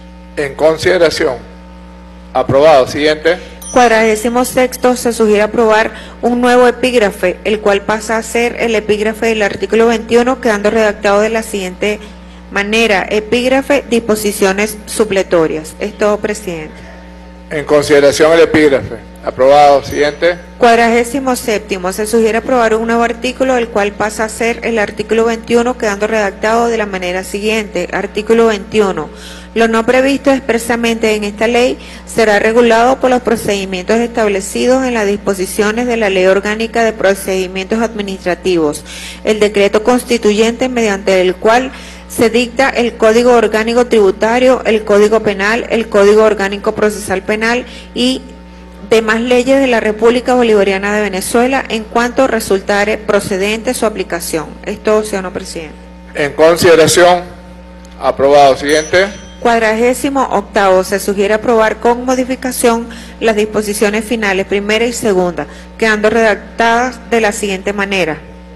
Speaker 2: En consideración. Aprobado. Siguiente.
Speaker 3: Cuadragésimo sexto, se sugiere aprobar un nuevo epígrafe, el cual pasa a ser el epígrafe del artículo veintiuno, quedando redactado de la siguiente manera: epígrafe, disposiciones supletorias. Es todo, presidente.
Speaker 2: En consideración el epígrafe. Aprobado. Siguiente.
Speaker 3: Cuadragésimo séptimo, se sugiere aprobar un nuevo artículo, el cual pasa a ser el artículo veintiuno, quedando redactado de la manera siguiente: artículo veintiuno. Lo no previsto expresamente en esta ley será regulado por los procedimientos establecidos en las disposiciones de la Ley Orgánica de Procedimientos Administrativos, el decreto constituyente mediante el cual se dicta el Código Orgánico Tributario, el Código Penal, el Código Orgánico Procesal Penal y demás leyes de la República Bolivariana de Venezuela en cuanto resultare procedente su aplicación. Es todo, señor presidente.
Speaker 2: En consideración. Aprobado. Siguiente.
Speaker 3: Cuadragésimo octavo, se sugiere aprobar con modificación las disposiciones finales primera y segunda, quedando redactadas de la siguiente manera.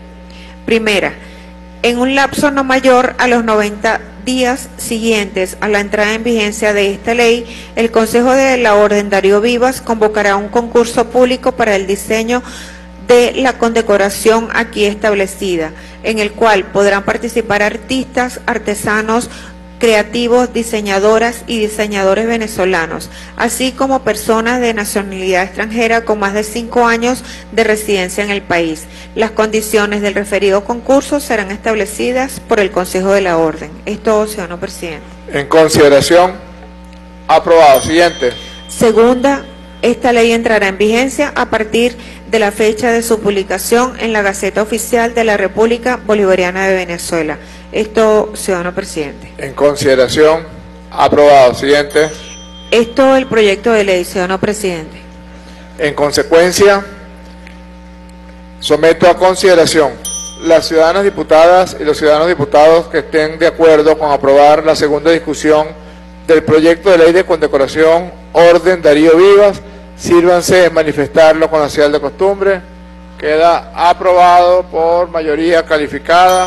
Speaker 3: Primera, en un lapso no mayor a los noventa días siguientes a la entrada en vigencia de esta ley, el Consejo de la Orden Darío Vivas convocará un concurso público para el diseño de la condecoración aquí establecida, en el cual podrán participar artistas, artesanos, creativos, diseñadoras y diseñadores venezolanos, así como personas de nacionalidad extranjera con más de cinco años de residencia en el país. Las condiciones del referido concurso serán establecidas por el Consejo de la Orden. Es todo, señor presidente.
Speaker 2: En consideración. Aprobado. Siguiente.
Speaker 3: Segunda, esta ley entrará en vigencia a partir de la fecha de su publicación en la Gaceta Oficial de la República Bolivariana de Venezuela. Esto, ciudadano presidente.
Speaker 2: En consideración. Aprobado. Siguiente.
Speaker 3: Esto el proyecto de ley, ciudadano presidente.
Speaker 2: En consecuencia, someto a consideración las ciudadanas diputadas y los ciudadanos diputados que estén de acuerdo con aprobar la segunda discusión del proyecto de ley de condecoración Orden Darío Vivas. Sírvanse en manifestarlo con la señal de costumbre. Queda aprobado por mayoría calificada.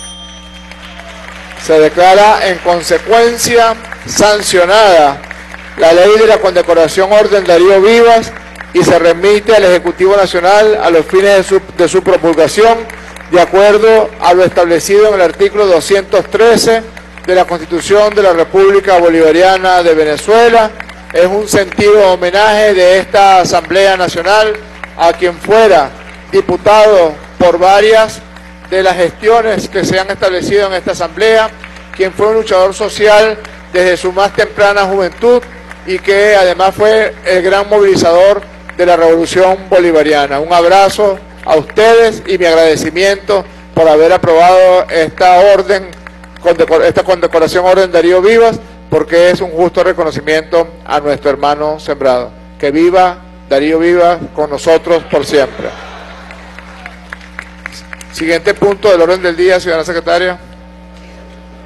Speaker 2: Se declara en consecuencia sancionada la ley de la condecoración Orden Darío Vivas y se remite al Ejecutivo Nacional a los fines de su, de su promulgación, de acuerdo a lo establecido en el artículo doscientos trece de la Constitución de la República Bolivariana de Venezuela. Es un sentido homenaje de esta Asamblea Nacional a quien fuera diputado por varias de las gestiones que se han establecido en esta Asamblea, quien fue un luchador social desde su más temprana juventud y que además fue el gran movilizador de la Revolución Bolivariana. Un abrazo a ustedes y mi agradecimiento por haber aprobado esta orden, esta condecoración Orden Darío Vivas, porque es un justo reconocimiento a nuestro hermano sembrado. Que viva Darío Vivas con nosotros por siempre. Siguiente punto del orden del día, ciudadana secretaria.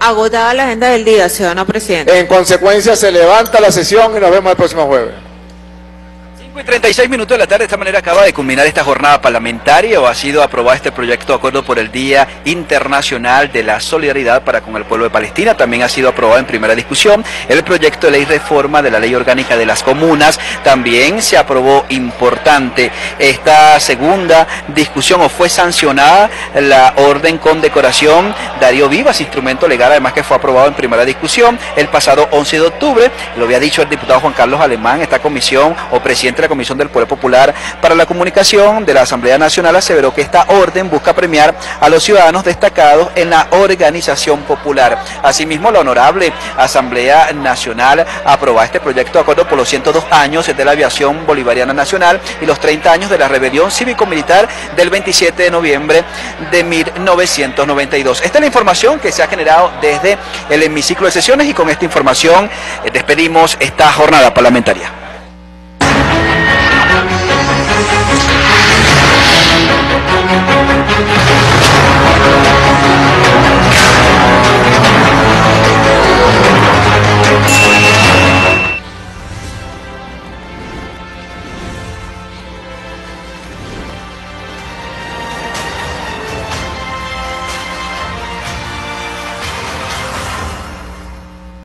Speaker 3: Agotada la agenda del día, ciudadano presidente.
Speaker 2: En consecuencia, se levanta la sesión y nos vemos el próximo jueves.
Speaker 1: cinco y treinta y seis minutos de la tarde. De esta manera acaba de culminar esta jornada parlamentaria, o ha sido aprobado este proyecto de acuerdo por el Día Internacional de la Solidaridad para con el pueblo de Palestina. También ha sido aprobado en primera discusión el proyecto de ley reforma de la ley orgánica de las comunas. También se aprobó, importante, esta segunda discusión, o fue sancionada la orden condecoración Darío Vivas, instrumento legal, además que fue aprobado en primera discusión el pasado once de octubre. Lo había dicho el diputado Juan Carlos Alemán. Esta comisión, o presidente de la Comisión del Poder Popular para la Comunicación de la Asamblea Nacional, aseveró que esta orden busca premiar a los ciudadanos destacados en la organización popular. Asimismo, la honorable Asamblea Nacional aprobó este proyecto de acuerdo por los ciento dos años de la aviación bolivariana nacional y los treinta años de la rebelión cívico-militar del veintisiete de noviembre de mil novecientos noventa y dos. Esta es la información que se ha generado desde el hemiciclo de sesiones, y con esta información eh, despedimos esta jornada parlamentaria.